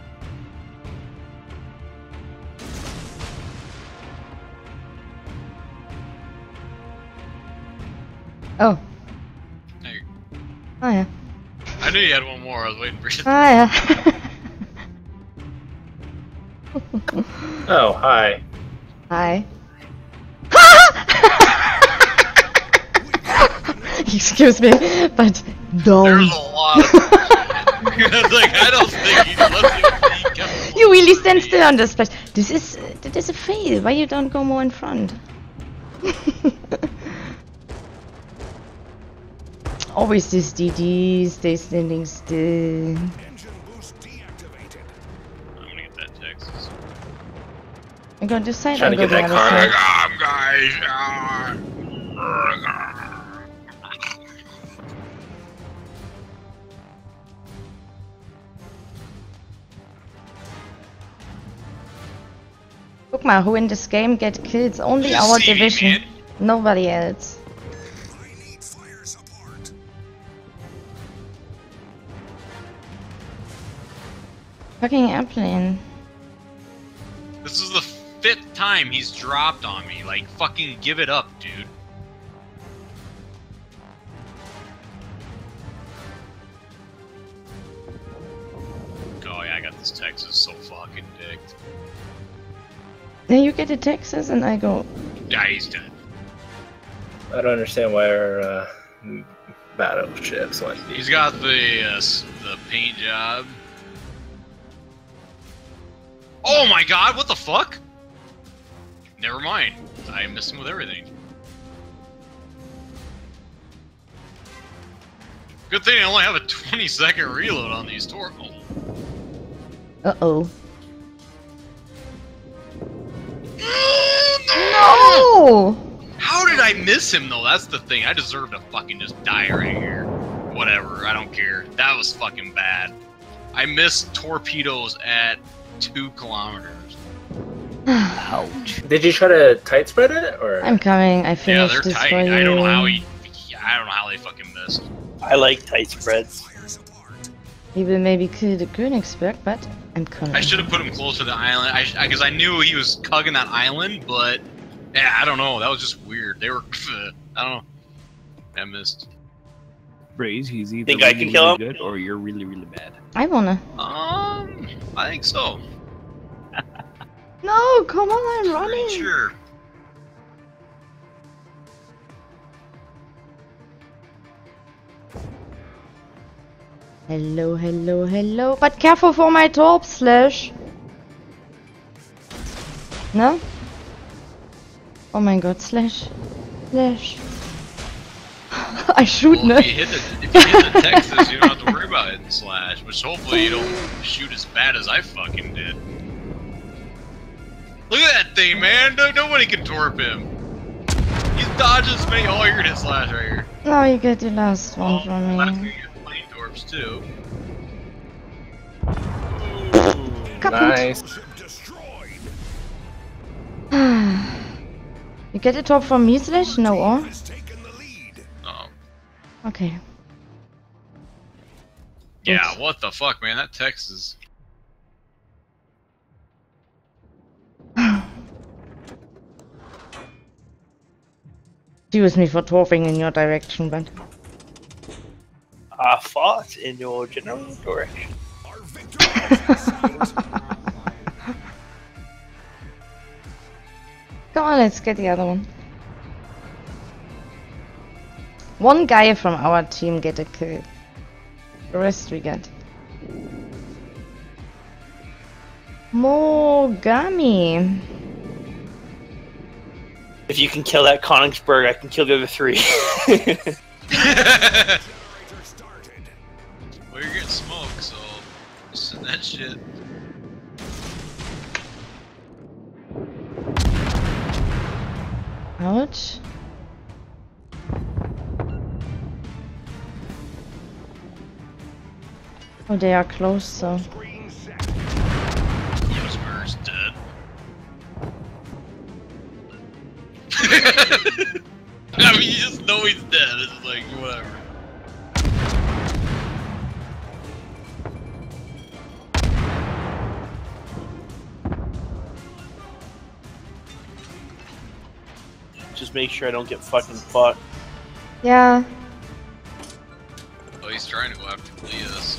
Oh. Hey, Oh yeah. I knew you had one more. I was waiting for you. Oh yeah. Oh, hi. Hi. Excuse me, but don't. There's a lot of shit. Like, I don't think he left him. You really stand still on this place. This is a fail. Why you don't go more in front? Always this DD, stay standing still. Engine boost deactivated. I'm gonna get that Texas. I go this side, Trying I to go get the that other side. Guys. Look mal, who in this game get kills? Only our See, division. man. Nobody else. I need fire support. Fucking airplane. This is the 5th time he's dropped on me. Like, fucking give it up, dude. Oh yeah, I got this Texas so fucking dicked. Then you get a Texas and I go. Yeah, he's dead. I don't understand why our battleships like these. He's got the paint job. Oh my god, what the fuck? Never mind. I missed him with everything. Good thing I only have a 20-second reload on these torpedoes. Uh-oh. No! No! How did I miss him though? That's the thing. I deserve to fucking just die right here. Whatever, I don't care. That was fucking bad. I missed torpedoes at 2 kilometers. Ouch. Did you try to tight spread it or? I'm coming. I Yeah, finished they're this tight. for you. I don't know how I don't know how they fucking missed. I like tight spreads. Fire support. He will maybe kill the Königsberg, but I'm coming. I should have put him closer to the island. Because I knew he was cugging that island, but yeah, I don't know. That was just weird. They were, I don't know. I missed. Braze, he's either Think I really, can kill really him? good or you're really, really bad. I wanna. I think so. No, come on, I'm running. Pretty sure. Hello, hello, hello. But careful for my torp slash. No? Oh my god, slash. Slash. I shoot, Well, no? if you hit the Texas, you don't have to worry about hitting slash, which hopefully you don't shoot as bad as I fucking did. Look at that thing, man! Nobody can torp him. He's dodging as many. Oh, you're gonna hit slash right here. No, you get the last one from Last thing me. you get plane torps too. Kaput. Nice. Ship destroyed. You get a torp from me, slash? No, or? Has taken the lead. Oh. Okay. Yeah, Oops. what the fuck, man? That Texas. Excuse me for torping in your direction, but... I fought in your general direction. Our victory is in sight. Come on, let's get the other one. One guy from our team get a kill. The rest we get. Mogami. If you can kill that Königsberg, I can kill the other 3. Generator started. Well, you're getting smoked, so send that shit. Ouch. Oh, they are close, so... Screen set. Königsberg's dead. I mean, you just know he's dead. It's like, whatever. Just make sure I don't get fucking fucked. Yeah. Oh, he's trying to go after Leah, so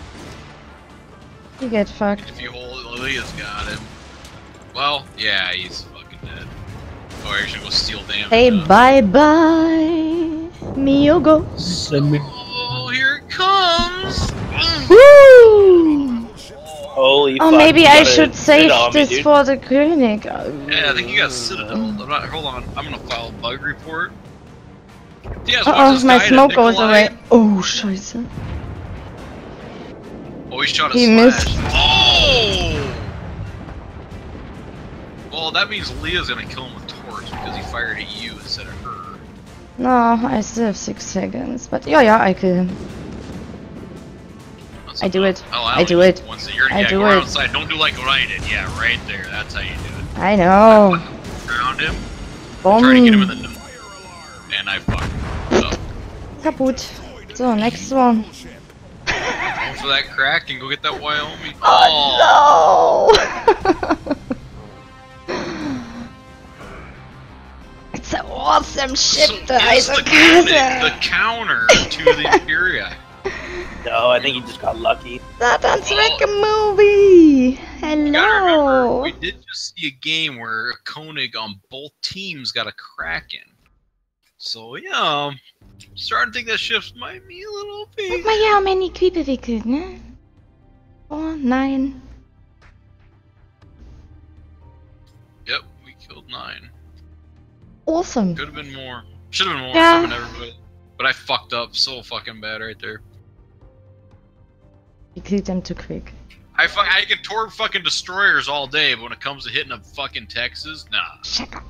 You get fucked. if you hold, Leah's got him. Well, yeah, he's fucking dead. Oh, I should go steal damage. Say bye bye, Miyogo. Oh, here it comes! Woo! Holy Oh, fuck, maybe you I gotta should sit save on me, this dude. for the König. Yeah, I think you got Citadel. I'm not, hold on, I'm gonna file a bug report. Yeah, Uh-oh, my smoke goes away. Oh, scheiße. Oh, he shot a He slash. missed. Oh! Well, that means Leah's gonna kill him with torch because he fired at you instead of her. No, I still have 6 seconds. But yeah, I kill him. That's I do enough. it. Oh, I do it. Once you're, I yeah, do go it. outside. Don't do like what I did. Yeah, right there. That's how you do it. I know. Found him. Try to get him in the Boom. nose. And I fucked him up. Kaputt. So, next one. Go for that crack and go get that Wyoming. Oh no! It's an awesome ship, So the it's the Eisenkäse. counter to the Imperia. No, I think he just got lucky. Satan's Wreck movie. You gotta remember, Hello. we did just see a game where a Koenig on both teams got a Kraken. So yeah, starting to think that shift might be a little Guck big. mal hier, how many Kühe wickelt, ne? 4, 9. Yep, we killed 9. Awesome. Could have been more. Should have been more. Yeah. Should've been everybody. But I fucked up so fucking bad right there. You killed them too quick. I can torp fucking destroyers all day, but when it comes to hitting up fucking Texas, nah. Shut up.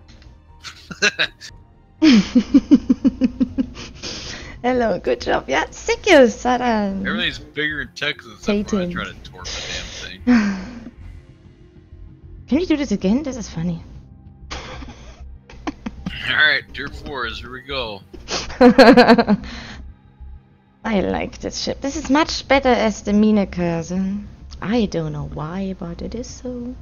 Hello, good job. Yeah, thank you, Satan. Everything's bigger in Texas except when I Satan. try to torp the damn thing. Can we do this again? This is funny. Alright, tier 4s, here we go. I like this ship. This is much better as the Minekase. I don't know why, but it is so.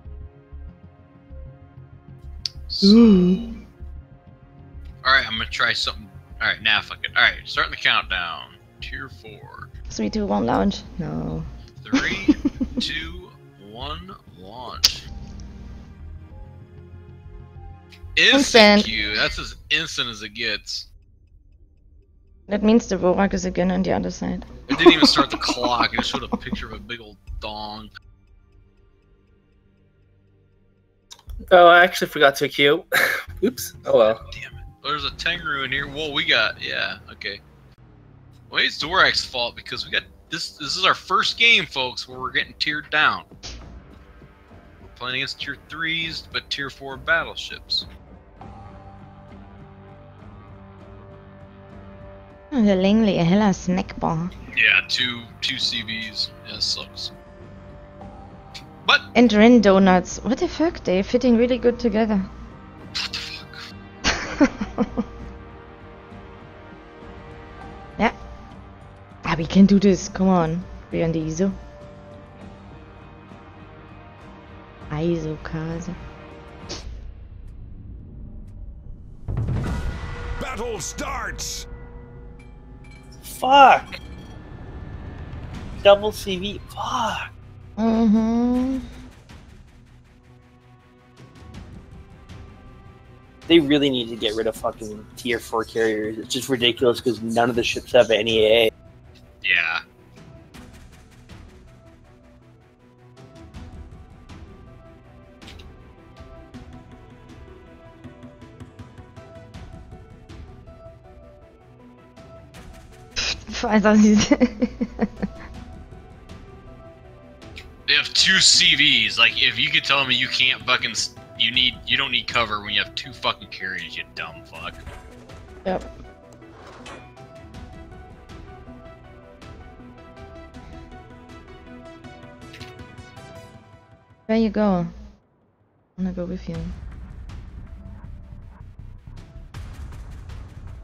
So, alright, I'm gonna try something. Alright, now fuck it. Alright, starting the countdown. Tier 4. 3, 2, 1, launch. No. 3, 2, 1, launch. Instant Instant. Q. That's as instant as it gets. That means the Vorak is again on the other side. It didn't even start the clock. It just showed a picture of a big old dong. Oh, I actually forgot to queue. Oops. Oh well. Damn it. There's a Tengu in here. Whoa, we got, yeah, okay. Well, it's Dorak's fault because we got, this is our first game, folks, where we're getting tiered down. We're playing against tier 3s, but tier 4 battleships. Oh, the Langley, a hella snack bar. Yeah, two CVs. Yeah, sucks. But, And Rin donuts. What the fuck? They're fitting really good together. what the fuck? Yeah. Ah, we can do this. Come on. We're on the ISO. Eisenkäse. Battle starts! Fuck. Double CV. Fuck. Mm-hmm. They really need to get rid of fucking tier 4 carriers. It's just ridiculous because none of the ships have any AA. Yeah. I thought he's... They have 2 CVs. Like, if you could tell me you can't fucking, you don't need cover when you have 2 fucking carriers, you dumb fuck. Yep. Where you go? I'm gonna go with you.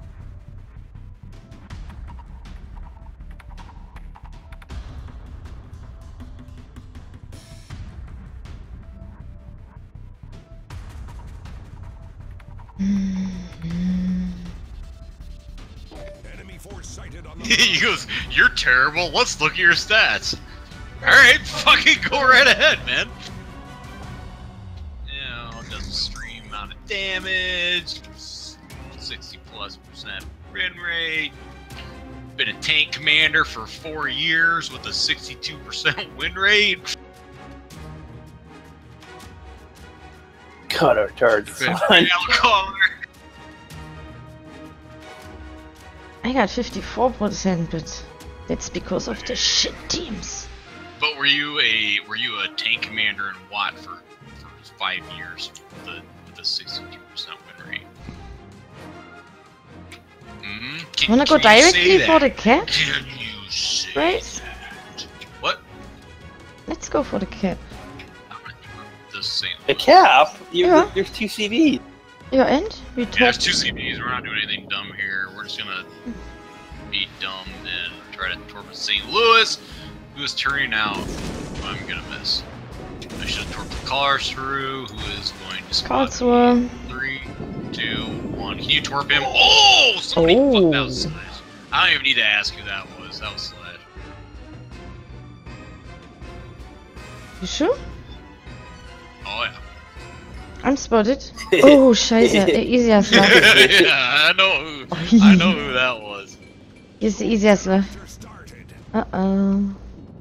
Enemy force sighted on the He goes, "You're terrible. Let's look at your stats." All right, fucking go right ahead, man. You know, does a stream amount of damage, 60+% win rate. Been a tank commander for 4 years with a 62% win rate. Cut our charge. Been Fine. battle caller. I got 54%, but that's because of the shit teams. But were you a tank commander in WoT for 5 years with a 62% win rate? Mm-hmm. Wanna go directly for the cap? Can you say Right? that? What? Let's go for the cap. The same. The cap? Yeah. There's 2 CV. Your end? We Yeah, there's talked. 2 CBs. We're not doing anything dumb here. We're just gonna be dumb and try to torpedo St. Louis, who is turning out who I'm gonna miss. I should have torpedoed Karlsruhe, who is going to spot Karlsruhe. 3, 2, 1. Can you torp him? Oh! Somebody fuck, that was Oh. Slash. I don't even need to ask who that was. That was Slash. You sure? Oh yeah. I'm spotted. Oh, scheiße. Easier slug. Yeah, I know who that was. Here's the easier slug. started. Uh-oh.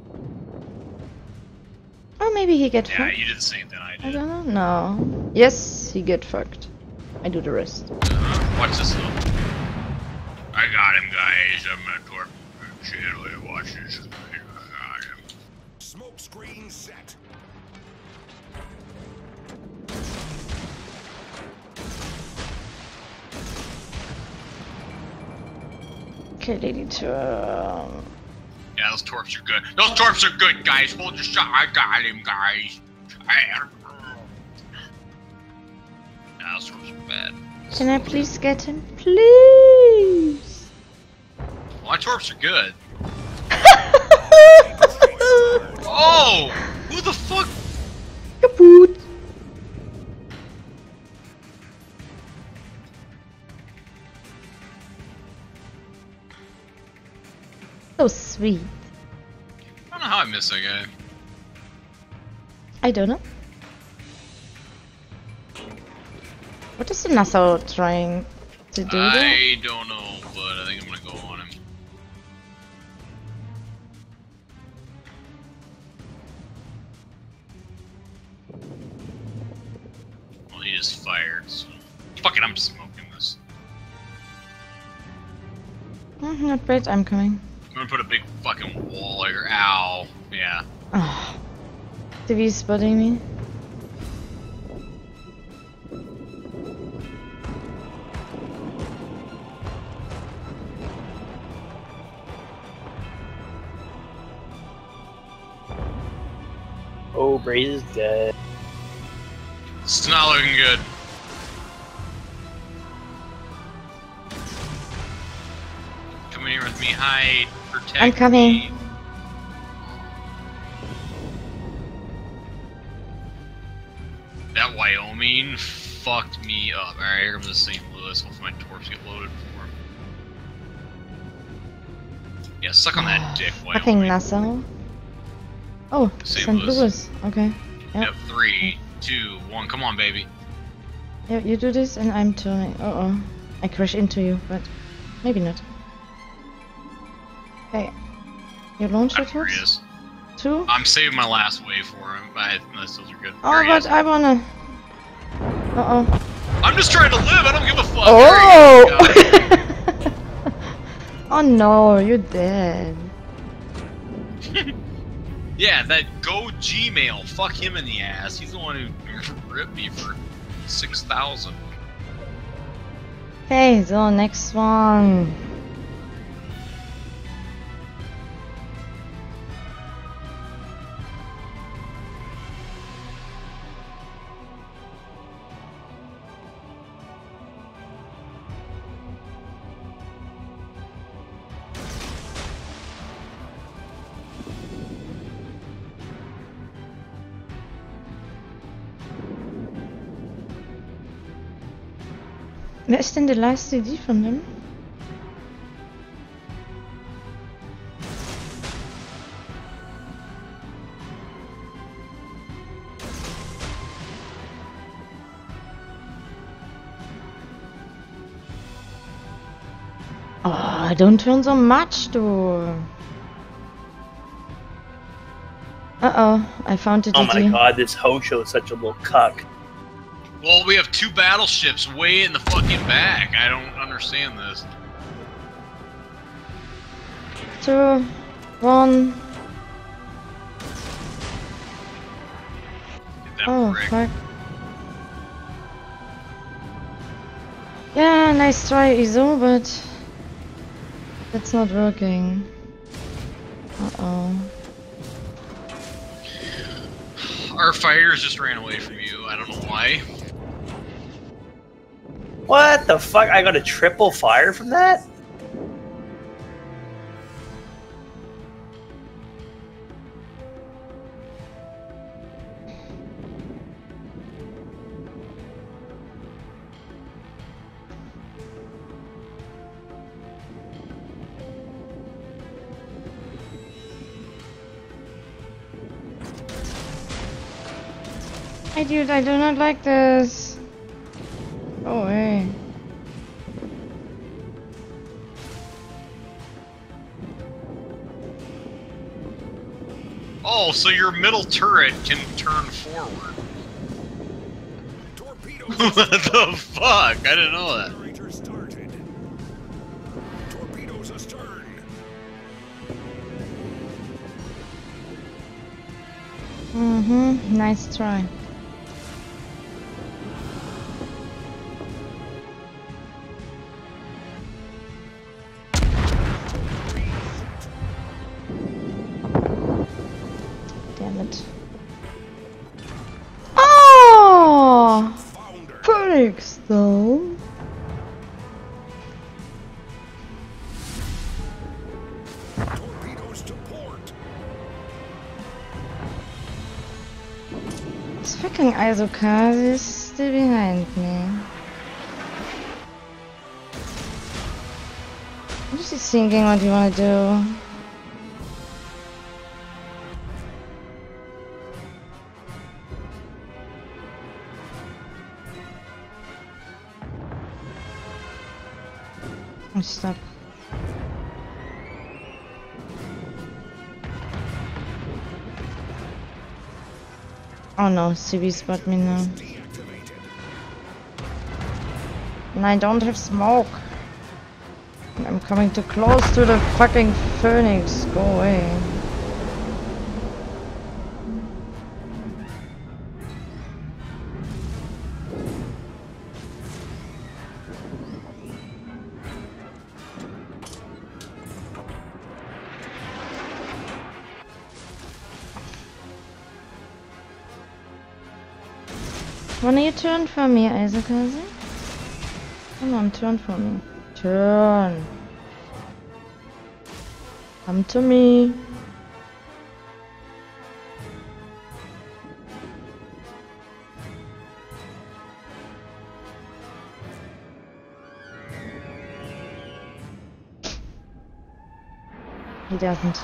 Or maybe he get Yeah, fucked. you did the same thing I I did. don't know. No. Yes, he get fucked. I do the rest. Watch this though. I got him, guys. I'm gonna torp shit. Watch this. I got him. Smoke screen set. Okay, lady to Yeah, those torps are good. Those torps are good, guys. Hold your shot. I got him, guys. Yeah, those torps are bad. Can I please get him? Please! My torps are good. Oh! Who the fuck? Kapoot! So sweet. I don't know how I missed that guy. I don't know. What is the Nassau trying to do there? I don't know, but I think I'm gonna go on him. Well, he just fired. So. Fuck it, I'm smoking this. Not bad, I'm coming. I'm gonna put a big fucking wall here. Ow. Yeah. Oh. TV spotting me. Oh, Braze is dead. It's not looking good. Come in here with me, hide, protect I'm coming. me. That Wyoming fucked me up. Alright, here comes the St. Louis. Hopefully my torps get loaded for him. Yeah, suck on that dick, Fucking Wyoming. Nassau. Oh, St. St. Louis. Louis. Okay. Yep. Yep, 3, 2, 1. Come on, baby. Yeah, you do this and I'm turning. Uh-oh. I crash into you, but maybe not. Okay. You launch Ah, it there he first? is. 2? I'm saving my last wave for him. Those are good. Oh, There he but is. I wanna... Uh-oh. I'm just trying to live. I don't give a fuck. Oh! There you go. Oh no, you're dead. Yeah, that Go Gmail. Fuck him in the ass. He's the one who ripped me for 6,000. Okay, so next one. Wer ist denn der last CD von dem? Oh, don't turn so much, du. Uh-oh, I found it. Oh my god, this Hosho is such a little cuck. Well, we have 2 battleships way in the fucking back. I don't understand this. 2, 1. Get that Oh, brick. fuck. Yeah, nice try, Izo, but that's not working. Uh-oh. Our fighters just ran away from you. I don't know why. What the fuck? I got a triple fire from that? Hey dude, I do not like this. Go away. Oh, so your middle turret can turn forward. Torpedoes What the fuck? I didn't know that. generator started. Torpedoes astern. Mm-hmm, nice try. Damn it. Oh! Founder. Phoenix, though. Torpedoes to port. This fucking Isokaze is still behind me. I'm just thinking what you want to do. Oh, stop. Oh no, CB spot me now. Deactivated. And I don't have smoke. And I'm coming too close to the fucking Phoenix. Go away. Wanna you turn for me, Isokaze? Come on, turn for me. Turn. Come to me. He doesn't.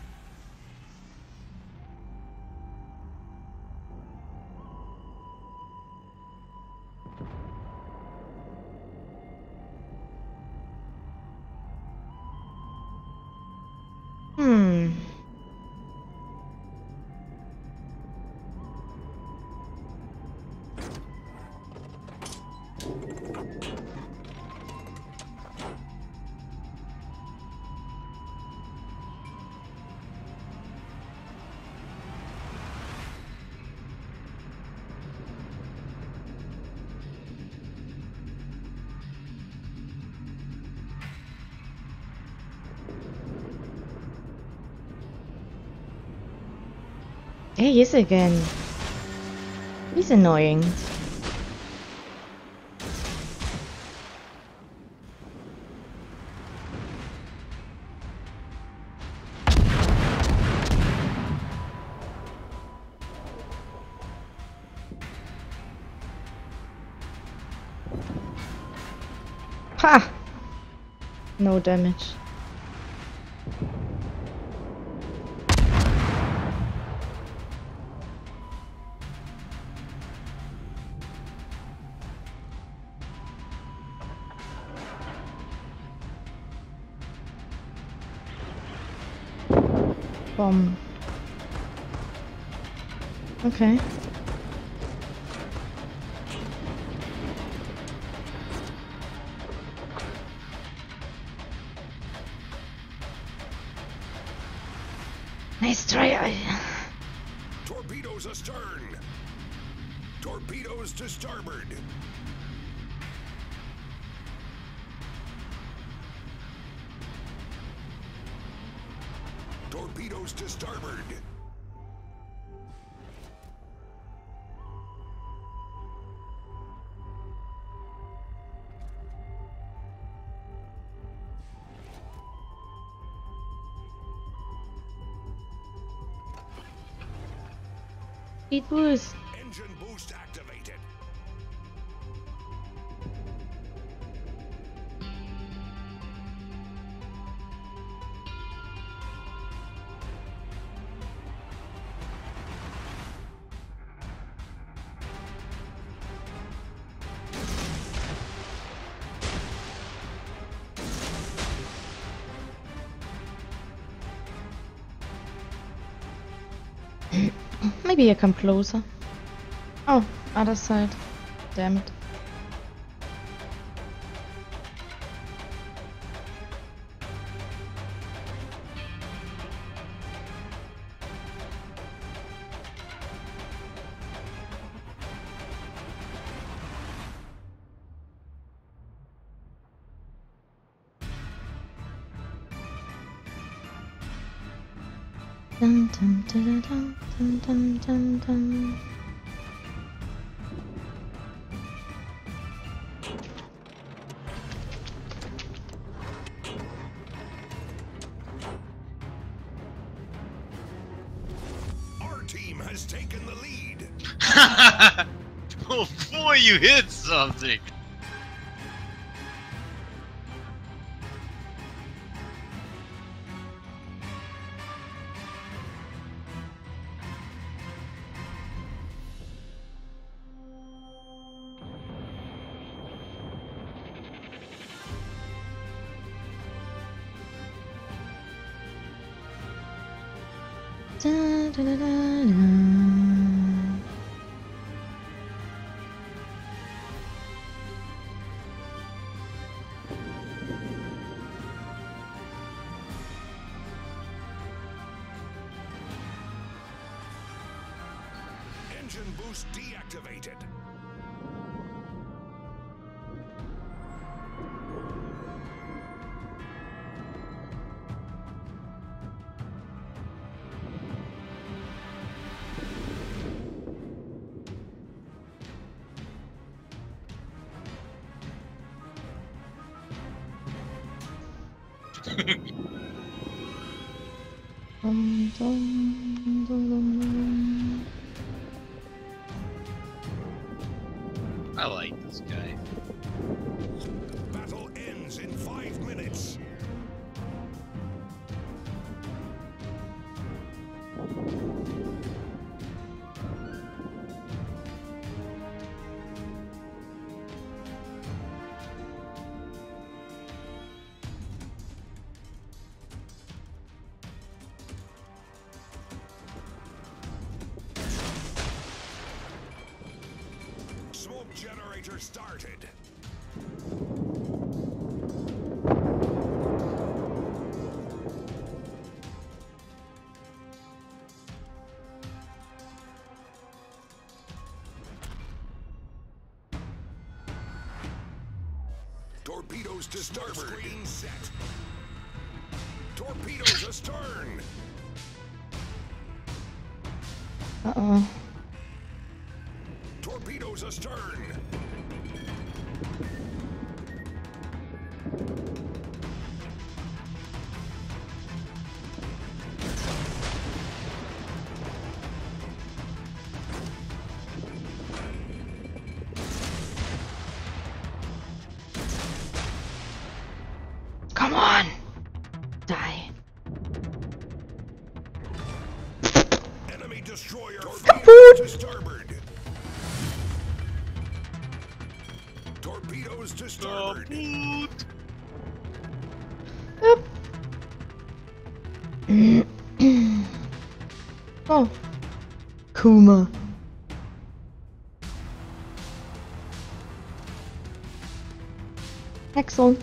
Hey, yes again. He's annoying. Ha! No damage. Bomb. Okay. Nice try. Torpedoes astern. Torpedoes to starboard. Torpedoes to starboard. It was. Engine boost activated. Maybe I come closer. Oh, other side. Damn it. Dun, dun, dun, dun, dun, dun, dun, dun. Our team has taken the lead. Oh boy, you hit something! Da, da, da, da, da. Engine boost deactivated. Dum, dum, dum, dum, dum. I like this guy. Battle ends in 5 minutes. Smoke generator started. Torpedoes to starboard. Screen set. Torpedoes astern. Uh-oh. Torpedoes astern. torpedoes to starboard. Oh. Kuma. Excellent.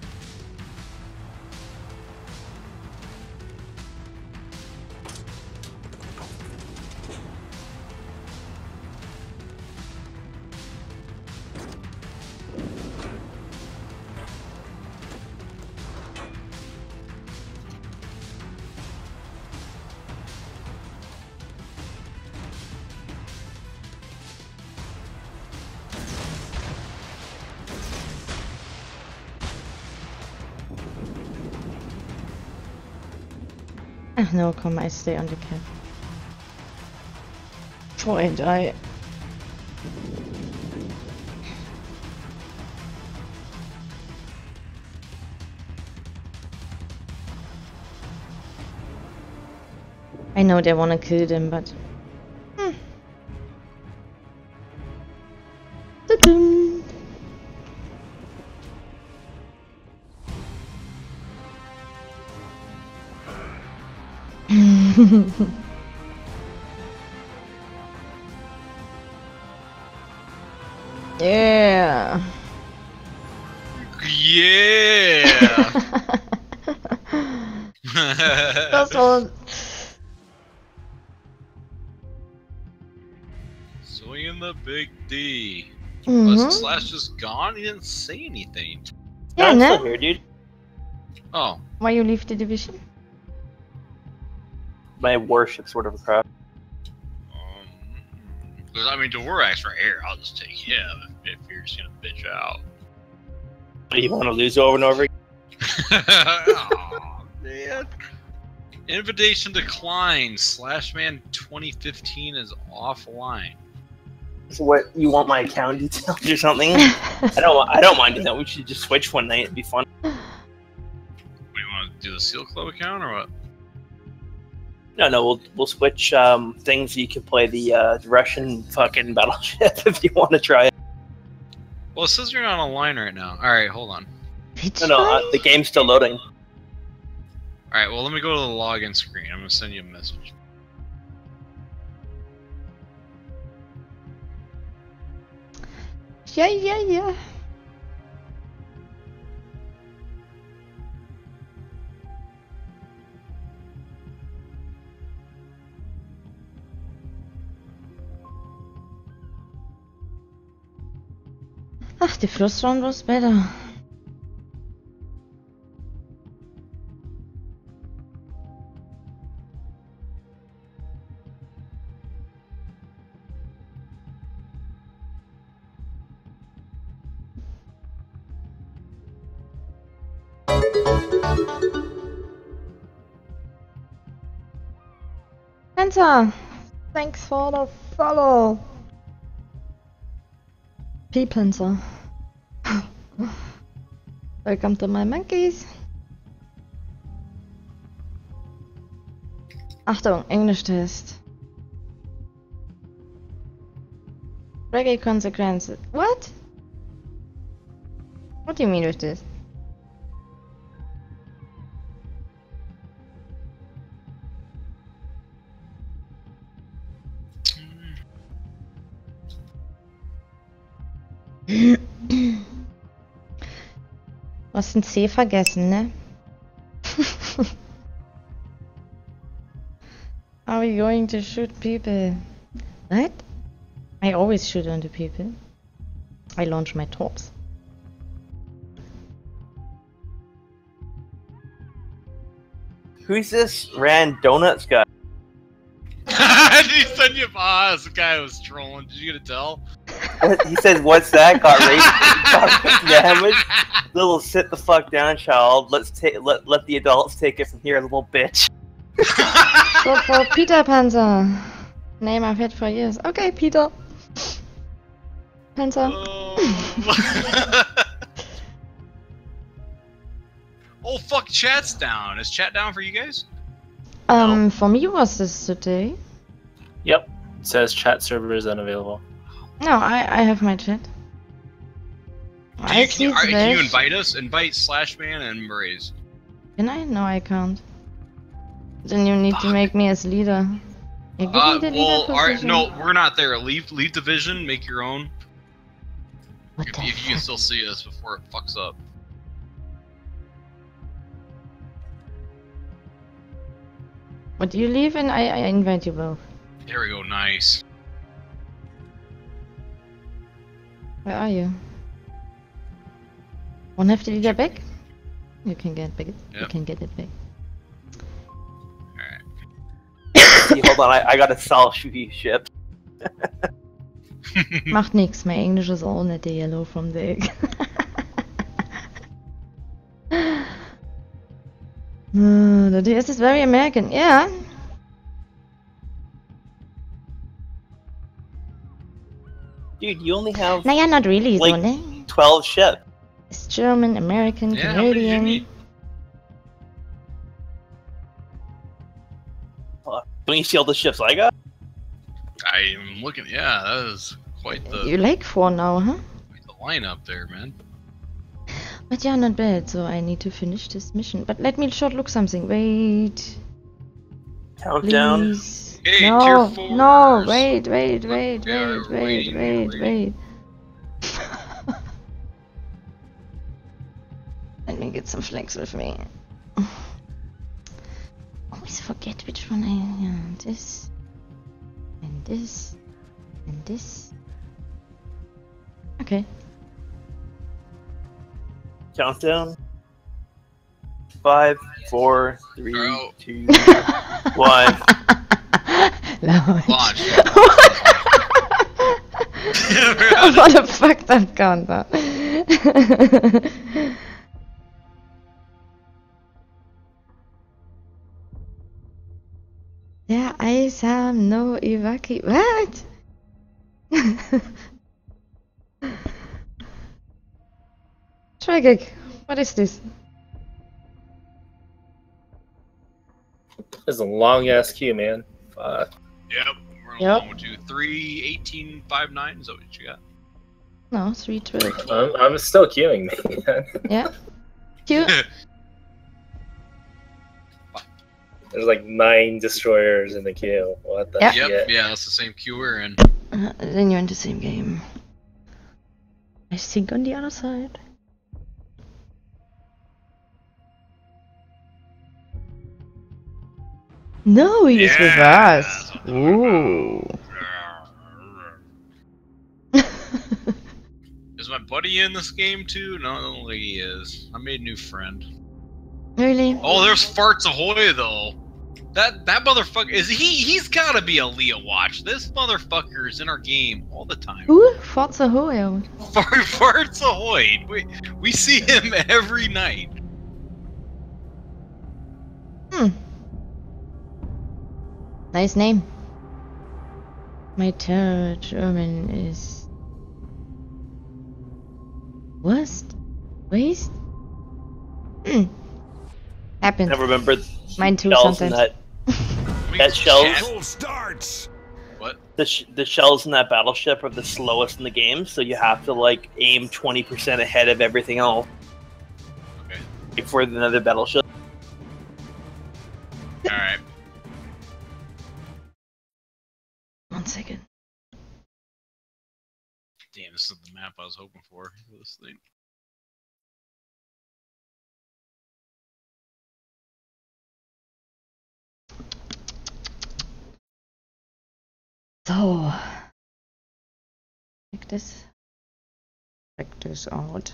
Ah, no, come, I stay on the cap. Before I die. I know they wanna kill them, but... Ta-dum. Yeah. Yeah. That's all. Swinging the big D. Mhm. Was Slash just gone? He didn't say anything. Yeah, I'm no? still here, dude. Oh. Why you leave the division? My worship sort of a crap. Because, I mean, Dvorak's right here. I'll just take him if you're just gonna bitch out. You want to lose over and over again? Aw, man. Invitation declined. Slashman 2015 is offline. So what, you want my account details or something? I don't mind doing that. We should just switch one night. It'd be fun. What, do you want to do the Seal Club account or what? No, we'll switch things so you can play the Russian fucking battleship if you want to try it. Well, it says you're not online right now. Alright, hold on. No, the game's still loading. Alright, well, let me go to the login screen. I'm gonna send you a message. Yeah. Ach, the first round was better. Penta, thanks for the follow. P-Penta. Welcome to my monkeys. Achtung, Englisch-Test. Reggae consequences. What? What do you mean with this? Du hast ein C vergessen, ne? Are we going to shoot people? What? I always shoot on the people. I launch my torps. Who's this Rand Donuts guy? He said you boss. The guy was trolling. Did you get a tell? He said, "What's that?" Got raped damage. Little sit the fuck down, child. Let's let the adults take it from here, little bitch. So for Peter Panzer. Name I've had for years. Okay, Peter. Panzer. Oh fuck, chat's down. Is chat down for you guys? For me was this today? Yep. It says chat server is unavailable. No, I have my chat. I see the Can you bridge. invite us? Invite Slashman and Braze. Can I? No, I can't. Then you need to Fuck. make me as leader. Yeah, give me the leader Well, alright, position. no, we're not there. Leave division, make your own. What the If you can fuck? still see us before it fucks up. What do you leave and I invite you both. There we go, nice. Where are you? One have the leader back? You can get back. You Yep. can get it back. Alright. See, hold on, I gotta sell ship. Macht nix, my English is all not the yellow from the egg. The DS is very American, yeah. Dude, you only have Naja, not really, Like- so, ne? 12 ships. It's German, American, Yeah, how many do you Canadian. need? Don't you see all the ships I got? I am looking, yeah, that is quite the You like 4 now, huh? lineup there, man. But yeah, not bad, so I need to finish this mission. But let me short look something. Wait, Countdown. please. Hey, No, tier 4s. no, wait. Yeah, we're waiting. Let me get some flex with me. Always forget which one this, and this, and this. Okay. Countdown. 5, 4, 3, Oh. 2, 1. Launch. Launch. What a fucked up countdown. There is no evacuate. What? Tragic. What is this? There's a long ass queue, man. Fuck. Yep, we're on Yep. 1, 2, 3, 18, 5, 9. Is that what you got? No, 312. I'm still queuing, man. Yeah. Cute. There's like 9 destroyers in the queue. What the Yeah. Yep, shit? yeah, that's the same queue we're in. Then you're in the same game. I think on the other side. No, he's with Yeah, us. that's what I'm Ooh. Is my buddy in this game too? No, I don't think he is. I made a new friend. Really? Oh, there's Farts Ahoy though. That motherfucker is he's gotta be a Leah watch. This motherfucker is in our game all the time. Who? Forza Hoyo. Farts Ahoy. We see him every night. Nice name. My terror German is worst. Waste? Happens. I remember Mine too shells in sometimes. that shells. Battle starts. What? The shells in that battleship are the slowest in the game, so you have to like aim 20% ahead of everything else Okay. before another battleship. Alright. 1 second. Damn, this is the map I was hoping for this thing. So. Check this. Check this out.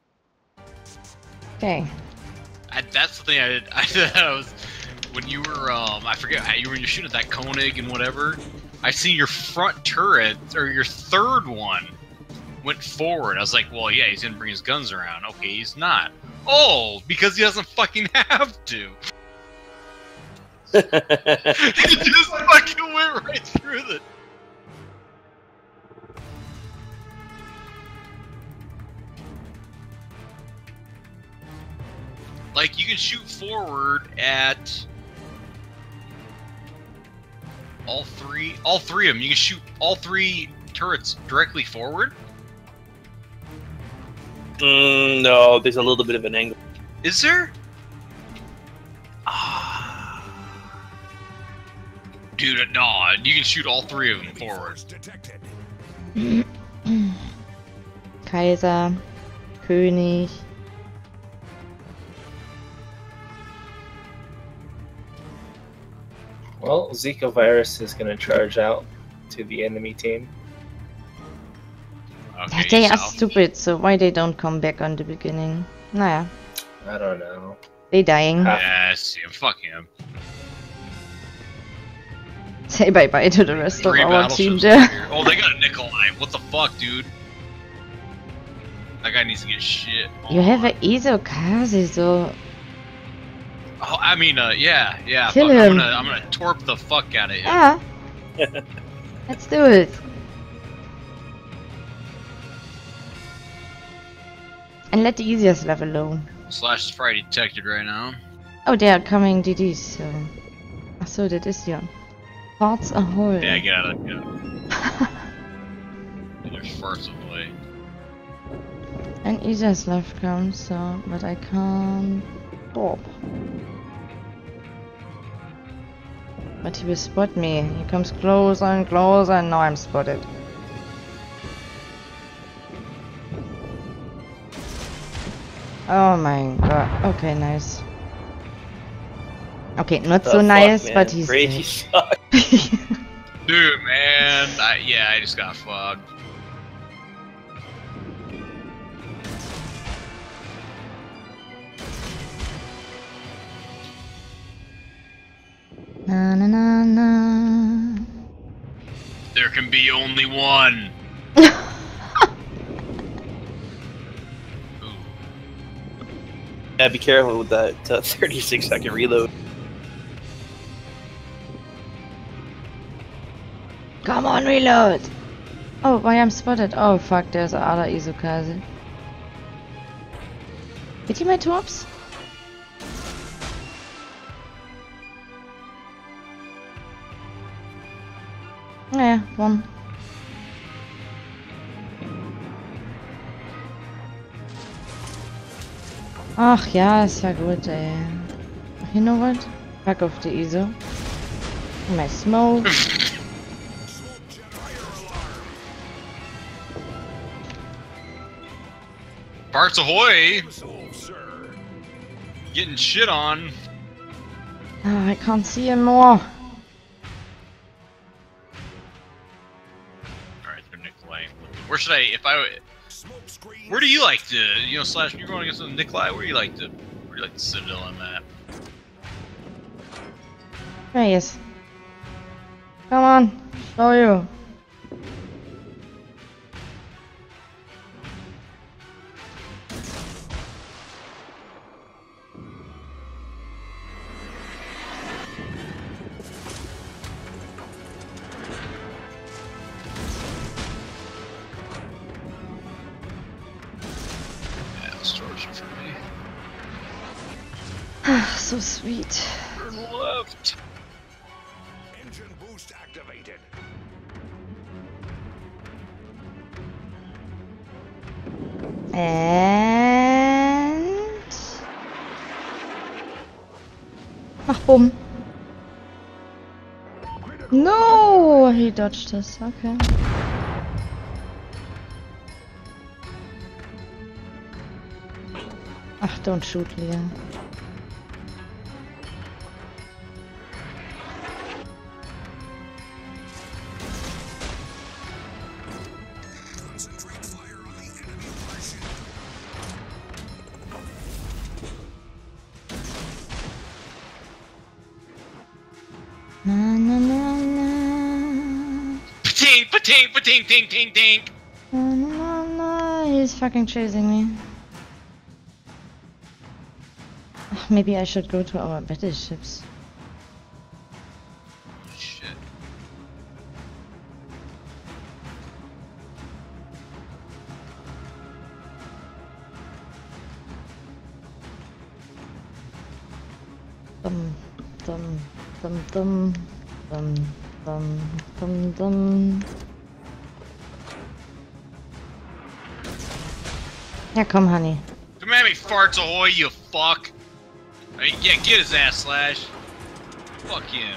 Okay. That's the thing I was when you were I forget how you were shooting at that Koenig and whatever. I see your front turret or your third one went forward. I was like, well, yeah, he's gonna bring his guns around. Okay, he's not. Oh, because he doesn't fucking have to. He just fucking went right through the. Like, you can shoot forward at all three of them. You can shoot all 3 turrets directly forward. No, there's a little bit of an angle. Is there? Dude, no, you can shoot all three of them forward. Detected. Kaiser, König. Well, Zika virus is going to charge out to the enemy team. Okay, They are south. stupid, so why they don't come back on the beginning? Naja, I don't know. they dying. Yes, yeah, fuck him. Say bye bye to the rest of Three our team battleships there. over here. Oh, they got a Nikolai. What the fuck, dude? That guy needs to get shit. You have on. an Isokaze, so Oh, I mean, yeah. Kill Fuck, him. I'm gonna torp the fuck out of him. yeah. Let's do it. And let the easiest level alone. Slash is probably detected right now. Oh, they are coming DDs, so. Achso, das ist ja. Parts ahoy. Yeah, get out of it. There's first of the way. And easiest left comes, so. But I can't. Stop. But he will spot me. He comes closer and closer, and now I'm spotted. Oh my god. Okay, nice. Okay, not so The nice, fuck, but man? he's Brady dead. sucks. Dude, man. I just got fucked. Na na na na. There can be only one. Ooh. Yeah, be careful with that 36-second reload. Come on, reload! Oh, why I'm spotted? Oh fuck, there's other Isokaze. Did you my torps? Yeah, one. Ach ja, ist ja gut, ey. You know what? Fuck off the ISO. My smoke. Smoke generator alarm. Parts ahoy! Resolve, sir. Getting shit on. Oh, I can't see him more. Alright, they're Nikolai. Where should I, Smoke screen. where do you like to, Slash, you're going against the Nikolai, where do you like the Citadel on that? There he is. Come on, show you. Yeah, storage for me. So sweet. Turn left. Engine boost activated. And... Ach, bumm. No, he dodged this. Okay. Ach, don't shoot, Leon. Concentrate fire on the enemy warship. Na na na na. Patink, patink, patink, tink, tink, tink. Na na na. He's fucking chasing me. Ach, maybe I should go to our battleships. Shit. Dum dum dum dum dum dum dum dum. Yeah, come, honey. Come at me, farts ahoy, you fuck! I mean, yeah, get his ass, Slash. Fuck him.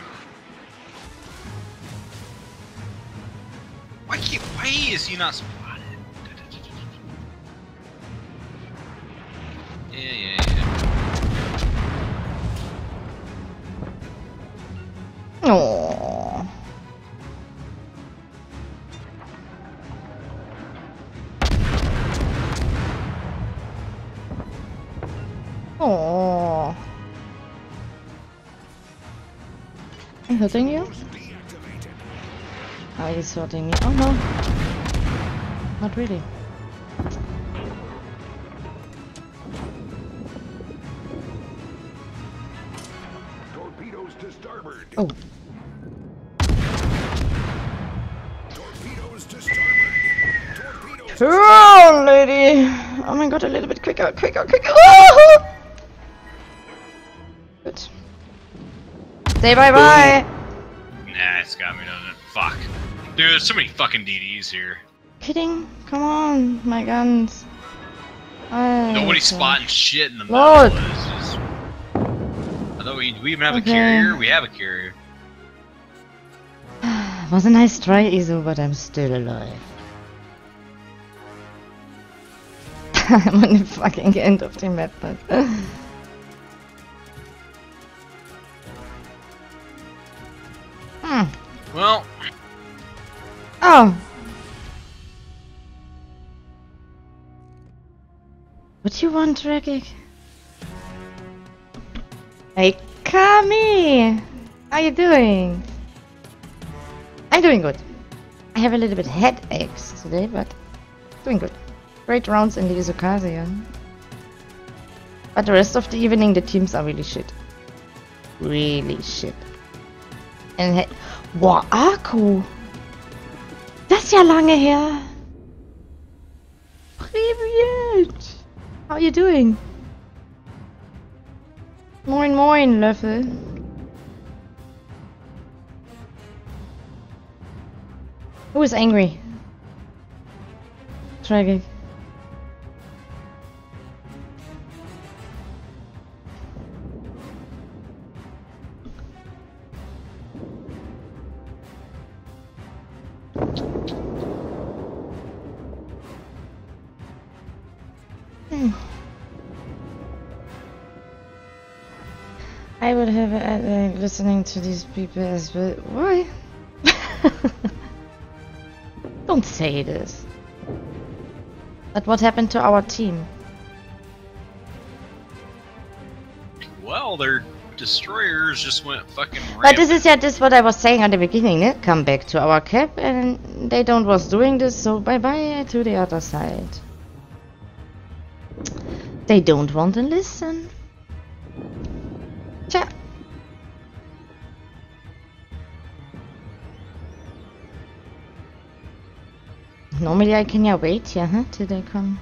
Why is he not spotted? Yeah. Oh. Oh. I'm hurting you? Oh, he's hurting me. Oh no. Not really. Torpedoes to starboard. Oh. Torpedoes to starboard. Torpedoes. Oh, lady! Oh my god, a little bit quicker. Oh! Good. Say bye-bye! Nah, it's got me, doesn't it? Fuck. Dude, there's so many fucking DDs here. Kidding? Come on, my guns. Nobody's spotting shit in the Lord. middle. It's just... I thought we even have a Okay. carrier. We have a carrier. Was a nice try, Izu, but I'm still alive. I'm on the fucking end of the map, but... Well, Oh! What you want, Dragic? Hey, Kami! How you doing? I'm doing good. I have a little bit headaches today, but doing good. Great rounds in the Izukaze, yeah. But the rest of the evening, the teams are really shit. Really shit. And hey, wow, Akku! Das ist ja lange her! Привет! How you doing? Moin moin, Löffel. Who is angry? Tragic. I would have listening to these people as well. Why? Don't say this. But what happened to our team? well, their destroyers just went fucking But this rampant. is yeah, this what I was saying at the beginning. Ne? Come back to our cap, and they don't was doing this. So bye bye to the other side. They don't want to listen. Tja. Normally I can yeah wait here, huh, till they come.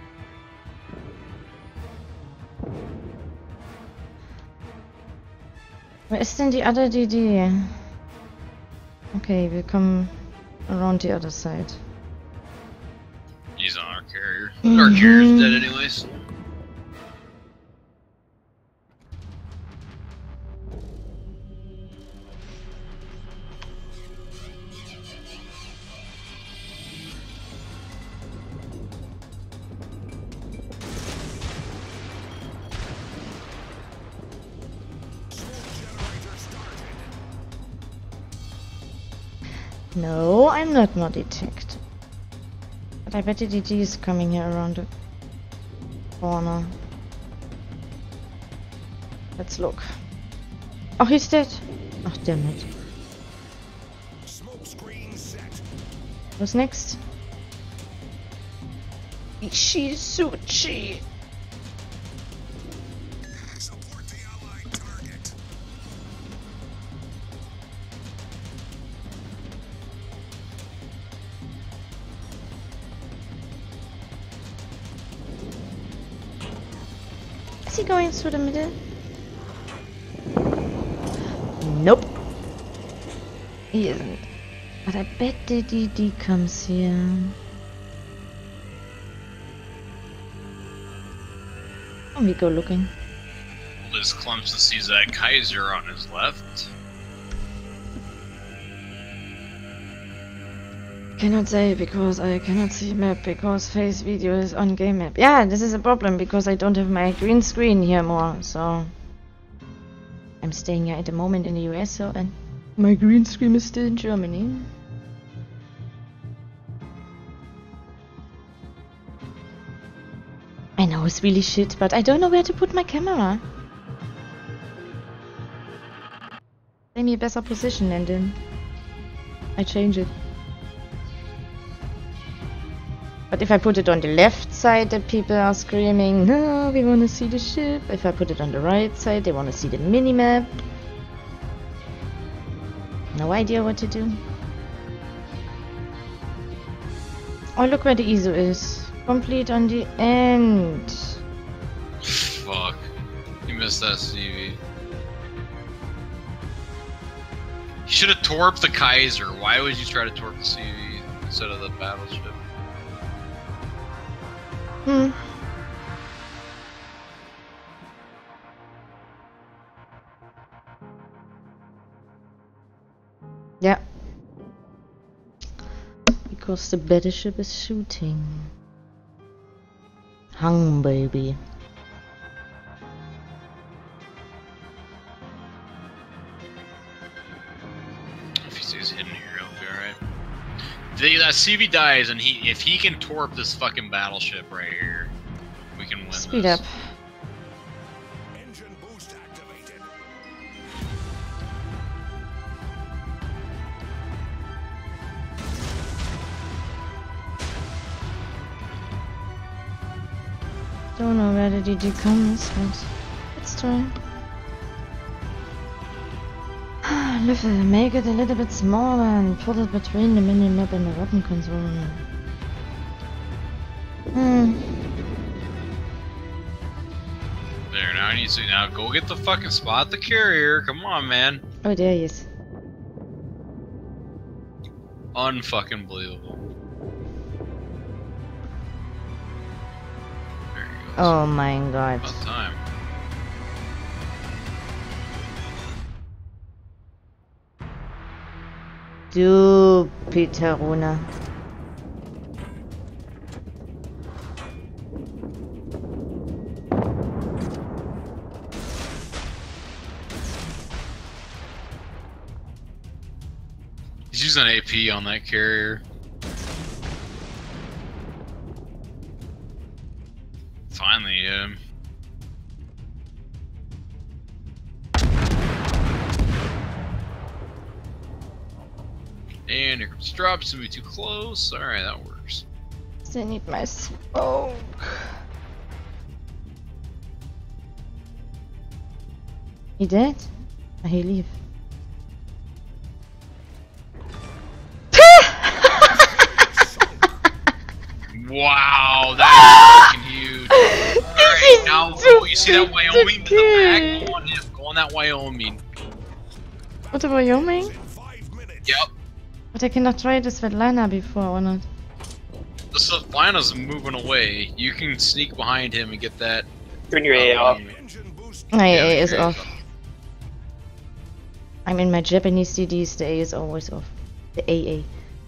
Where is denn die other DD? Okay, we come around the other side. He's on our carrier. Our carrier's dead anyways. No, I'm not detected. But I bet the DD is coming here around the corner. Let's look. Oh, he's dead. Oh, damn it. Smoke screen set. What's next? Ishisuchi. Support the allied target. Is he going through the middle? Nope. He isn't. But I bet the DD comes here. we go looking. Liz Clemson sees that Kaiser on his left. Cannot say because I cannot see map because face video is on game map. Yeah, this is a problem because I don't have my green screen here more, so I'm staying here at the moment in the US, so and my green screen is still in Germany. I know it's really shit, but I don't know where to put my camera. Give me a better position and then I change it. But if I put it on the left side, the people are screaming, no, we want to see the ship. If I put it on the right side, they want to see the minimap. No idea what to do. Oh, look where the ISO is. Complete on the end. Fuck. You missed that CV. You should have torped the Kaiser. Why would you try to torp the CV instead of the battleship? Yeah. Because the battleship is shooting. Hung, baby. If he stays hidden here, he'll be alright. That CV dies, and if he can torp this fucking battleship right here, we can win Speed this. up. Engine boost activated. Don't know where the DD comes, but let's try. Make it a little bit smaller and put it between the minimap and the weapon console. There, now I need to now go get the fucking spot the carrier. Come on, man. Oh, there he is. Unfucking believable. There he goes. Oh my god. About time. Du Peterona. He's using AP on that carrier. Finally hit him. And here comes drops, to be too close. Alright, that works. Still need my smoke. He dead? Oh, he leave. Wow, that is fucking huge. Alright, now you see that Wyoming to the back? Go on that Wyoming. What about Wyoming? In 5 minutes. Yep. But I cannot try the Svetlana before or not. The Svetlana's moving away. You can sneak behind him and get that. Turn your A off. Engine boost. My Yeah, A is okay. off. I'm in my Japanese CDs, the A is always off. The AA.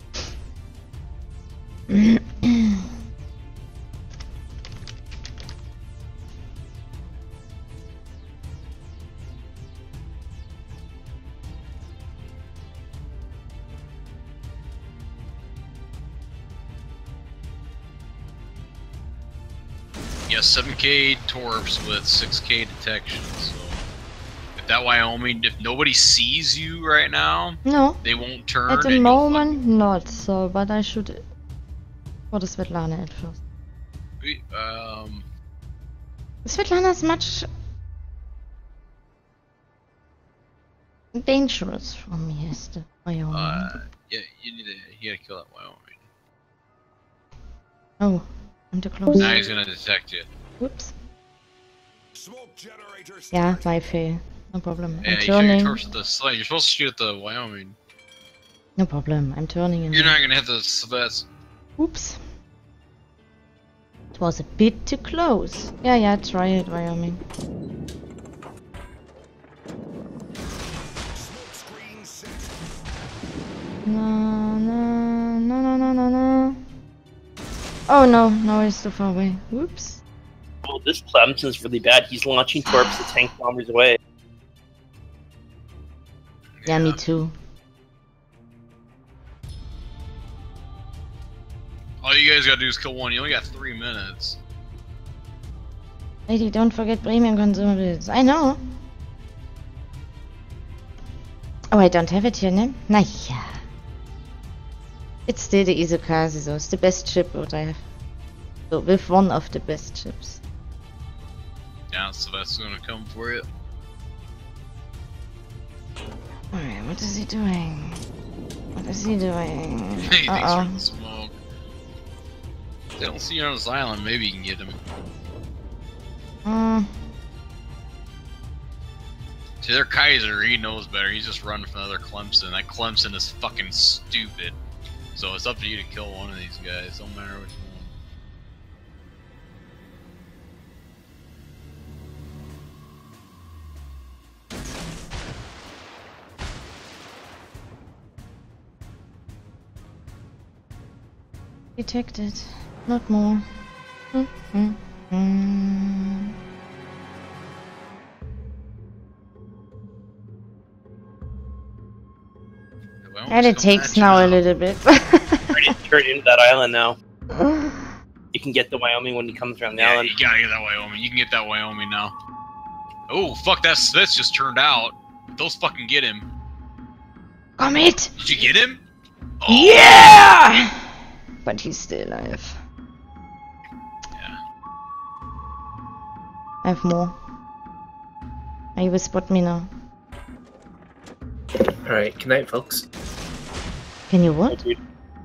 Yeah, 7K torps with 6K detection. So if that Wyoming, if nobody sees you right now, No, they won't turn. at the and you'll moment not, so, but I should for the Svetlana at first. Svetlana is much dangerous for me as the Wyoming. Yeah, you gotta kill that Wyoming. Oh, I'm too close. Now he's gonna detect you. Whoops. Smoke generator Yeah, started. my fail. No problem. Yeah, I'm you shoot your turning. torch at the slide. You're supposed to shoot at the Wyoming. No problem. I'm turning. And You're not gonna hit the Svets. Oops. It was a bit too close. Yeah, try it, Wyoming. Smoke screen set. No. Oh no, it's too far away. Whoops. Oh, this Clemson's really bad. He's launching torps the tank bombers away. Yeah, me too. All you guys gotta do is kill one. You only got 3 minutes. Lady, don't forget premium consumables. I know. Oh, I don't have it here, ne? Naja. It's still the Izukaze, so it's the best ship what I have. So, with one of the best ships. Yeah, so that's gonna come for you. Alright, what is he doing? What is he doing? He thinks you're Uh-oh. in the smoke. They don't see you on this island, maybe you can get him. See, their Kaiser, he knows better. He's just running from another Clemson. That Clemson is fucking stupid. So it's up to you to kill one of these guys, don't matter which one. Detected. Not more. Well, And it just come takes at you now a little bit. Turn into that island now. You can get the Wyoming when he comes around the Yeah, island. you gotta get that Wyoming. You can get that Wyoming now. Oh, fuck, that Smith just turned out. Those fucking get him. Commit! Did you get him? Oh, Yeah! But he's still alive. yeah. I have more. You will spot me now. Alright, good night, folks. Can you what? Dude,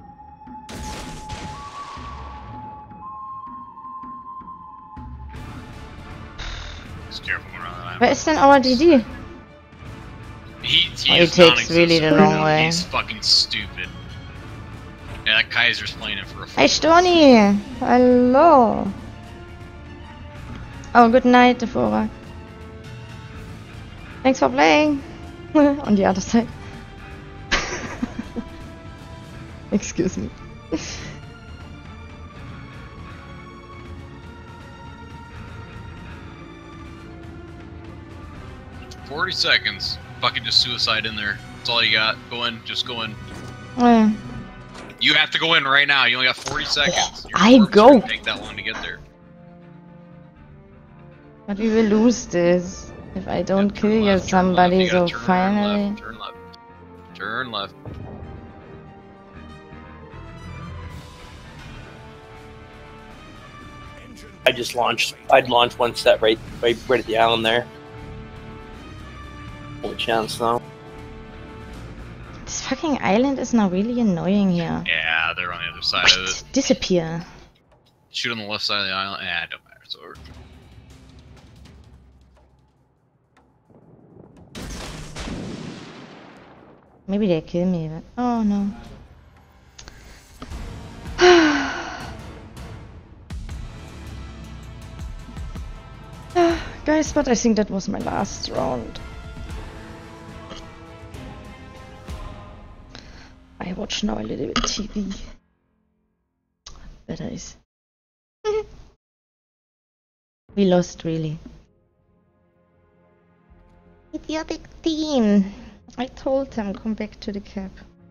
Just careful around that Where island. is then our DD? He Oh, is it takes really the non-existent long right now. way. He's fucking stupid. Yeah, that Kaiser's playing it for a Hey Storny! Hello! Oh, good night, Defora. Thanks for playing! On the other side. Excuse me. 40 seconds. Fucking just suicide in there. That's all you got. Go in. Just go in. Oh, yeah. You have to go in right now. You only got 40 seconds. Your I corpse go. shouldn't take that long to get there. But we will lose this if I don't Turn kill you left, turn somebody, left. You so gotta turn finally. left, turn left. Turn left. I just launched. I'd launch one set right at the island there. No chance though. This fucking island is now really annoying here. Yeah, they're on the other side of it. Disappear. Shoot on the left side of the island. Yeah, it don't matter. It's over. Maybe they kill me, but oh no. Guys, but I think that was my last round. I watch now a little bit TV. Better is. We lost really. Idiotic team. I told them come back to the cap.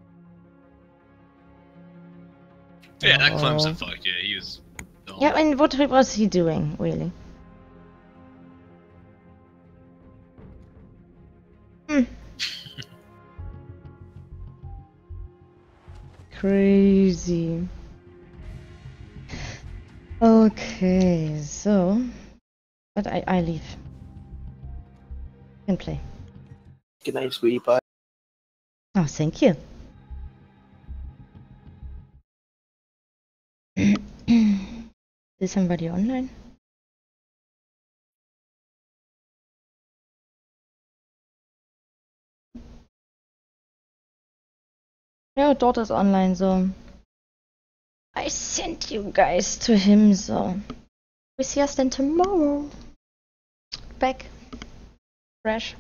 Yeah, that Oh. Clemson fucked yeah, he was dumb. Yeah, and what was he doing, really? Crazy. Okay, so... But I leave. Can play. Good night, sweetie pie. Oh, thank you. Is somebody online? Yeah, daughter's online, so I sent you guys to him, so we see us then tomorrow. Back. Fresh.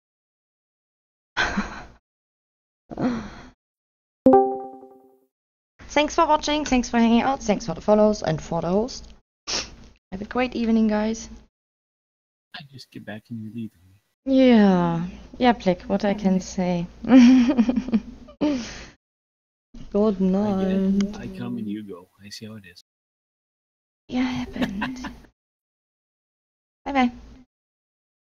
Thanks for watching, thanks for hanging out, thanks for the follows and for the host. Have a great evening, guys. I just get back and you're leaving me. Yeah. Yeah, Blick, what I can say. Good night. I come and you go. I see how it is. Yeah, happened. Bye bye.